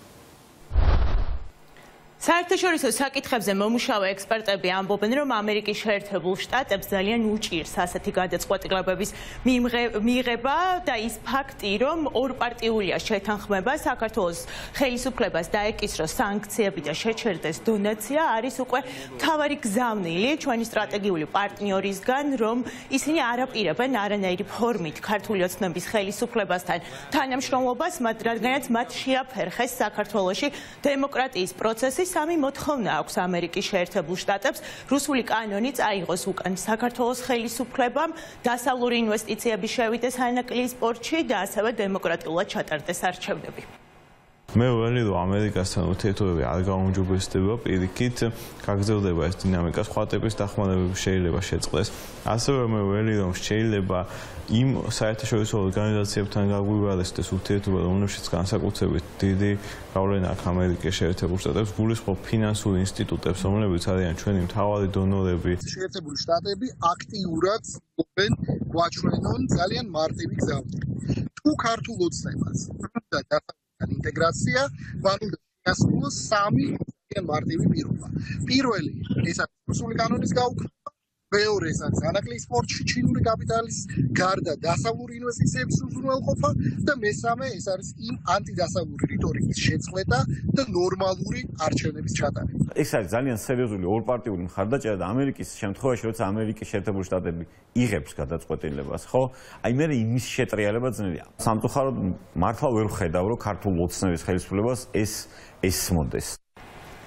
საერთაშორისო საკითხებზე მომუშავე ექსპერტები ამბობენ, რომ ამერიკის შეერთებულ შტატებს ძალიან უჭირს ასეთი გადაწყვეტილებების მიღება და ის ფაქტი, რომ ორპარტიულია შეთანხმება საქართველოს ხელისუფლებას დაეკისროს სანქციები და შეჩერდეს დონაცია, არის უკვე მთავარი გზავნილი ჩვენი სტრატეგიული პარტნიორისგან, რომ ისინი არ აპირებენ არანაირი ფორმით ქართული ოცნების ხელისუფლებასთან თანამშრომლობას, რადგანაც მათ შეაფერხეს საქართველოში დემოკრატიის პროცესი. სამი მოთხოვნა აქვს ამერიკის შეერთებულ შტატებს, რუსული კანონი წაიღოს უკან საქართველოს ხელისუფლებამ, დასავლური ინვესტიციები შევიდეს ანაკლის პორტში და ასევე დემოკრატიულად ჩატარდეს არჩევნები. მე ველიდო ამერიკასთან ურთიერთობები არ გაუმჯობესდება, პირიქით გაგრძელდება ეს დინამიკა, სხვა ტიპის დახმარებები შეიძლება შეწყდეს. ასევე მე ველიდო, რომ შეიძლება იმ საერთაშორისო ორგანიზაციებთან გაგვივარესდეს ურთიერთობა, რომლებშიც განსაკუთრებით დიდი გავლენა აქვს ამერიკის შეერთებულ შტატებს, გულისხმობ ფინანსურ ინსტიტუტებს, რომლებიც არიან ჩვენი მთავარი დონორები. შეერთებული შტატები აქტიურად ყოფენ გვაჩვენონ ძალიან მარტივი გზავნილი. თუ ქართულ ოცნებას უნდა დასავლეთთან ინტეგრაცია, მან უნდა შეასრულოს სამი ძალიან მარტივი პირობა. პირველი, ეს არის რუსული კანონის გაუქმება. მეორე ეს არის ანაკლის პორტში ჩინური კაპიტალის გარდა დასავლური ინვესტიციების უზრუნველყოფა და მესამე ეს არის იმ ანტიდასავლური რიტორიკის შეწყვეტა და ნორმალური არჩევნების ჩატარება. ეს არის ძალიან სერიოზული ორპარტიული მხარდაჭერა და ამერიკის შემთხვევაში, როცა ამერიკის შეერთებული შტატები იღებს გადაწყვეტილებას, ხო? აი მე იმის შეტრიალება ძნელია. სამწუხაროდ მართლა ვერ ვხედავ, რომ ქართულ ოცნების ხელისუფლებას ეს ეს მოდეს.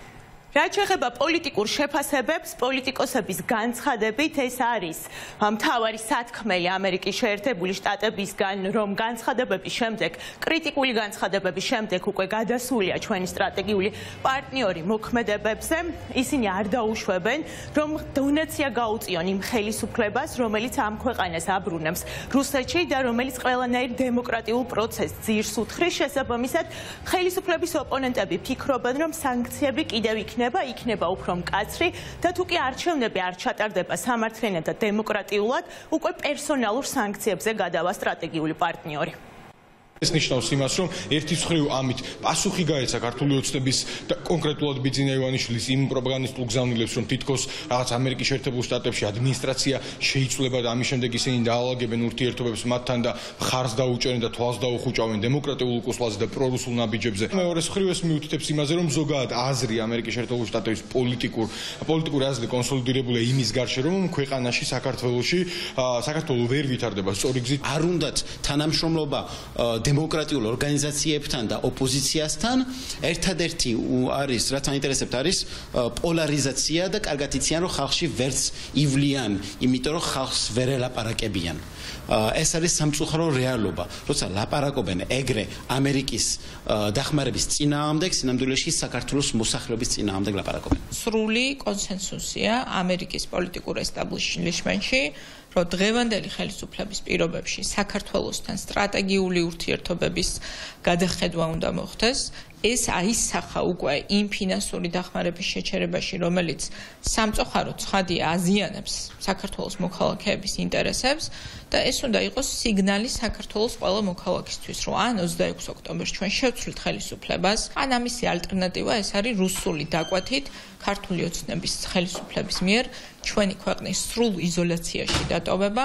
რაც შეეხება პოლიტიკურ შეფასებებს, პოლიტიკოსების განცხადებით ეს არის მთავარი სათქმელი ამერიკის შეერთებული შტატებისგან, რომ განცხადებების შემდეგ, კრიტიკული განცხადებების შემდეგ უკვე გადასულია ჩვენი სტრატეგიული პარტნიორი მოქმედებებზე. ისინი არ დაუშვებენ, რომ დონაცია გაუწიონ იმ ხელისუფლებას, რომელიც ამ ქვეყანას აბრუნებს რუსეთში და რომელიც ყველანაირ დემოკრატიულ პროცესს ძირს უთხრის. შესაბამისად, ხელისუფლების ოპონენტები ფიქრობენ, რომ სანქციები კიდევ იქნება იქნება უფრო მკაცრი და თუ კი არჩევნები არ ჩატარდება სამართლიანად და დემოკრატიულად, უკვე პერსონალურ სანქციებზე გადავა სტრატეგიული პარტნიორი. ეს ნიშნავს იმას, რომ ერთის მხრივ ამით პასუხი გაეცა ქართული ოცნების და კონკრეტულად ბიძინა ივანიშვილის იმ პროპაგანდისტულ გზავნილებს, რომ თითქოს რაღაც ამერიკის შეერთებულ შტატებში ადმინისტრაცია შეიცვლება და ამის შემდეგ ისინი დაალაგებენ ურთიერთობებს მათთან და მხარს დაუჭერენ და თვალს დაუხუჭავენ დემოკრატიულ უკუსლაზე და პრორუსულ ნაბიჯებზე. მეორეს მხრივ ეს მიუთითებს იმაზე, რომ ზოგადად აზრი ამერიკის შეერთებულ შტატების პოლიტიკურ პოლიტიკური აზრი კონსოლიდირებულია იმის გარშე, რომ ქვეყანაში საქართველოში საქართველო ვერ ვითარდება სწორი გზით. არ უნდათ თანამშრომლობა დემოკრატიულ ორგანიზაციებთან და ოპოზიციასთან ერთადერთი არის რაც აინტერესებთ არის პოლარიზაცია და კარგად იციან რომ ხალხში ვერც ივლიან, იმიტომ რომ ხალხს ვერ ელაპარაკებიან. ეს არის სამწუხარო რეალობა. როცა ლაპარაკობენ ეგრე ამერიკის დახმარების წინააღმდეგ, სინამდვილეში საქართველოს მოსახლეობის წინააღმდეგ ლაპარაკობენ. სრული კონსენსუსია ამერიკის პოლიტიკურ ესტაბლიშმენტში, რომ დღევანდელი ხელისუფლების პირობებში საქართველოსთან სტრატეგიული ურთიერთობების გადახედვა უნდა მოხდეს. ეს აისახა უკვე იმ ფინანსური დახმარების შეჩერებაში, რომელიც სამწუხაროდ ცხადია აზიანებს საქართველოს მოქალაქეების ინტერესებს და ეს უნდა იყოს სიგნალი საქართველოს ყველა მოქალაქისთვის, რომ ან ოცდაექვსი ოქტომბერს ჩვენ შევცვლით ხელისუფლებას, ან ამისი ალტერნატივა ეს არის რუსული დაკვეთით ქართული ოცნების ხელისუფლების მიერ ჩვენი ქვეყნის სრულ იზოლაციაში დატოვება.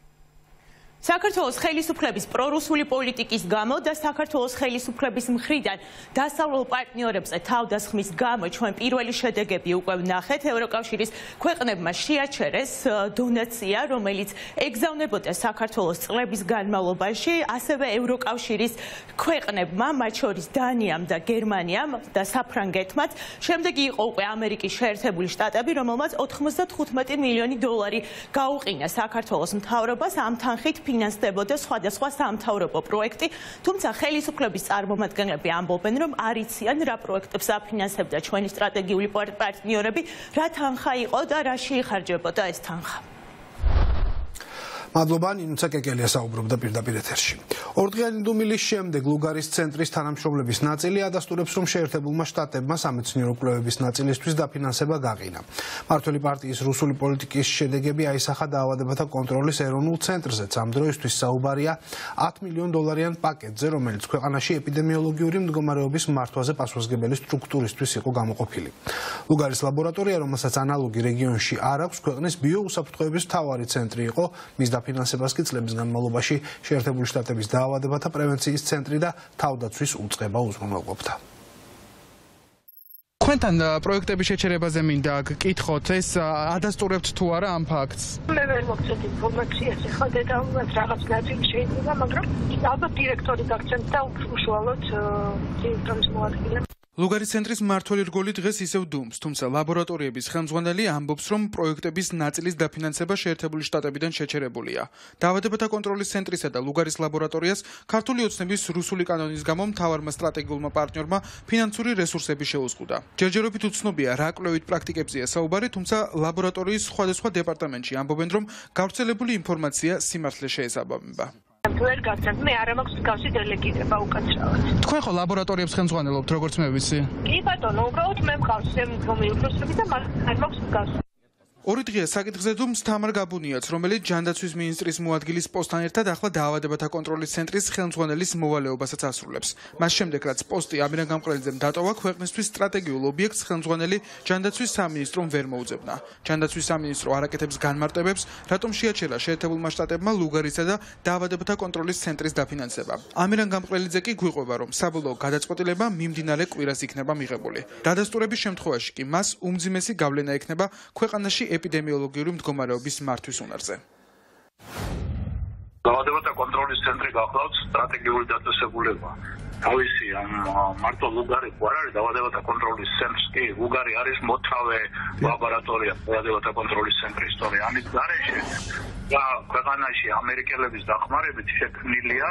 საქართველოს ხელისუფლების პრორუსული პოლიტიკის გამო და საქართველოს ხელისუფლების მხრიდან დასავლელ პარტნიორებზე თავდასხმის გამო ჩვენ პირველი შედეგები უკვე ვნახეთ. ევროკავშირის ქვეყნებმა შეაჩერეს დონაცია, რომელიც ეგზავნებოდა საქართველოს წლების განმავლობაში, ასევე ევროკავშირის ქვეყნებმა, მათ შორის დანიამ და გერმანიამ და საფრანგეთმაც. შემდეგი იყო უკვე ამერიკის შეერთებული შტატები, რომელმაც ოთხმოცდათხუთმეტი მილიონი დოლარი გაუყინა საქართველოს მთავრობას ამ თანხით ფინანსდებოდა სხვადასხვა სამთავრობო პროექტი, თუმცა ხელისუფლების წარმომადგენლები ამბობენ, რომ არ იციან რა პროექტებს აფინანსებდა ჩვენი სტრატეგიული პარტნიორები, რა თანხა იყო და რა შეიხარჯებოდა ეს თანხა. მადლობა, ნინუცა კეკელია საუბრობდა პირდაპირ ეთერში. ორდღიანი დუმილის შემდეგ ლუგარის ცენტრის თანამშრომლების ნაწილი ადასტურებს, რომ შეერთებულმა შტატებმა სამეცნიერო კვლევების ნაწილისთვის დაფინანსება გაყინა. მმართველი პარტიის რუსული პოლიტიკის შედეგები აისახა დაავადებათა კონტროლის ეროვნულ ცენტრზეც. ამ დროისთვის საუბარია ათ მილიონ დოლარიან პაკეტზე, რომელიც ქვეყანაში ეპიდემიოლოგიური მდგომარეობის მართვაზე პასუხისმგებელი სტრუქტურისთვის იყო გამოყოფილი. ლუგარის ლაბორატორია, რომელსაც ანალოგი რეგიონში არ აქვს, ქვეყნის ბიოუსაფრთხოების მთავარი ცენტრი იყო, მის ფინანსებას კი წლების განმავლობაში შეერთებული შტატების დაავადებათა პრევენციის ცენტრი და თავდაცვის უწყება უზრუნველყოფდა. თქვენთან პროექტების შეჩერებაზე მინდა გკითხოთ, ეს ადასტურებთ თუ არა ამ ფაქტს? მე ვერ მოგცეთ ინფორმაციას, ახლა დეტალურად რაღაც ნაწილი შეიძლება, მაგრამ ალბათ დირექტორი გაგცემთ და უშუალოდ დირექტორის მოადგილე. ლუგარის ცენტრის მმართველი რგოლი დღეს ისევ დუმს, თუმცა ლაბორატორიების ხელმძღვანელი ამბობს, რომ პროექტების ნაწილის დაფინანსება შეერთებული შტატებიდან შეჩერებულია. დაავადებათა კონტროლის ცენტრისა და ლუგარის ლაბორატორიას ქართული ოცნების რუსული კანონის გამო მთავარმა სტრატეგიულმა პარტნიორმა ფინანსური რესურსები შეუზღუდა. ჯერჯერობით უცნობია, რა კვლევით პრაქტიკებზეა საუბარი, თუმცა ლაბორატორიის სხვადასხვა დეპარტამენტში ამბობენ, რომ გავრცელებული ინფორმაცია სიმართლე შეესაბამება. ვერ გასცემთ, მე არ მაქვს მსგავსი დელეგირება უკაცრავად. თქვენ ხო ლაბორატორიებს ხელმძღვანელობთ, როგორც მე ვიცი? კი ბატონო, უბრალოდ მე მყავს მიუბრუნებელი და არ მაქვს მსგავსი. ორი დღეა საკითხზე დუმს თამარ გაბუნიაც, რომელიც ჯანდაცვის მინისტრის მოადგილის პოსტთან ერთად ახლა დაავადებათა კონტროლის ცენტრის ხელმძღვანელის მოვალეობასაც ასრულებს. მას შემდეგ, რაც პოსტი ამირან გამყრელიძემ დატოვა, ქვეყნისთვის სტრატეგიულ ობიექტს ხელმძღვანელი ჯანდაცვის სამინისტრომ ვერ მოუძებნა. ჯანდაცვის სამინისტრო არაკეთებს განმარტებებს, რატომ შეაჩერა შეერთებულმა შტატებმა ლუგარისა და დაავადებათა კონტროლის ცენტრის დაფინანსება. ამირან გამყრელიძე კი გვიყვება, რომ საბოლოო გადაწყვეტილება მიმდინარე კვირას იქნება მიღებული. დადასტურების შემთხვევაში კი მას უმძიმესი გავლენა ექნება ქვეყანაში ეპიდემიოლოგიური მდგომარეობის მართვის უნარზე. დაავადებათა კონტროლის ცენტრი გახლავთ სტრატეგიული დაწესებულება. თავისი ამ მარტო ლუგარი არ არის დაავადებათა კონტროლის ცენტრს კი ლუგარი არის მოთავე ლაბორატორია დაავადებათა კონტროლის ცენტრი ისტორია ამის გარეშე და ქვეყანაში ამერიკელების დახმარებით შექმნილია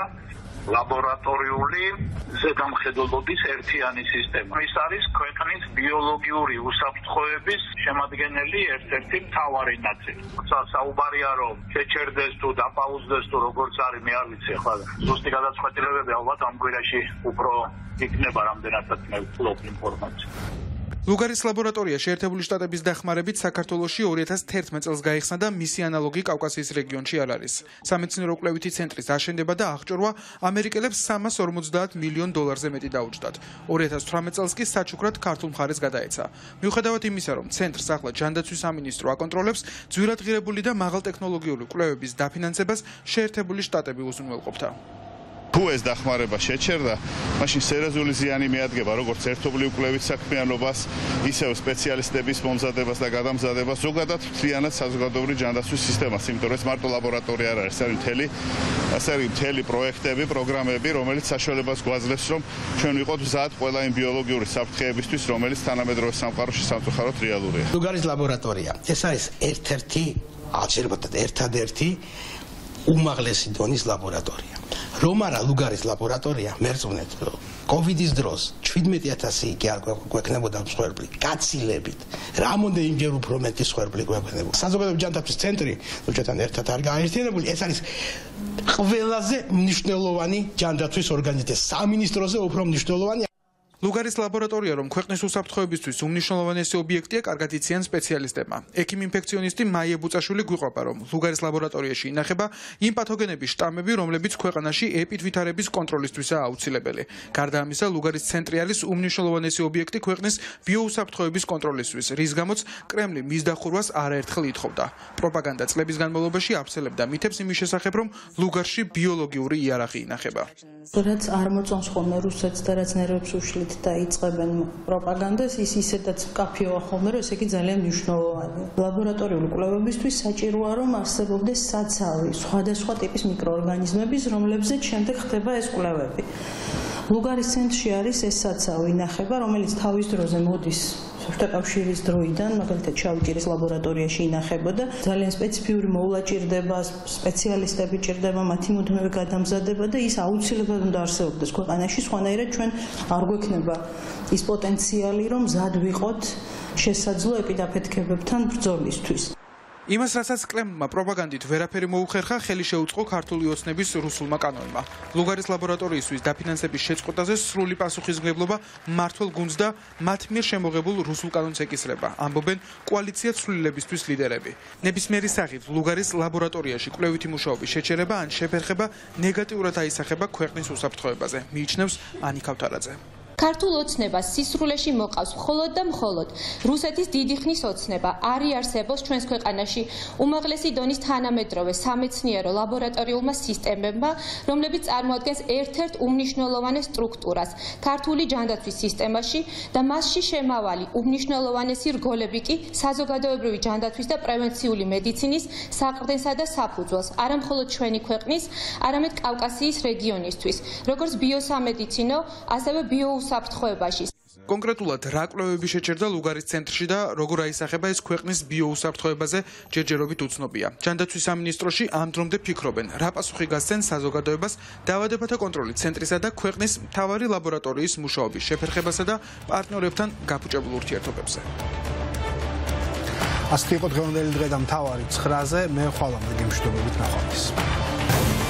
ლაბორატორიული ზედამხედველობის ერთიანი სისტემა. ის არის ქვეყნის ბიოლოგიური უსაფრთხოების შემადგენელი ერთ-ერთი მთავარი ნაწილი. საუბარია რომ შეჩერდეს თუ დაპაუზდეს თუ როგორც არის მე არ ვიცი ახლა ზუსტი გადაწყვეტილებები ალბათ ამ კვირაში უფრო იქნება რამდენადაც მე ვფლობ ინფორმაციას. ლუგარის ლაბორატორია შეერთებული შტატების დახმარებით საქართველოში ორი ათას თერთმეტ წელს გაიხსნა და მისი ანალოგი კავკასიის რეგიონში არ არის. სამეცნიერო კვლევითი ცენტრის აშენდება და აღჭურვა ამერიკელებს სამას ორმოცდაათ მილიონ დოლარზე მეტი დაუჯდათ. ორი ათას თვრამეტ წელს კი საჩუქრად ქართულ მხარეს გადაეცა. მიუხედავად იმისა, რომ ცენტრს ახლა ჯანდაცვის სამინისტრო აკონტროლებს, ძვირადღირებული და მაღალტექნოლოგიური კვლევების დაფინანსებას შეერთებული შტატები უზრუნველყოფდა. თუ ეს დახმარება შეჩერდა, მაშინ სერიოზული ზიანი მიადგება როგორც ერთობლივ კვლევით საქმიანობას, ისევ სპეციალისტების მომზადებას და გადამზადებას, ზოგადად მთლიანად საზოგადოებრივ ჯანდაცვის სისტემას, იმიტომ რომ ეს მარტო ლაბორატორია არ არის, ეს არის მთელი, ასე არის მთელი პროექტები, პროგრამები, რომელიც საშუალებას გვაძლევს, რომ ჩვენ ვიყოთ მზად ყველა იმ ბიოლოგიური საფრთხეებისთვის, რომელიც თანამედროვე სამყაროში სამწუხაროდ რეალურია. ლუგარის ლაბორატორია, ეს არის ერთ-ერთი, ალბათ ერთადერთი უმაღლესი დონის ლაბორატორია. რომ არა ლუგარის ლაბორატორია, მერწმუნეთ, რომ კოვიდის დროს შვიდმეტი ათასი კი არ გვექნებოდა მსხვერპლი, გაცილებით. რამოდენიმჯერ უფრო მეტი მსხვერპლი გვექნებოდა. საზოგადოებრივი ჯანდაცვის ცენტრი, როჩათან ერთად არ გაერთიანებული, ეს არის ყველაზე მნიშვნელოვანი ჯანდაცვის ორგანიზაცია, სამინისტროზე უფრო მნიშვნელოვანი. ლუგარის ლაბორატორია, რომ ქვეყნის უსაფრთხოებისთვის უმნიშვნელოვანესი ობიექტია, კარგად იციან სპეციალისტებმა. ექიმ-ინფექციონისტი მაია ბუწაშვილი გვიყვება, რომ ლუგარის ლაბორატორიაში ინახება იმ პათოგენების შტამები, რომლებიც ქვეყანაში ეპიდვითარების კონტროლისთვისაა აუცილებელი. გარდა ამისა, ლუგარის ცენტრი არის უმნიშვნელოვანესი ობიექტი ქვეყნის ბიოუსაფრთხოების კონტროლისთვის, რის გამოც კრემლი მის დახურვას არაერთხელ ითხოვდა. პროპაგანდა წლების განმავლობაში ავრცელებდა მითებს იმის შესახებ, რომ ლუგარში ბიოლოგიური იარაღი ინახება. რაც არ მოწონს ხოლმე რუსეთს და რაც ნერვებს უშლით და იწყებენ პროპაგანდას, ის ისედაც კაფეოა ხოლმე, რომ ესე იგი ძალიან მნიშვნელოვანია. ლაბორატორიული კვლევებისთვის საჭიროა, რომ არსებობდეს საცავი სხვადასხვა ტიპის მიკროორგანიზმების, რომლებზეც შემდეგ ხდება ეს კვლევები. ლუგარის ცენტრში არის ეს საცავი ინახება, რომელიც თავის დროზე მოდის შტატკავშირის დროიდან, მაგალითად შავჭირის ლაბორატორიაში ინახებოდა. ძალიან სპეციფიური მოვლა ჭირდება, სპეციალისტები ჭირდება, მათი მუდმივი გადამზადება და ის აუცილებლად უნდა არსებობდეს ქვეყანაში, სხვანაირად ჩვენ არ გვექნება ის პოტენციალი, რომ მზად ვიყოთ შესაძლო ეპიდაფეთქებებთან ბრძოლისთვის. იმას, რასაც კრემლმა პროპაგანდით ვერაფერი მოუხერხა, ხელი შეუწყო ქართული ოცნების რუსულმა კანონმა. ლუგარის ლაბორატორიისთვის დაფინანსების შეწყვეტაზე სრული პასუხისმგებლობა მმართველ გუნდს და მათ მიერ შემოღებულ რუსულ კანონს ეკისრება, ამბობენ კოალიცია ცვლილებისთვის ლიდერები. ნებისმიერი სახით ლუგარის ლაბორატორიაში კვლევითი მუშაობის შეჩერება ან შეფერხება ნეგატიურად აისახება ქვეყნის უსაფრთხოებაზე, მიიჩნევს ანიკა ავთარაძე. ქართულ ოცნებას სისრულეში მოყავს მხოლოდ და მხოლოდ რუსეთის დიდი ხნის ოცნება. არ იარსებობს ჩვენს ქვეყანაში უმაღლესი დონის თანამედროვე სამეცნიერო ლაბორატორიულმა სისტემებმა, რომლებიც წარმოადგენს ერთ-ერთ უმნიშვნელოვანეს სტრუქტურას ქართული ჯანდაცვის სისტემაში და მასში შემავალი უმნიშვნელოვანესი რგოლები კი საზოგადოებრივი ჯანდაცვის და პრევენციული მედიცინის საყრდენსა და საფუძველს, არა მხოლოდ ჩვენი ქვეყნის, არამედ კავკასიის რეგიონისთვის, როგორც ბიოსამედიცინო, ასევე ბიოუსაფრთხოებაში. კონკრეტულად რა კვლევები შეჩერდა ლუგარის ცენტრში და როგორ აისახება ეს ქვეყნის ბიოუსაფრთხოებაზე ჯერჯერობით უცნობია. ჯანდაცვის სამინისტროში ამ დრომდე ფიქრობენ, რა პასუხი გასცენ საზოგადოებას დაავადებათა კონტროლის ცენტრისა და ქვეყნის მთავარი ლაბორატორიის მუშაობის შეფერხებასა და პარტნიორებთან გაფუჭებულ ურთიერთობებზე. ასეთი იყო დღევანდელი დღე და მთავარი ცხრაზე, მე ხვალამდე გემშვიდობებით ნახვამდის.